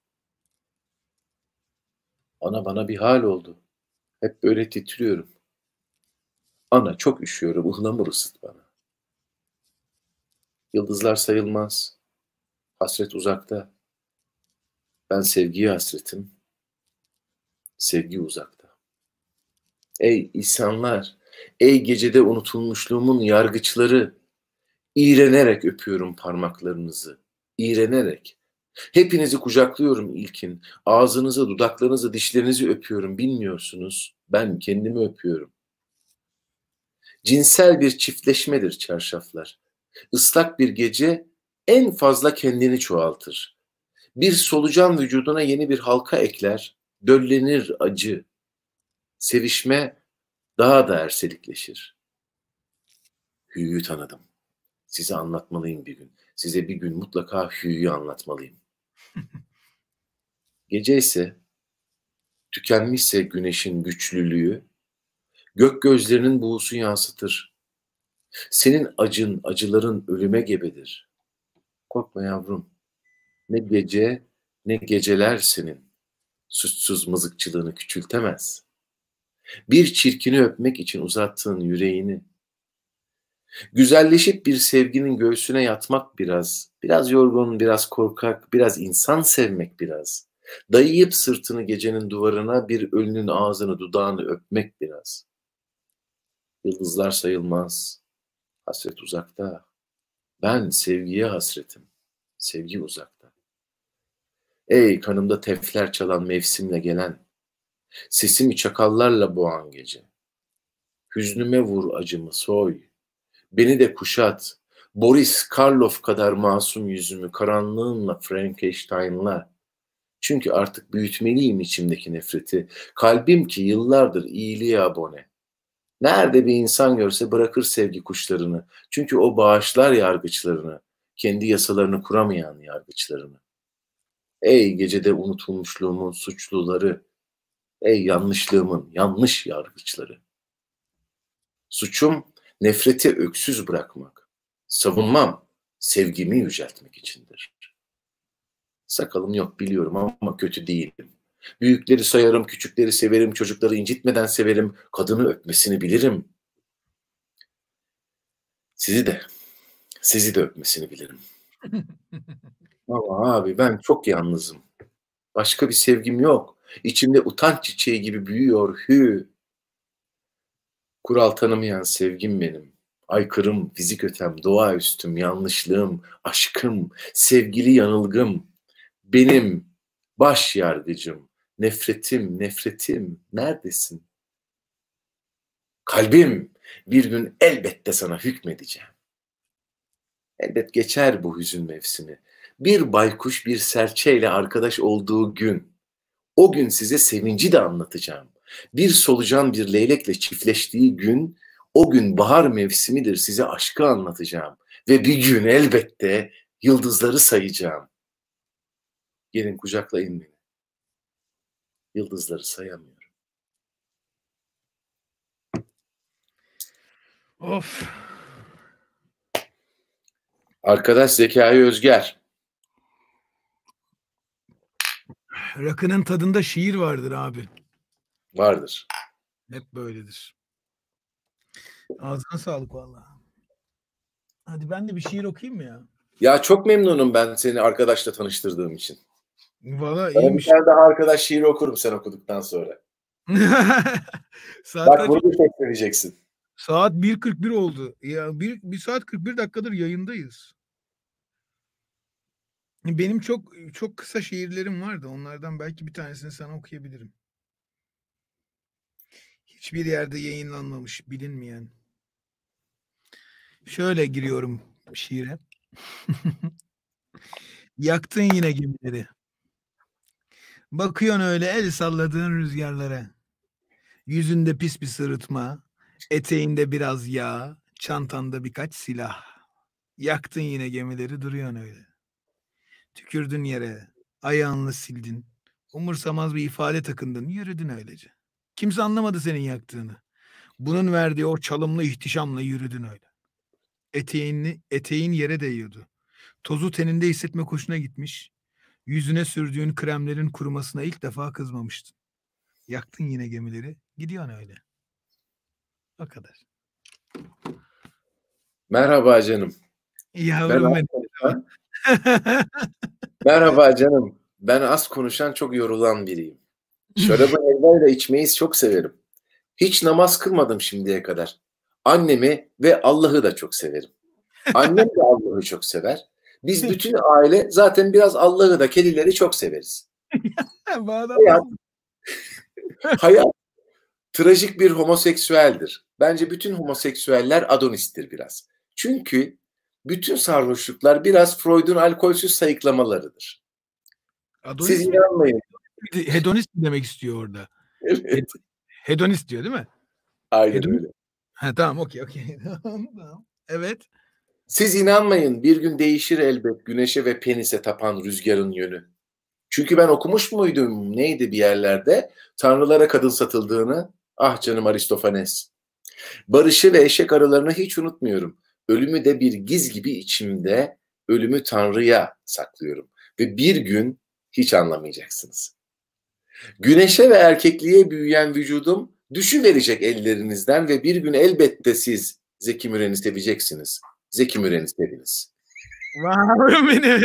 Ana bana bir hal oldu. Hep böyle titriyorum. Ana çok üşüyorum, ıhlamur ısıt bana. Yıldızlar sayılmaz. Hasret uzakta. Ben sevgiye hasretim. Sevgi uzakta. Ey insanlar, ey gecede unutulmuşluğumun yargıçları, iğrenerek öpüyorum parmaklarınızı, iğrenerek. Hepinizi kucaklıyorum ilkin, ağzınızı, dudaklarınızı, dişlerinizi öpüyorum, bilmiyorsunuz, ben kendimi öpüyorum. Cinsel bir çiftleşmedir çarşaflar. Islak bir gece en fazla kendini çoğaltır. Bir solucan vücuduna yeni bir halka ekler, döllenir acı. Sevişme daha da erselikleşir. Hüyü'yü tanıdım. Size anlatmalıyım bir gün. Size bir gün mutlaka Hüyü'yü anlatmalıyım. Gece ise, tükenmişse güneşin güçlülüğü, gök gözlerinin buğusu yansıtır. Senin acın, acıların ölüme gebedir. Korkma yavrum. Ne gece, ne geceler senin suçsuz mızıkçılığını küçültemez. Bir çirkini öpmek için uzattığın yüreğini, güzelleşip bir sevginin göğsüne yatmak biraz yorgun, biraz korkak, biraz insan sevmek biraz, dayayıp sırtını gecenin duvarına bir ölünün ağzını dudağını öpmek biraz. Yıldızlar sayılmaz, hasret uzakta, ben sevgiye hasretim, sevgi uzakta. Ey kanımda tefler çalan mevsimle gelen, sesimi çakallarla boğan gece, hüznüme vur acımı soy, beni de kuşat, Boris Karloff kadar masum yüzümü karanlığınla Frankenstein'la. Çünkü artık büyütmeliyim içimdeki nefreti. Kalbim ki yıllardır iyiliğe abone. Nerede bir insan görse bırakır sevgi kuşlarını. Çünkü o bağışlar yargıçlarını. Kendi yasalarını kuramayan yargıçlarını. Ey gecede unutulmuşluğumun suçluları. Ey yanlışlığımın yanlış yargıçları. Suçum nefreti öksüz bırakmak. Savunmam sevgimi yüceltmek içindir. Sakalım yok biliyorum ama kötü değilim. Büyükleri sayarım, küçükleri severim, çocukları incitmeden severim, kadını öpmesini bilirim. Sizi de öpmesini bilirim. Ama abi ben çok yalnızım. Başka bir sevgim yok. İçimde utanç çiçeği gibi büyüyor hü. Kural tanımayan sevgim benim. Aykırım, fizik ötem, doğaüstüm, yanlışlığım, aşkım, sevgili yanılgım. Benim baş yargıcım, nefretim, neredesin? Kalbim, bir gün elbette sana hükmedeceğim. Elbet geçer bu hüzün mevsimi. Bir baykuş bir serçeyle arkadaş olduğu gün, o gün size sevinci de anlatacağım. Bir solucan bir leylekle çiftleştiği gün, o gün bahar mevsimidir size aşkı anlatacağım. Ve bir gün elbette yıldızları sayacağım. Gelin kucaklayın beni. Yıldızları sayamıyorum. Of. Arkadaş Zekai Özger. Rakının tadında şiir vardır abi. Vardır. Hep böyledir. Ağzına sağlık vallahi. Hadi ben de bir şiir okuyayım mı ya? Ya çok memnunum ben seni arkadaşla tanıştırdığım için. Valla Ben bir iyiymiş. tane daha arkadaş şiiri okurum sen okuduktan sonra. Saat Bak kaç? bunu da çok seveceksin. Saat 1:41 oldu. Ya bir saat 41 dakikadır yayındayız. Benim çok kısa şiirlerim vardı. Onlardan belki bir tanesini sana okuyabilirim. Hiçbir yerde yayınlanmamış, bilinmeyen. Şöyle giriyorum şiire. Yaktın yine gemileri. Bakıyorsun öyle el salladığın rüzgarlara. Yüzünde pis bir sırıtma, eteğinde biraz yağ, çantanda birkaç silah. Yaktın yine gemileri, duruyorsun öyle. Tükürdün yere, ayağınla sildin. Umursamaz bir ifade takındın, yürüdün öylece. Kimse anlamadı senin yaktığını. Bunun verdiği o çalımlı ihtişamla yürüdün öyle. Eteğin yere değiyordu. Tozu teninde hissetmek hoşuna gitmiş. Yüzüne sürdüğün kremlerin kurumasına ilk defa kızmamıştın. Yaktın yine gemileri, gidiyorsun öyle. O kadar. Merhaba canım. Yavrum benim. Merhaba canım. Ben az konuşan çok yorulan biriyim. Şarabı helvayla içmeyi çok severim. Hiç namaz kılmadım şimdiye kadar. Annemi ve Allah'ı da çok severim. Annem de Allah'ı çok sever. Biz bütün aile zaten biraz Allah'ı da kedileri çok severiz. Hayat trajik bir homoseksüeldir. Bence bütün homoseksüeller Adonis'tir biraz. Çünkü bütün sarhoşluklar biraz Freud'un alkolsüz sayıklamalarıdır. Adonis siz inanmayın. Hedonist mi demek istiyor orada? Evet. Hedonist diyor değil mi? Aynen Hedonist. öyle. Ha, tamam okey. Tamam. Evet. Siz inanmayın, bir gün değişir elbet güneşe ve penise tapan rüzgarın yönü. Çünkü ben okumuş muydum neydi bir yerlerde tanrılara kadın satıldığını. Ah canım Aristofanes. Barışı ve eşek arılarını hiç unutmuyorum. Ölümü de bir giz gibi içimde, ölümü Tanrı'ya saklıyorum. Ve bir gün hiç anlamayacaksınız. Güneşe ve erkekliğe büyüyen vücudum düşüverecek ellerinizden ve bir gün elbette siz Zeki Müren'i seveceksiniz. Zeki Müren'i seviniz. Vay benim.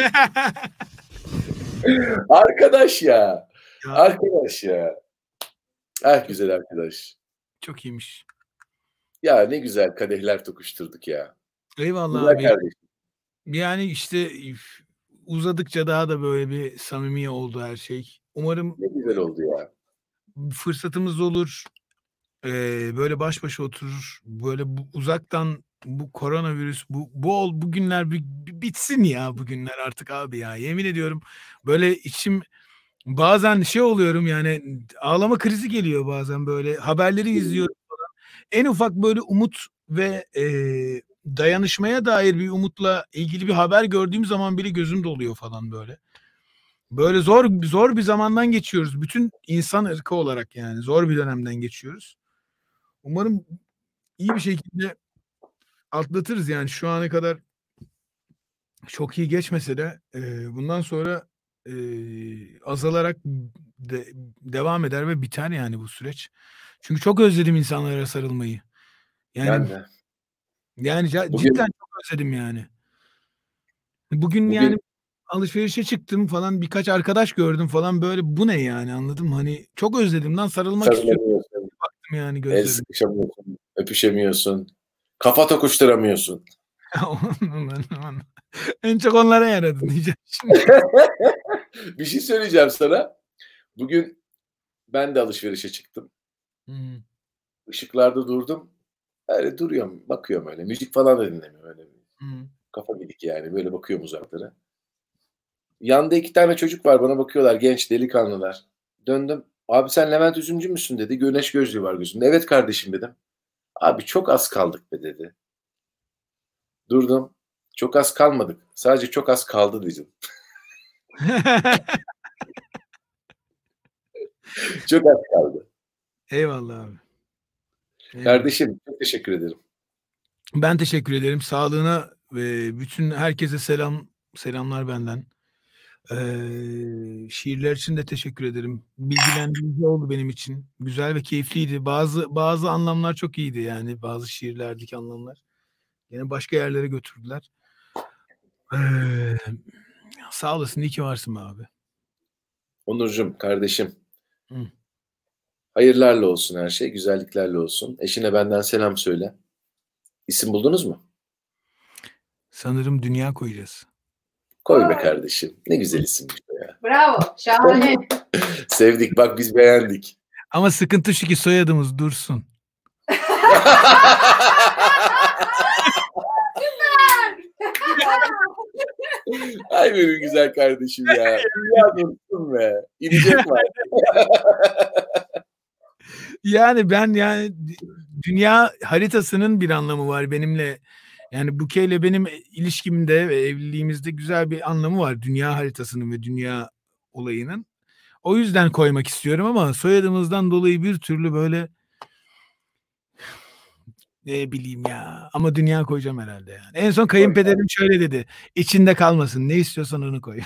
Arkadaş ya. Arkadaş ya. Ah güzel arkadaş. Çok iyiymiş. Ya ne güzel kadehler tokuşturduk ya. Eyvallah güzel abi. Kardeşim. Yani işte uzadıkça daha da böyle bir samimi oldu her şey. Umarım ne güzel oldu ya. Fırsatımız olur. böyle baş başa oturur, böyle uzaktan bu koronavirüs, bu günler bitsin ya, bu günler artık abi ya. Yemin ediyorum böyle içim bazen şey oluyorum yani, ağlama krizi geliyor bazen, böyle haberleri izliyorum falan. En ufak böyle umut ve dayanışmaya dair bir umutla ilgili bir haber gördüğüm zaman bile gözüm doluyor falan böyle. Böyle zor bir zamandan geçiyoruz. Bütün insan ırkı olarak yani zor bir dönemden geçiyoruz. Umarım iyi bir şekilde atlatırız yani. Şu ana kadar çok iyi geçmese de bundan sonra azalarak devam eder ve biter yani bu süreç. Çünkü çok özledim insanlara sarılmayı. Yani Ben de. yani Bugün cidden çok özledim yani. Bugün yani bugün alışverişe çıktım falan, birkaç arkadaş gördüm falan, böyle bu ne yani, anladın mı? Hani çok özledim lan, sarılmak istiyorum. sarılamıyorsun, Baktım yani el gözlerime. sıkışamıyorsun, öpüşemiyorsun, kafa tokuşturamıyorsun. En çok onlara yaradı diyeceğim şimdi. Bir şey söyleyeceğim sana. Bugün ben de alışverişe çıktım. Hmm. Işıklarda durdum. Öyle duruyorum, bakıyorum öyle. Müzik falan da dinlemiyorum öyle. Hmm. Kafa gidik yani. Böyle bakıyorum uzaklara. Yanda 2 tane çocuk var, bana bakıyorlar. Genç delikanlılar. Döndüm. Abi sen Levent Üzümcü müsün dedi. Güneş gözlüğü var gözümde. Evet kardeşim dedim. Abi çok az kaldık be dedi. Durdum. Çok az kalmadık. Sadece çok az kaldı dedim. Çok az kaldı. Eyvallah abi. Eyvallah. Kardeşim çok teşekkür ederim. Ben teşekkür ederim. Sağlığına ve bütün herkese selamlar benden. Şiirler için de teşekkür ederim. Bilgilendirici oldu benim için. Güzel ve keyifliydi. Bazı anlamlar çok iyiydi yani. Bazı şiirlerdeki anlamlar. Yine başka yerlere götürdüler. Sağ olasın. İyi ki varsın be abi. Onurcuğum kardeşim. Hı. Hayırlarla olsun her şey. Güzelliklerle olsun. Eşine benden selam söyle. İsim buldunuz mu? Sanırım Dünya koyacağız. Koy be kardeşim. Ne güzel isimmiş o ya. Bravo. Şahane. Sevdik. Bak biz beğendik. Ama sıkıntı şu ki soyadımız Dursun. Ay benim güzel kardeşim ya. Ya Dursun be. İnecek var. Yani dünya haritasının bir anlamı var benimle. Yani Buke ile benim ilişkimde ve evliliğimizde güzel bir anlamı var. Dünya haritasının ve dünya olayının. O yüzden koymak istiyorum ama soyadımızdan dolayı bir türlü böyle ne bileyim ya. Ama dünya koyacağım herhalde yani. En son kayınpederim şöyle dedi. İçinde kalmasın. Ne istiyorsan onu koy.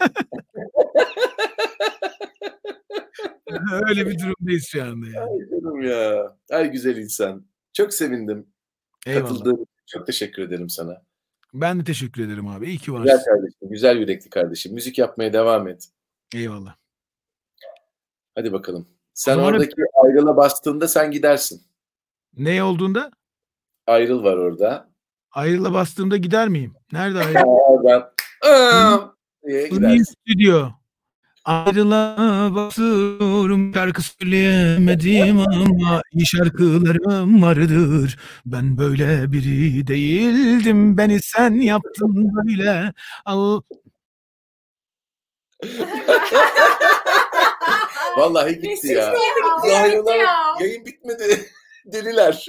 Öyle bir durumdayız şu anda yani. Ay canım ya. Ay güzel insan. Çok sevindim. Eyvallah. Katıldığın için çok teşekkür ederim sana. Ben de teşekkür ederim abi. İyi ki varsın. Güzel kardeşim. Güzel yürekli kardeşim. Müzik yapmaya devam et. Eyvallah. Hadi bakalım. Sen Sonra oradaki ayrıla bastığında sen gidersin. ne olduğunda? Ayrıl var orada. Ayrıla bastığımda gider miyim? Nerede ayrıl? Oradan diye gidersin. Stüdyo. Ayrıla basıyorum, şarkı söyleyemedim ama iyi şarkılarım vardır. Ben böyle biri değildim, beni sen yaptın böyle. Al. Vallahi gitti ya. Yayın bitmedi. Deliler.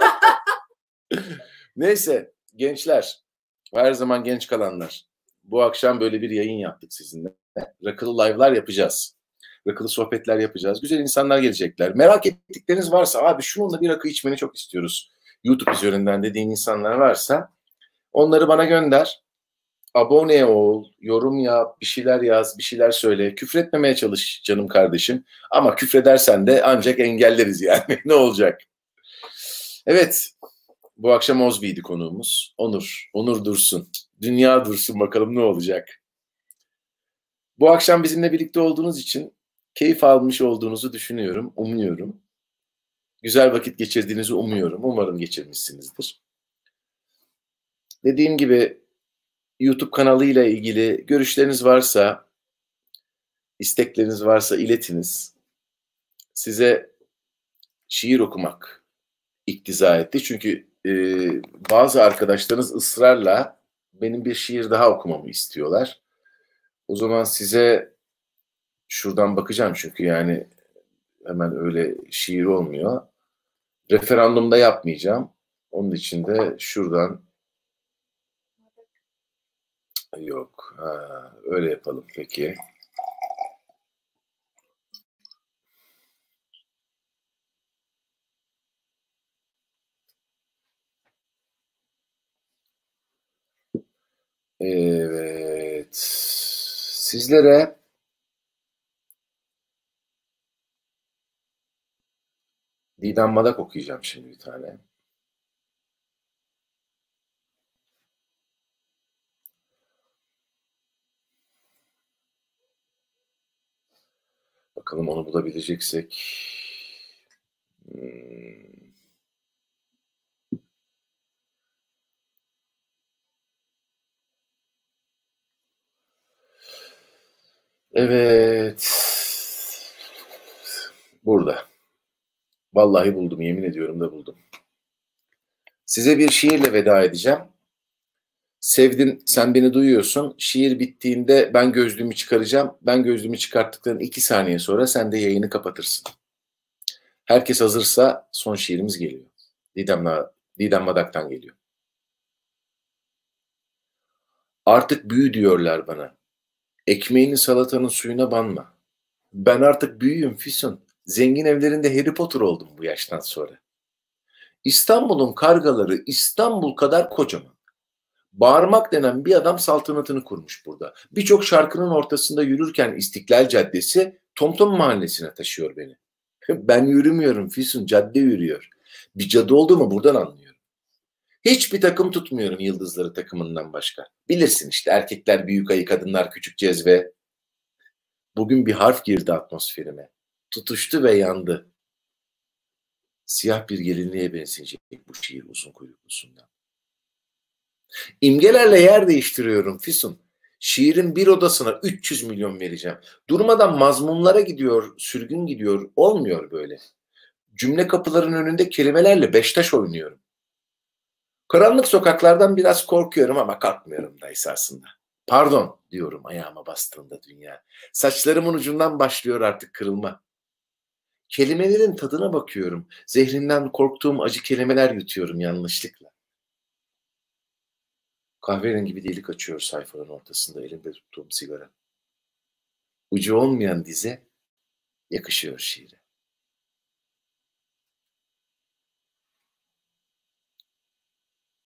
Neyse gençler, her zaman genç kalanlar. Bu akşam böyle bir yayın yaptık sizinle. Rakılı live'lar yapacağız. Rakılı sohbetler yapacağız. Güzel insanlar gelecekler. Merak ettikleriniz varsa abi şununla bir rakı içmeni çok istiyoruz. YouTube üzerinden dediğin insanlar varsa onları bana gönder. Abone ol, yorum yap, bir şeyler yaz, bir şeyler söyle. Küfretmemeye çalış canım kardeşim. Ama küfredersen de ancak engelleriz yani. Ne olacak? Evet. Bu akşam Ozbi'ydi konuğumuz. Onur Dursun. Dünya Dursun, bakalım ne olacak. Bu akşam bizimle birlikte olduğunuz için keyif almış olduğunuzu düşünüyorum, umuyorum. Güzel vakit geçirdiğinizi umuyorum. Umarım geçirmişsinizdir. Dediğim gibi YouTube kanalıyla ilgili görüşleriniz varsa, istekleriniz varsa iletiniz. Size şiir okumak iktiza etti. Çünkü bazı arkadaşlarınız ısrarla benim bir şiir daha okumamı istiyorlar. O zaman size şuradan bakacağım çünkü yani hemen öyle şiir olmuyor. Referandumda yapmayacağım. Onun için de şuradan yok. Öyle yapalım peki. Evet. Sizlere Didem Madak okuyacağım şimdi bir tane. Bakalım onu bulabileceksek. Evet. Burada. Vallahi buldum. Yemin ediyorum da buldum. Size bir şiirle veda edeceğim. Sevdin, sen beni duyuyorsun. Şiir bittiğinde ben gözlüğümü çıkaracağım. Ben gözlüğümü çıkarttıktan 2 saniye sonra sen de yayını kapatırsın. Herkes hazırsa son şiirimiz geliyor. Didem Madak'tan geliyor. Artık büyü diyorlar bana. Ekmeğini salatanın suyuna banma. Ben artık büyüğüm Füsun. Zengin evlerinde Harry Potter oldum bu yaştan sonra. İstanbul'un kargaları İstanbul kadar kocaman. Bağırmak denen bir adam saltanatını kurmuş burada. Birçok şarkının ortasında yürürken İstiklal Caddesi TomTom Mahallesi'ne taşıyor beni. Ben yürümüyorum Füsun, cadde yürüyor. Bir cadı olduğumu buradan anlıyorum. Hiçbir takım tutmuyorum Yıldızları takımından başka. Bilirsin işte erkekler büyük ayı, kadınlar küçük cezve. Bugün bir harf girdi atmosferime. Tutuştu ve yandı. Siyah bir gelinliğe benzeyecek bu şiir uzun kuyruklusundan. İmgelerle yer değiştiriyorum Füsun. Şiirin bir odasına 300 milyon vereceğim. Durmadan mazmunlara gidiyor, sürgün gidiyor. Olmuyor böyle. Cümle kapıların önünde kelimelerle Beştaş oynuyorum. Karanlık sokaklardan biraz korkuyorum ama kalkmıyorum da esasında. Pardon diyorum ayağıma bastığında dünya. Saçlarımın ucundan başlıyor artık kırılma. Kelimelerin tadına bakıyorum. Zehrinden korktuğum acı kelimeler yutuyorum yanlışlıkla. Kahverengi bir delik açıyor sayfanın ortasında elimde tuttuğum sigara. Ucu olmayan dize yakışıyor şiire.